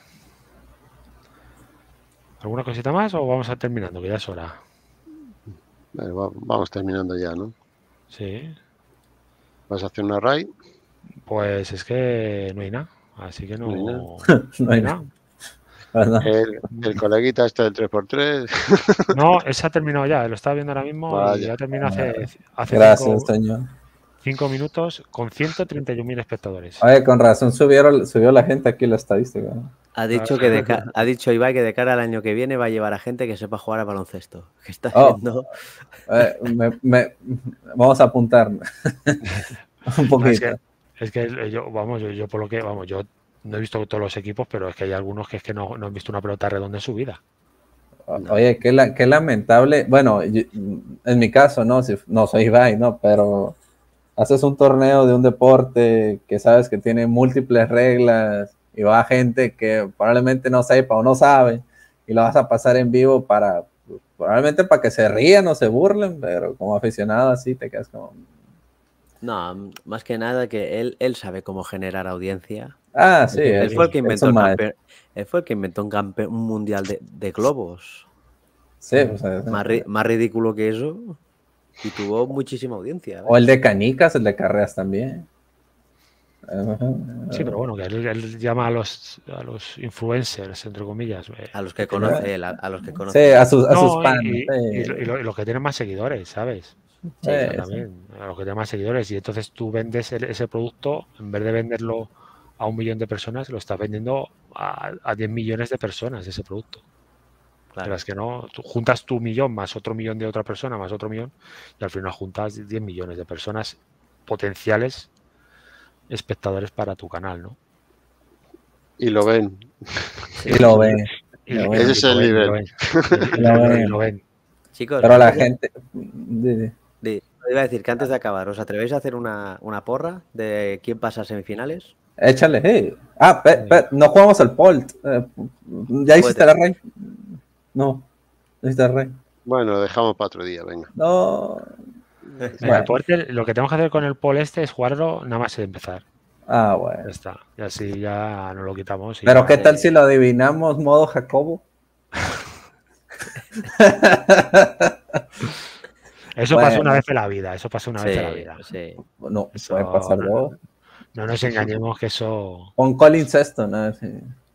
¿Alguna cosita más o vamos a terminando? Que ya es hora. Bueno, vamos terminando ya, ¿no? Sí. ¿Vas a hacer una raid? Pues es que no hay nada. Así que no, no hay nada. No hay nada. El, el coleguita este del tres por tres. No, ese ha terminado ya. Lo estaba viendo ahora mismo. Vaya. Y ya terminó hace, hace Gracias, cinco, señor. cinco minutos con ciento treinta y un mil espectadores. Oye, con razón subieron, subió la gente aquí la estadística. Ha dicho, que de ca ha dicho Ibai que de cara al año que viene va a llevar a gente que sepa jugar a baloncesto. Que está haciendo. Oh, eh, me, me, vamos a apuntar un poquito. No, es, que, es que yo, vamos, yo, yo por lo que, vamos, yo no he visto todos los equipos, pero es que hay algunos que es que no, no han visto una pelota redonda en su vida. No. Oye, qué, la, qué lamentable. Bueno, yo, en mi caso, no, si, no soy Ibai, ¿no? Pero haces un torneo de un deporte que sabes que tiene múltiples reglas y va gente que probablemente no sepa o no sabe y lo vas a pasar en vivo para, probablemente para que se rían o se burlen, pero como aficionado así te quedas como... No, más que nada que él, él sabe cómo generar audiencia. Ah, sí. Él, es, fue, el que inventó el campeón, él fue el que inventó un, campe, un mundial de, de globos. Sí, pues, más, ri, más ridículo que eso. Y tuvo muchísima audiencia. ¿ves? O el de canicas, el de carreras también. Sí, pero bueno, que él, él llama a los, a los influencers, entre comillas. A los que conoce él, a, a los que conoce. Sí, a sus, a no, sus fans. Y, sí. y, y, y, lo, y los que tienen más seguidores, ¿sabes? Sí, sí, también, a los que tienen más seguidores. Y entonces tú vendes el, ese producto, en vez de venderlo a un millón de personas, lo estás vendiendo a, a diez millones de personas ese producto. Claro. Pero es que no, tú juntas tu millón más otro millón de otra persona, más otro millón, y al final juntas diez millones de personas potenciales espectadores para tu canal, ¿no? Y lo ven. Y lo ven. Y lo ven. Ese es el nivel. Y lo ven. Chicos, pero la gente... De... De, iba a decir que antes de acabar, ¿os atrevéis a hacer una, una porra de quién pasa a semifinales? Échale, hey. Ah, pe, pe, no jugamos al Polt. Eh, ¿Ya hiciste la rey? No, no hiciste la rey. Bueno, dejamos para otro día, venga. No. Bueno. Porter, lo que tenemos que hacer con el Poll este es jugarlo nada más de empezar. Ah, bueno. Ya está. Y así ya nos lo quitamos. Y pero ya, ¿qué tal eh... si lo adivinamos modo Jacobo? Eso bueno, pasó una vez en la vida, eso pasó una sí, vez en la vida. Sí. No, eso, puede pasar no, luego. No, no nos engañemos que eso... Con Colin Sexton, ¿no? Sí.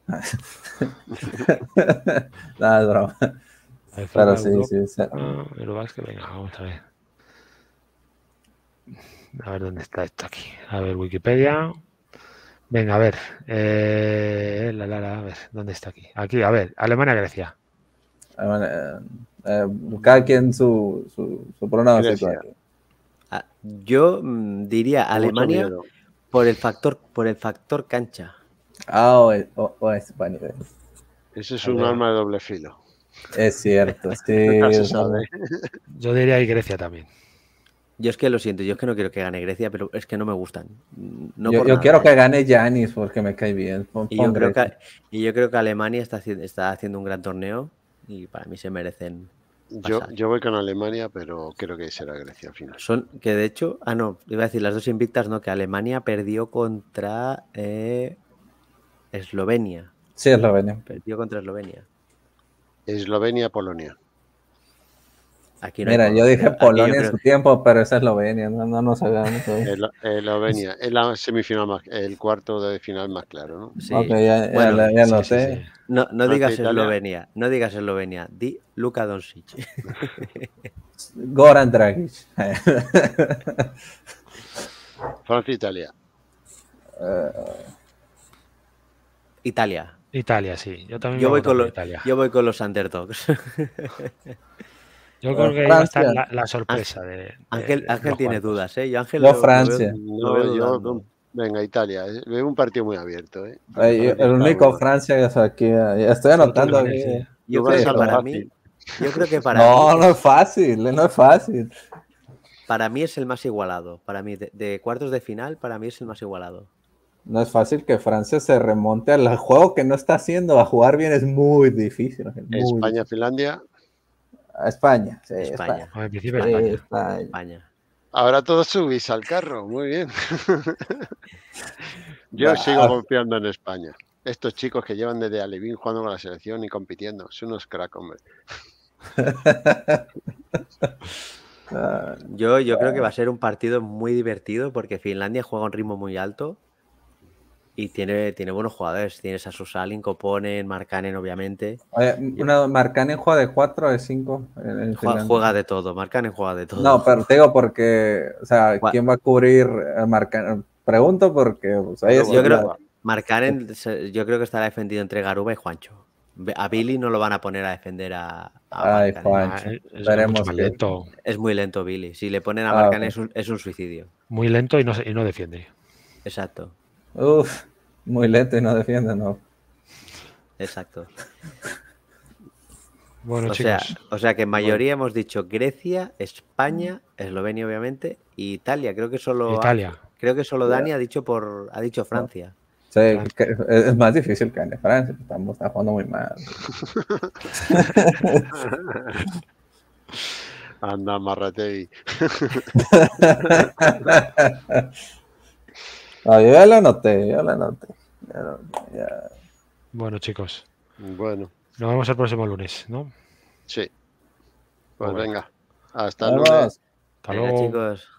Nada, es broma. Pero sí, sí, sí. Ah, pero es que venga, vamos a ver. A ver dónde está esto aquí. A ver, Wikipedia. Venga, a ver. Eh, la, la, la, a ver, ¿dónde está aquí? Aquí, a ver, Alemania-Grecia. Eh, eh, cada quien su, su, su pronóstico. Ah, yo mmm, diría Alemania por el factor por el factor cancha. Ah, o, o, o España. Ese es un arma de doble filo. Es cierto, sí. No se sabe. Yo diría y Grecia también. Yo es que lo siento, yo es que no quiero que gane Grecia, pero es que no me gustan. No yo por yo nada, quiero ¿eh? que gane Giannis porque me cae bien. Pon- Y pon yo, creo Grecia. que, y yo creo que Alemania está, haci- está haciendo un gran torneo y para mí se merecen Yo, pasar. yo voy con Alemania, pero creo que será Grecia al final. Son que de hecho, ah no, iba a decir las dos invictas, no, que Alemania perdió contra eh, Eslovenia. Sí, Eslovenia. Perdió contra Eslovenia. Eslovenia, Polonia. Aquí no hay Mira, yo Polonia. dije Aquí yo Polonia en creo- su tiempo, pero es Eslovenia, no, no nos hagamos. ¿No? El- Eslovenia, es la semifinal más, el cuarto de final más claro, ¿no? Sí. Ok, ya, ya, Bueno, lo- ya Sí, lo sí, sé. sí. no, no Francia, digas Italia. Eslovenia, no digas Eslovenia, di Luka Doncic. Goran Dragic. Francia, Italia. Italia. Italia, sí. Yo también Yo voy voy, a votar con por los, Italia. yo voy con los underdogs. Yo creo que ahí va a estar la, la sorpresa de, de- Ángel, de Ángel los tiene cuartos. dudas, ¿eh? Yo Ángel Yo lo, lo veo- Francia. lo veo No, yo, dudando. venga, Italia. Es es un partido muy abierto, ¿eh? Ay, yo- Francia el está único bueno. Francia que es aquí, ya estoy Solo anotando tú, aquí. Lionel, sí. Yo Tú creo vas que a lo para fácil. mí, yo creo que para No, mí no es, es fácil, no es fácil. para mí es el más igualado. Para mí, de, de cuartos de final, para mí es el más igualado. No es fácil que Francia se remonte al juego que no está haciendo. A jugar bien es muy difícil. Muy España, difícil. Finlandia. A España, sí, España. España. Bueno, en principio Sí, España. España. España. Ahora todos subís al carro, muy bien. Yo Va. sigo confiando en España. Estos chicos que llevan desde Alevín jugando con la selección y compitiendo, son unos crack, hombre. Ah, Yo, yo creo que va a ser un partido muy divertido porque Finlandia juega a un ritmo muy alto y tiene, tiene buenos jugadores. Tienes a Susalin, Koponen, Markkanen, obviamente. oye, una Markkanen juega de cuatro o de cinco. En, en Juega, Finlandia. juega de todo, Markkanen juega de todo. No, pero te digo porque, o sea, Gua- ¿quién va a cubrir a Markkanen? Pregunto porque, pues, ahí Garuba, es Yo creo, la- Markkanen, se- yo creo que estará defendido entre Garuba y Juancho. Be- A Billy no lo van a poner a defender a, a Ay, Markkanen. Juan. Ah, es, es Veremos mucho más qué- lento. Es muy lento Billy. Si le ponen a Ah, Markkanen ok. es, un, es un suicidio. Muy lento y no, se- y no defiende. Exacto, Uf, muy lento y no defiende, no. exacto. Bueno, O sea, chicos. o sea que en mayoría hemos dicho Grecia, España, Eslovenia obviamente, y Italia. Creo que solo Italia. creo que solo Dani ha dicho por ha dicho Francia. Sí, Francia. que- es más difícil que en Francia, estamos está jugando muy mal. Anda, Marrategui. No, yo ya lo anoté, yo lo anoté. Ya lo- ya. Bueno, chicos. Bueno, Nos vemos el próximo lunes, ¿no? sí. Pues Bueno. venga, hasta el Vamos. lunes. Hasta Venga, luego. chicos.